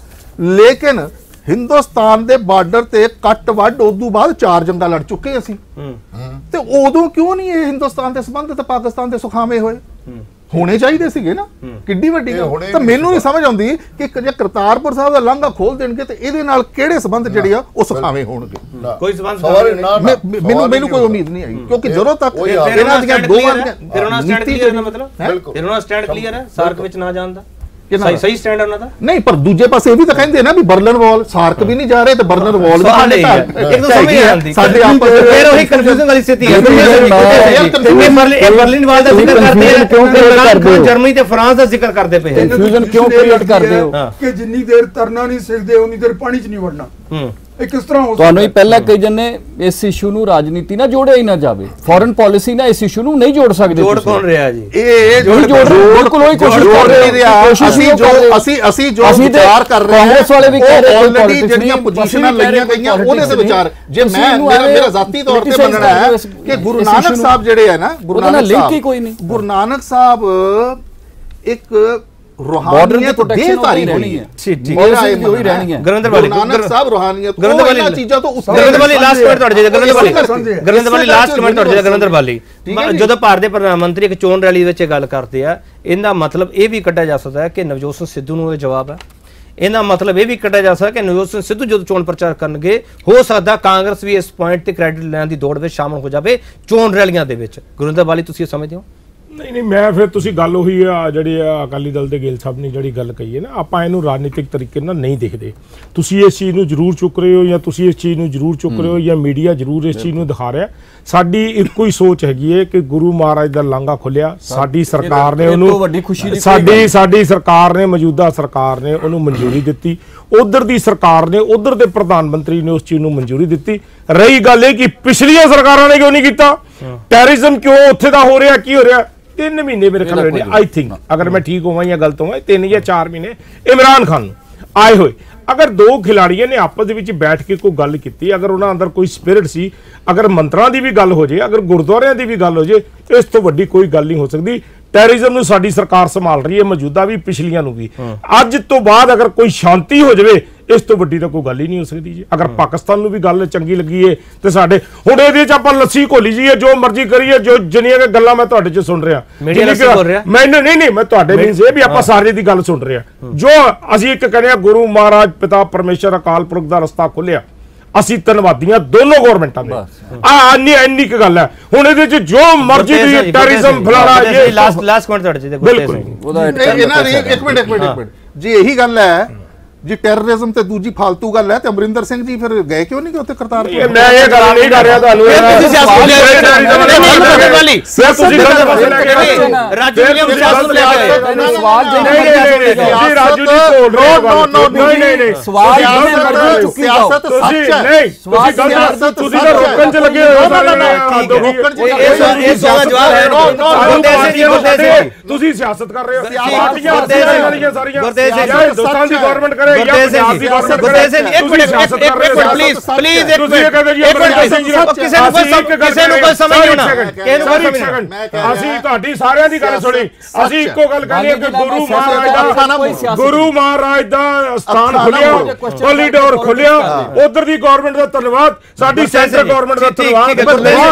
ਲੇਕਿਨ ਹਿੰਦੁਸਤਾਨ ਦੇ ਬਾਰਡਰ ਤੇ ਕੱਟ ਵੱਢ ਉਦੋਂ ਬਾਅਦ ਚਾਰ ਜੰਗਾਂ ਲੜ ਚੁੱਕੇ ਅਸੀਂ ਤੇ ਉਦੋਂ ਕਿਉਂ ਨਹੀਂ ਇਹ ਹਿੰਦੁਸਤਾਨ ਦੇ ਸੰਬੰਧ ਤੇ ਪਾਕਿਸਤਾਨ ਦੇ ਸੁਖਾਵੇਂ ਹੋਏ ਹੋਣੇ ਚਾਹੀਦੇ ਸੀਗੇ ਨਾ ਕਿੱਡੀ ਵੱਡੀ ਤਾਂ ਮੈਨੂੰ ਨਹੀਂ ਸਮਝ ਆਉਂਦੀ ਕਿ ਜੇ ਕਰਤਾਰਪੁਰ ਸਾਹਿਬ ਦਾ ਲਾਂਘਾ ਖੋਲ ਦੇਣਗੇ ਤੇ ਇਹਦੇ ਨਾਲ ਕਿਹੜੇ ਸੰਬੰਧ ਜਿਹੜੇ ਆ ਉਹ ਸੁਖਾਵੇਂ ਹੋਣਗੇ ਕੋਈ ਸੰਬੰਧ ਮੈਨੂੰ ਮੈਨੂੰ ਕੋਈ ਉਮੀਦ ਨਹੀਂ ਆਈ ਕਿਉਂਕਿ ਜਦੋਂ ਤੱਕ ਇਹਨਾਂ ਦੀਆਂ ਦੋਵਾਂ ਤੇਰਾ ਨਾਲ ਸਟੈਂਡ ਕਲੀਅਰ ਹੈ ਮਤਲਬ ਤੇਰਾ ਨਾਲ ਸਟੈਂਡ ਕਲੀਅਰ ਹੈ ਸਾਰਕ ਵਿੱਚ ਨਾ ਜਾਣ ਦਾ ਸਹੀ ਸਹੀ ਸਟੈਂਡ ਉਹਨਾਂ ਦਾ ਨਹੀਂ ਪਰ ਦੂਜੇ ਪਾਸੇ ਇਹ ਵੀ ਤਾਂ ਕਹਿੰਦੇ ਨਾ ਵੀ ਬਰਲਿਨ ਵਾਲ ਸਾਰਕ ਵੀ ਨਹੀਂ ਜਾ ਰਹੇ ਤੇ ਬਰਲਿਨ ਵਾਲ ਵੀ ਇੱਕ ਤਾਂ ਸਮਝ ਆਉਂਦੀ ਸਾਡੇ ਆਪਸ ਵਿੱਚ ਫਿਰ ਉਹੀ ਕਨਫਿਊਜ਼ਨ ਵਾਲੀ ਸਥਿਤੀ ਹੈ ਇਹ ਬਰਲਿਨ ਵਾਲ ਦਾ ਜ਼ਿਕਰ ਕਰਦੇ ਆ ਕਿਉਂ ਕਰਦੇ ਹੋ ਜਰਮਨੀ ਤੇ ਫਰਾਂਸ ਦਾ ਜ਼ਿਕਰ ਕਰਦੇ ਪਏ ਕਨਫਿਊਜ਼ਨ ਕਿਉਂ ਕ੍ਰੀਏਟ ਕਰਦੇ ਹੋ ਕਿ ਜਿੰਨੀ ਦੇਰ ਤਰਨਾ ਨਹੀਂ ਸਿੱਖਦੇ ਉਨੀ ਦੇਰ ਪਾਣੀ 'ਚ ਨਹੀਂ ਵੜਨਾ ਇਹ ਕਿਸ ਤਰ੍ਹਾਂ ਹੋ ਤੁਹਾਨੂੰ ਹੀ ਪਹਿਲਾਂ ਕਈ ਜਣੇ ਇਸ ਇਸ਼ੂ ਨੂੰ ਰਾਜਨੀਤੀ ਨਾਲ ਜੋੜਿਆ ਹੀ ਨਾ ਜਾਵੇ ਫੋਰਨ ਪਾਲਿਸੀ ਨਾਲ ਇਸ ਇਸ਼ੂ ਨੂੰ ਨਹੀਂ ਜੋੜ ਸਕਦੇ ਜੋੜ ਕੌਣ ਰਿਹਾ ਜੀ ਇਹ ਜੋੜ ਬਿਲਕੁਲ ਉਹੀ ਕੋਸ਼ਿਸ਼ ਕਰ ਰਹੇ ਆ ਅਸੀਂ ਜੋ ਅਸੀਂ ਅਸੀਂ ਜੋ ਵਿਚਾਰ ਕਰ ਰਹੇ ਹਾਂ ਕਾਂਗਰਸ ਵਾਲੇ ਵੀ ਕਹਿ ਰਹੇ ਆਲਰੇਡੀ ਜਿਹੜੀਆਂ ਪੋਜੀਸ਼ਨਾਂ ਲਈਆਂ ਗਈਆਂ ਉਹਦੇ ਤੇ ਵਿਚਾਰ ਜੇ ਮੈਂ ਮੇਰਾ ਜ਼ਾਤੀ ਤੌਰ ਤੇ ਮੰਨਣਾ ਹੈ ਕਿ ਗੁਰੂ ਨਾਨਕ ਸਾਹਿਬ ਜਿਹੜੇ ਹੈ ਨਾ ਗੁਰੂ ਨਾਨਕ ਲਿੰਕ ਹੀ ਕੋਈ ਨਹੀਂ ਗੁਰੂ ਨਾਨਕ ਸਾਹਿਬ ਇੱਕ ਰੂਹਾਨੀਅਤ ਦੇਹਧਾਰੀ ਹੋਣੀ ਹੈ ਠੀਕ ਠੀਕ ਉਹੀ ਰਹਿਣੀ ਹੈ ਗੁਰਿੰਦਰ ਵਾਲੀ ਨਾਨਕ ਸਾਹਿਬ ਰੂਹਾਨੀਅਤ ਗੁਰਿੰਦਰ ਵਾਲੀ ਚੀਜ਼ਾਂ ਤੋਂ ਗੁਰਿੰਦਰ ਵਾਲੀ ਲਾਸਟ ਮਿੰਟ ਤੁਹਾਡੇ ਜਿਹੜਾ ਗੁਰਿੰਦਰ ਵਾਲੀ ਗੁਰਿੰਦਰ ਵਾਲੀ ਲਾਸਟ ਮਿੰਟ ਤੁਹਾਡੇ ਜਿਹੜਾ ਗੁਰਿੰਦਰ ਵਾਲੀ ਜਦੋਂ ਭਾਰਤ ਦੇ ਪ੍ਰਧਾਨ ਮੰਤਰੀ ਇੱਕ ਚੋਣ ਰੈਲੀ ਵਿੱਚ ਇਹ ਗੱਲ ਕਰਦੇ ਆ ਇਹਦਾ ਮਤਲਬ ਇਹ ਵੀ ਕੱਢਿਆ ਜਾ ਸਕਦਾ ਹੈ ਕਿ ਨਵਜੋਤ ਸਿੰਘ ਸਿੱਧੂ ਨੂੰ ਇਹ ਜਵਾਬ ਹੈ ਇਹਦਾ ਮਤਲਬ ਇਹ ਵੀ ਕੱਢਿਆ ਜਾ ਸਕਦਾ ਕਿ ਨਵਜੋਤ ਸਿੰਘ ਸਿੱਧੂ ਜਦੋਂ ਚੋਣ ਪ੍ਰਚਾਰ ਕਰਨਗੇ ਹੋ ਸਕਦਾ ਕਾਂਗਰਸ ਵੀ ਇਸ ਪੁਆਇੰਟ ਤੇ ਕ੍ਰੈਡਿਟ ਲੈਣ ਦੀ ਦੌੜ ਵਿੱਚ ਸ਼ਾਮਲ ਹੋ ਜਾਵੇ ਚੋਣ ਰੈਲੀਆਂ ਦੇ ਵਿੱਚ ਗੁਰਿੰਦਰ ਵਾਲੀ ਤੁਸੀਂ ਸਮਝਦੇ ਹੋ ਨਹੀਂ ਨਹੀਂ ਮੈਂ ਫਿਰ ਤੁਸੀਂ ਗੱਲ ਉਹੀ ਆ ਜਿਹੜੀ ਅਕਾਲੀ ਦਲ ਦੇ ਗਿੱਲ ਸਾਹਿਬ ਨੇ ਜਿਹੜੀ ਗੱਲ ਕਹੀ ਹੈ ਨਾ, ਆਪਾਂ ਇਹਨੂੰ ਰਾਜਨੀਤਿਕ ਤਰੀਕੇ ਨਾਲ ਨਹੀਂ ਦੇਖਦੇ। ਤੁਸੀਂ ਇਸ ਚੀਜ਼ ਨੂੰ ਜ਼ਰੂਰ ਚੁੱਕ ਰਹੇ ਹੋ ਜਾਂ ਤੁਸੀਂ ਇਸ ਚੀਜ਼ ਨੂੰ ਜ਼ਰੂਰ ਚੁੱਕ ਰਹੇ ਹੋ ਜਾਂ ਮੀਡੀਆ ਜ਼ਰੂਰ ਇਸ ਚੀਜ਼ ਨੂੰ ਦਿਖਾ ਰਿਹਾ। ਸਾਡੀ ਇੱਕੋ ਹੀ ਸੋਚ ਹੈਗੀ ਹੈ ਕਿ ਗੁਰੂ ਮਹਾਰਾਜ ਦਾ ਲਾਂਘਾ ਖੁੱਲਿਆ, ਸਾਡੀ ਸਰਕਾਰ ਨੇ ਉਹਨੂੰ ਸਾਡੀ ਸਾਡੀ ਸਰਕਾਰ ਨੇ ਮੌਜੂਦਾ ਸਰਕਾਰ ਨੇ ਉਹਨੂੰ ਮਨਜ਼ੂਰੀ ਦਿੱਤੀ, ਉਧਰ ਦੀ ਸਰਕਾਰ ਨੇ ਉਧਰ ਦੇ ਪ੍ਰਧਾਨ ਮੰਤਰੀ ਨੇ ਉਸ ਚੀਜ਼ ਨੂੰ ਮਨਜ਼ੂਰੀ ਦਿੱਤੀ। ਰਹੀ ਗੱਲ ਇਹ ਕਿ ਪਿਛਲੀਆਂ ਸਰਕਾਰਾਂ ਨੇ ਕਿਉਂ ਨਹੀਂ ਕੀਤਾ, ਟੈਰਰਿਜ਼ਮ ਕਿਉਂ ਉੱਥੇ ਦਾ ਹੋ ਰਿਹਾ, ਕੀ ਹੋ ਰਿਹਾ? ਤਿੰਨ ਮਹੀਨੇ ਮੇਰੇ ਖਿਆਲ ਨੇ ਆਈ ਥਿੰਕ, ਅਗਰ ਮੈਂ ਠੀਕ ਹੋਵਾਂ ਜਾਂ ਗਲਤ ਹੋਵਾਂ, ਤਿੰਨ ਜਾਂ ਚਾਰ ਮਹੀਨੇ ਇਮਰਾਨ ਖਾਨ ਨੂੰ ਆਏ ਹੋਏ। ਅਗਰ ਦੋ ਖਿਲਾੜੀਆਂ ਨੇ ਆਪਸ ਦੇ ਵਿੱਚ ਬੈਠ ਕੇ ਕੋਈ ਗੱਲ ਕੀਤੀ, ਅਗਰ ਉਹਨਾਂ ਅੰਦਰ ਕੋਈ ਸਪਿਰਿਟ ਸੀ, ਅਗਰ ਮੰਤਰਾਂ ਦੀ ਵੀ ਗੱਲ ਹੋ ਜੇ, ਅਗਰ ਗੁਰਦੁਆਰਿਆਂ ਦੀ ਵੀ ਗੱਲ ਹੋ ਜੇ, ਇਸ ਤੋਂ ਵੱਡੀ ਕੋਈ ਗੱਲ ਨਹੀਂ ਹੋ ਸਕਦੀ। ਟੈਰਰਿਜ਼ਮ ਨੂੰ ਸਾਡੀ ਸਰਕਾਰ ਸੰਭਾਲ ਰਹੀ ਹੈ, ਮੌਜੂਦਾ ਵੀ ਪਿਛਲੀਆਂ ਨੂੰ ਵੀ। ਅੱਜ ਤੋਂ ਬਾਅਦ ਅਗਰ ਕੋਈ ਸ਼ਾਂਤੀ ਹੋ ਜਾਵੇ, ਇਸ ਤੋਂ ਵੱਡੀ ਤਾਂ ਕੋਈ ਗੱਲ ਹੀ ਨਹੀਂ ਹੋ ਸਕਦੀ ਜੀ। ਅਗਰ ਪਾਕਿਸਤਾਨ ਨੂੰ ਵੀ ਗੱਲ ਚੰਗੀ ਲੱਗੀ ਏ ਤੇ ਸਾਡੇ ਹੁਣ ਇਹਦੇ ਚ ਆਪਾਂ ਲੱਸੀ ਘੋਲੀ ਜੀਏ, ਜੋ ਮਰਜ਼ੀ ਕਰੀਏ, ਜੋ ਜਿੰਨੀਆਂ ਕਿ ਗੱਲਾਂ ਮੈਂ ਤੁਹਾਡੇ ਚ ਸੁਣ ਰਿਹਾ, ਮੈਨੂੰ ਨਹੀਂ ਨਹੀਂ ਮੈਂ ਤੁਹਾਡੇ ਮੀਨਸ ਇਹ ਵੀ ਆਪਾਂ ਸਾਰੇ ਦੀ ਗੱਲ ਸੁਣ ਰਿਹਾ। ਜੋ ਅਸੀਂ ਇੱਕ ਕਹਿੰਦੇ ਆ ਗੁਰੂ ਮਹਾਰਾਜ ਪਿਤਾ ਪਰਮੇਸ਼ਰ ਅਕਾਲ ਪੁਰਖ ਦਾ ਰਸਤਾ ਖੁੱਲਿਆ, ਅਸੀਂ ਧੰਨਵਾਦੀਆਂ ਦੋਨੋਂ ਗਵਰਨਮੈਂਟਾਂ ਦੇ। ਆ ਇੰਨੀ ਇੰਨੀ ਕੁ ਗੱਲ ਹੈ। ਹੁਣ ਇਹਦੇ ਚ ਜੋ ਮਰਜ਼ੀ ਦੀ ਟੈਰਰਿਜ਼ਮ ਫਲਾਣਾ ਇਹ ਲਾਸਟ ਲਾਸਟ ਪੁਆਇੰਟ ਤੁਹਾਡੇ ਚ ਬਿਲਕੁਲ ਇਹਨਾਂ ਦੀ ਇੱਕ ਮਿੰਟ ਇੱਕ ਮਿੰਟ ਇੱਕ ਮਿੰਟ ਜੀ ਇਹੀ ਗੱਲ ਹੈ ਜੀ, ਟੈਰਰਿਜ਼ਮ ਤੇ ਦੂਜੀ ਫालतू ਗੱਲ ਹੈ ਤੇ ਅਮਰਿੰਦਰ ਸਿੰਘ ਜੀ ਫਿਰ ਗਏ ਕਿਉਂ ਨਹੀਂ ਕਿ ਉੱਥੇ ਕਰਤਾਰਪੁਰ? ਮੈਂ ਇਹ ਗੱਲ ਨਹੀਂ ਕਰ ਰਿਹਾ ਤੁਹਾਨੂੰ, ਤੁਸੀਂ ਸਿਆਸਤ ਲੈ ਕੇ ਵਾਲੀ ਸਿਰ ਤੁਸੀਂ ਗਲਤ ਪਾਸੇ ਲੈ ਕੇ ਰਾਜੂ ਵਿਲੀਅਮ ਸਿਆਸਤ ਲੈ ਕੇ ਸਵਾਲ ਨਹੀਂ ਨਹੀਂ ਤੁਸੀਂ ਰਾਜੂ ਜੀ ਬੋਲ ਰਹੇ ਹੋ। ਨਹੀਂ ਨਹੀਂ ਨਹੀਂ ਸਵਾਲ ਸਿਆਸਤ ਸੱਚ ਹੈ, ਨਹੀਂ ਤੁਸੀਂ ਗਲਤ, ਤੁਸੀਂ ਤਾਂ ਰੋਕਣ ਚ ਲੱਗੇ ਹੋ ਸਾਰੇ ਰੋਕਣ ਚ। ਇਹ ਸਵਾਲ ਜਵਾਬ ਹੈ ਗੁਰਦੇਵ ਜੀ, ਗੁਰਦੇਵ ਜੀ ਤੁਸੀਂ ਸਿਆਸਤ ਕਰ ਰਹੇ ਹੋ, ਪਾਰਟੀਆਂ ਵਾਲੀਆਂ ਸਾਰੀਆਂ ਗੁਰਦੇਵ ਜੀ ਹਿੰਦੁਸਤਾਨ ਦੀ ਗਵਰਨਮੈਂਟ ਕਰੇ ਜਾਂ ਪੰਜਾਬ ਦੀ ਗਵਰਨਮੈਂਟ ਕਰੇ। ਇੱਕ ਮਿੰਟ ਇੱਕ ਮਿੰਟ ਪਲੀਜ਼ ਪਲੀਜ਼ ਇੱਕ ਮਿੰਟ ਕਿਸੇ ਨੂੰ ਕੋਈ ਕਿਸੇ ਨੂੰ ਕੋਈ ਸਮਝ ਨਹੀਂ ਹੋਣਾ, ਕਿਸੇ ਨੂੰ ਕੋਈ ਸਮਝ ਨਹੀਂ। ਅਸੀਂ ਤੁਹਾਡੀ ਸਾਰਿਆਂ ਦੀ ਗੱਲ ਸੁਣੀ, ਅਸੀਂ ਇੱਕੋ ਗੱਲ ਕਹਿੰਦੇ ਕਿ ਗੁਰੂ ਮਹਾਰਾਜ ਦਾ ਗੁਰੂ ਮਹਾਰਾਜ ਦਾ ਸਥਾਨ ਖੁੱਲਿਆ, ਕੋਰੀਡੋਰ ਖੁੱਲਿਆ, ਉਧਰ ਦੀ ਗਵਰਨਮੈਂਟ ਦਾ ਧੰਨਵਾਦ, ਸਾਡੀ ਸੈਂਟਰ ਗਵਰਨਮੈਂਟ ਦਾ ਧੰਨਵਾਦ।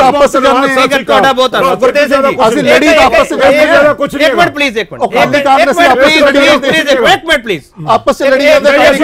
ਤੁਹਾਡਾ ਬਹੁਤ ਧੰਨਵਾਦ ਗੁਰਦੇਵ ਸਿੰਘ ਜੀ। ਅਸੀਂ ਲੜੀ ਆਪਸ ਵਿੱਚ ਕੁਝ ਨਹੀਂ। ਇੱਕ ਮਿੰਟ ਪਲੀਜ਼ ਇੱਕ ਮਿੰਟ ਇੱਕ ਮਿੰਟ ਪਲੀਜ਼ ਆਪਸ ਵਿੱਚ ਲੜੀ ਜਾਂਦੇ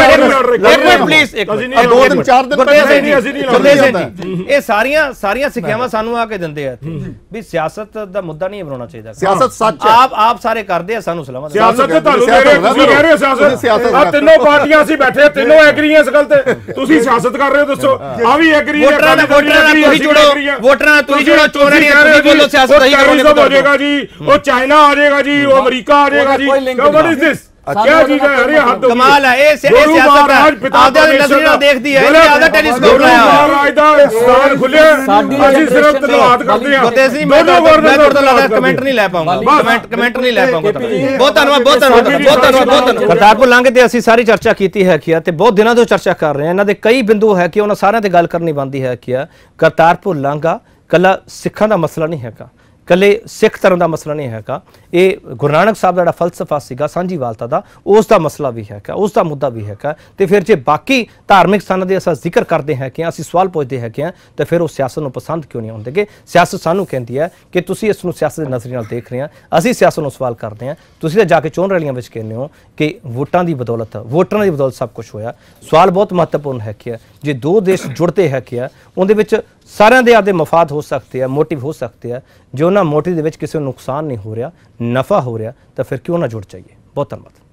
ਦੋ ਦਿਨ ਚਾਰ ਦਿਨ ਇਹ ਸਾਰੀਆਂ ਸਾਰੀਆਂ ਸਿੱਖਿਆਵਾਂ ਸਾਨੂੰ ਆ ਕੇ ਦਿੰਦੇ ਆ ਵੀ ਸਿਆਸਤ ਦਾ ਮੁੱਦਾ ਨਹੀਂ ਬਣਾਉਣਾ ਚਾਹੀਦਾ। ਸਿਆਸਤ ਸੱਚ ਹੈ, ਆਪ ਆਪ ਸਾਰੇ ਕਰਦੇ ਆ, ਸਾਨੂੰ ਸਲਾਮਾਂ। ਸਿਆਸਤ ਤੇ ਤੁਹਾਨੂੰ ਕਹਿ ਰਹੇ, ਤੁਸੀਂ ਕਹਿ ਰਹੇ ਹੋ ਸਿਆਸਤ, ਆ ਤਿੰਨੋਂ ਪਾਰਟੀਆਂ ਅਸੀਂ ਬੈਠੇ ਤਿੰਨੋਂ ਐਗਰੀ ਇਸ ਗੱਲ ਤੇ, ਤੁਸੀਂ ਸਿਆਸਤ ਕਰ ਰਹੇ ਹੋ। ਦੱਸੋ ਆ ਵੀ ਐਗਰੀ ਹੈ, ਵੋਟਰਾਂ ਨਾਲ ਵੋਟਰਾਂ ਨਾਲ ਤੁਸੀਂ ਜੁੜੋ, ਵੋਟਰਾਂ ਨਾਲ ਤੁਸੀਂ ਜੁੜੋ, ਚੋਣਾਂ ਨਹੀਂ ਤੁਸੀਂ ਬੋਲੋ ਸਿਆਸਤ ਨਹੀਂ ਟੈਰਰਿਜ਼ਮ ਹੋ ਜਾਏਗਾ ਜੀ, ਉਹ ਚਾਈਨਾ ਆ ਜਾਏਗਾ ਜੀ, ਉਹ ਅਮਰੀਕਾ ਆ ਜਾਏਗਾ ਜੀ। What is this? क्या चीज है? अरे हद हो गई। कमाल है ये सियासत आपदा नजर ਨਾਲ ਦੇਖਦੀ ਹੈ, ਇਹ ਆਦਾ ਟੈਲੀਸਕੋਪ ਲਾਇਆ ਮਹਾਰਾਜ ਦਾ ਸਥਾਨ ਖੁੱਲਿਆ, ਅਸੀਂ ਸਿਰਫ ਧੰਨਵਾਦ ਕਰਦੇ ਹਾਂ। ਗੁਰਦੇਵ ਸਿੰਘ ਮੈਂ ਤੁਹਾਡੇ ਤੋਂ ਲੱਗਦਾ ਕਮੈਂਟ ਨਹੀਂ ਲੈ ਪਾਉਂਗਾ, ਕਮੈਂਟ ਕਮੈਂਟ ਨਹੀਂ ਲੈ ਪਾਉਂਗਾ। ਬਹੁਤ ਧੰਨਵਾਦ ਬਹੁਤ ਧੰਨਵਾਦ ਬਹੁਤ ਧੰਨਵਾਦ ਬਹੁਤ ਧੰਨਵਾਦ। ਕਰਤਾਰਪੁਰ ਲਾਂਘੇ ਤੇ ਅਸੀਂ ਸਾਰੀ ਚਰਚਾ ਕੀਤੀ ਹੈ ਕਿ ਤੇ ਬਹੁਤ ਦਿਨਾਂ ਤੋਂ ਚਰਚਾ ਕਰ ਰਹੇ ਹਾਂ, ਇਹਨਾਂ ਦੇ ਕਈ ਬਿੰਦੂ ਹੈ ਕਿ ਉਹਨਾਂ ਸਾਰਿਆਂ ਤੇ ਗੱਲ ਕਰਨੀ ਬਣਦੀ ਹੈ ਕਿ ਕਰਤਾਰਪੁਰ ਲਾਂਘਾ ਕੱਲਾ ਸਿੱਖਾਂ ਦਾ ਮਸਲਾ ਨਹੀਂ ਹੈਗਾ, ਕੱਲੇ ਸਿੱਖ ਧਰਮ ਦਾ ਮਸਲਾ ਨਹੀਂ ਹੈਗਾ, ਇਹ ਗੁਰੂ ਨਾਨਕ ਸਾਹਿਬ ਦਾ ਜਿਹੜਾ ਫਲਸਫਾ ਸੀਗਾ ਸਾਂਝੀਵਾਲਤਾ ਦਾ, ਉਸ ਦਾ ਮਸਲਾ ਵੀ ਹੈਗਾ, ਉਸ ਦਾ ਮੁੱਦਾ ਵੀ ਹੈਗਾ। ਤੇ ਫਿਰ ਜੇ ਬਾਕੀ ਧਾਰਮਿਕ ਸਥਾਨਾਂ ਦੇ ਅਸੀਂ ਜ਼ਿਕਰ ਕਰਦੇ ਹੈ ਕਿ ਅਸੀਂ ਸਵਾਲ ਪੁੱਛਦੇ ਹੈ ਕਿ ਤੇ ਫਿਰ ਉਹ ਸਿਆਸਤ ਨੂੰ ਪਸੰਦ ਕਿਉਂ ਨਹੀਂ ਆਉਂਦੇ? ਕਿ ਸਿਆਸਤ ਸਾਨੂੰ ਕਹਿੰਦੀ ਹੈ ਕਿ ਤੁਸੀਂ ਇਸ ਨੂੰ ਸਿਆਸਤ ਦੇ ਨਜ਼ਰੀਏ ਨਾਲ ਦੇਖ ਰਹੇ ਆ, ਅਸੀਂ ਸਿਆਸਤ ਨੂੰ ਸਵਾਲ ਕਰਦੇ ਹਾਂ। ਤੁਸੀਂ ਤਾਂ ਜਾ ਕੇ ਚੋਣ ਰੈਲੀਆਂ ਵਿੱਚ ਕਹਿੰਦੇ ਹੋ ਕਿ ਵੋਟਾਂ ਦੀ ਬਦੌਲਤ ਵੋਟਰਾਂ ਦੀ ਬਦੌਲਤ ਸਭ ਕੁਝ ਹੋਇਆ। ਸਵਾਲ ਬਹੁਤ ਮਹੱਤਵਪੂਰਨ ਹੈ ਕਿ ਜੇ ਦੋ ਦੇਸ਼ ਜੁੜਦੇ ਹੈ ਕਿ ਉਹਦੇ ਵਿੱਚ ਸਾਰਿਆਂ ਦੇ ਆਪਦੇ ਮਫਾਦ ਹੋ ਸਕਦੇ ਆ, ਮੋਟਿਵ ਹੋ ਸਕਦੇ ਆ। ਜੇ ਉਹਨਾਂ ਮੋਟਿਵ ਦੇ ਵਿੱਚ ਕਿਸੇ ਨੂੰ ਨੁਕਸਾਨ ਨਹੀਂ ਹੋ ਰਿਹਾ, ਨਫਾ ਹੋ ਰਿਹਾ, ਤਾਂ ਫਿਰ ਕਿਉਂ ਨਾ ਜੁੜ ਜਾਈਏ। ਬਹੁਤ ਧੰਨਵਾਦ।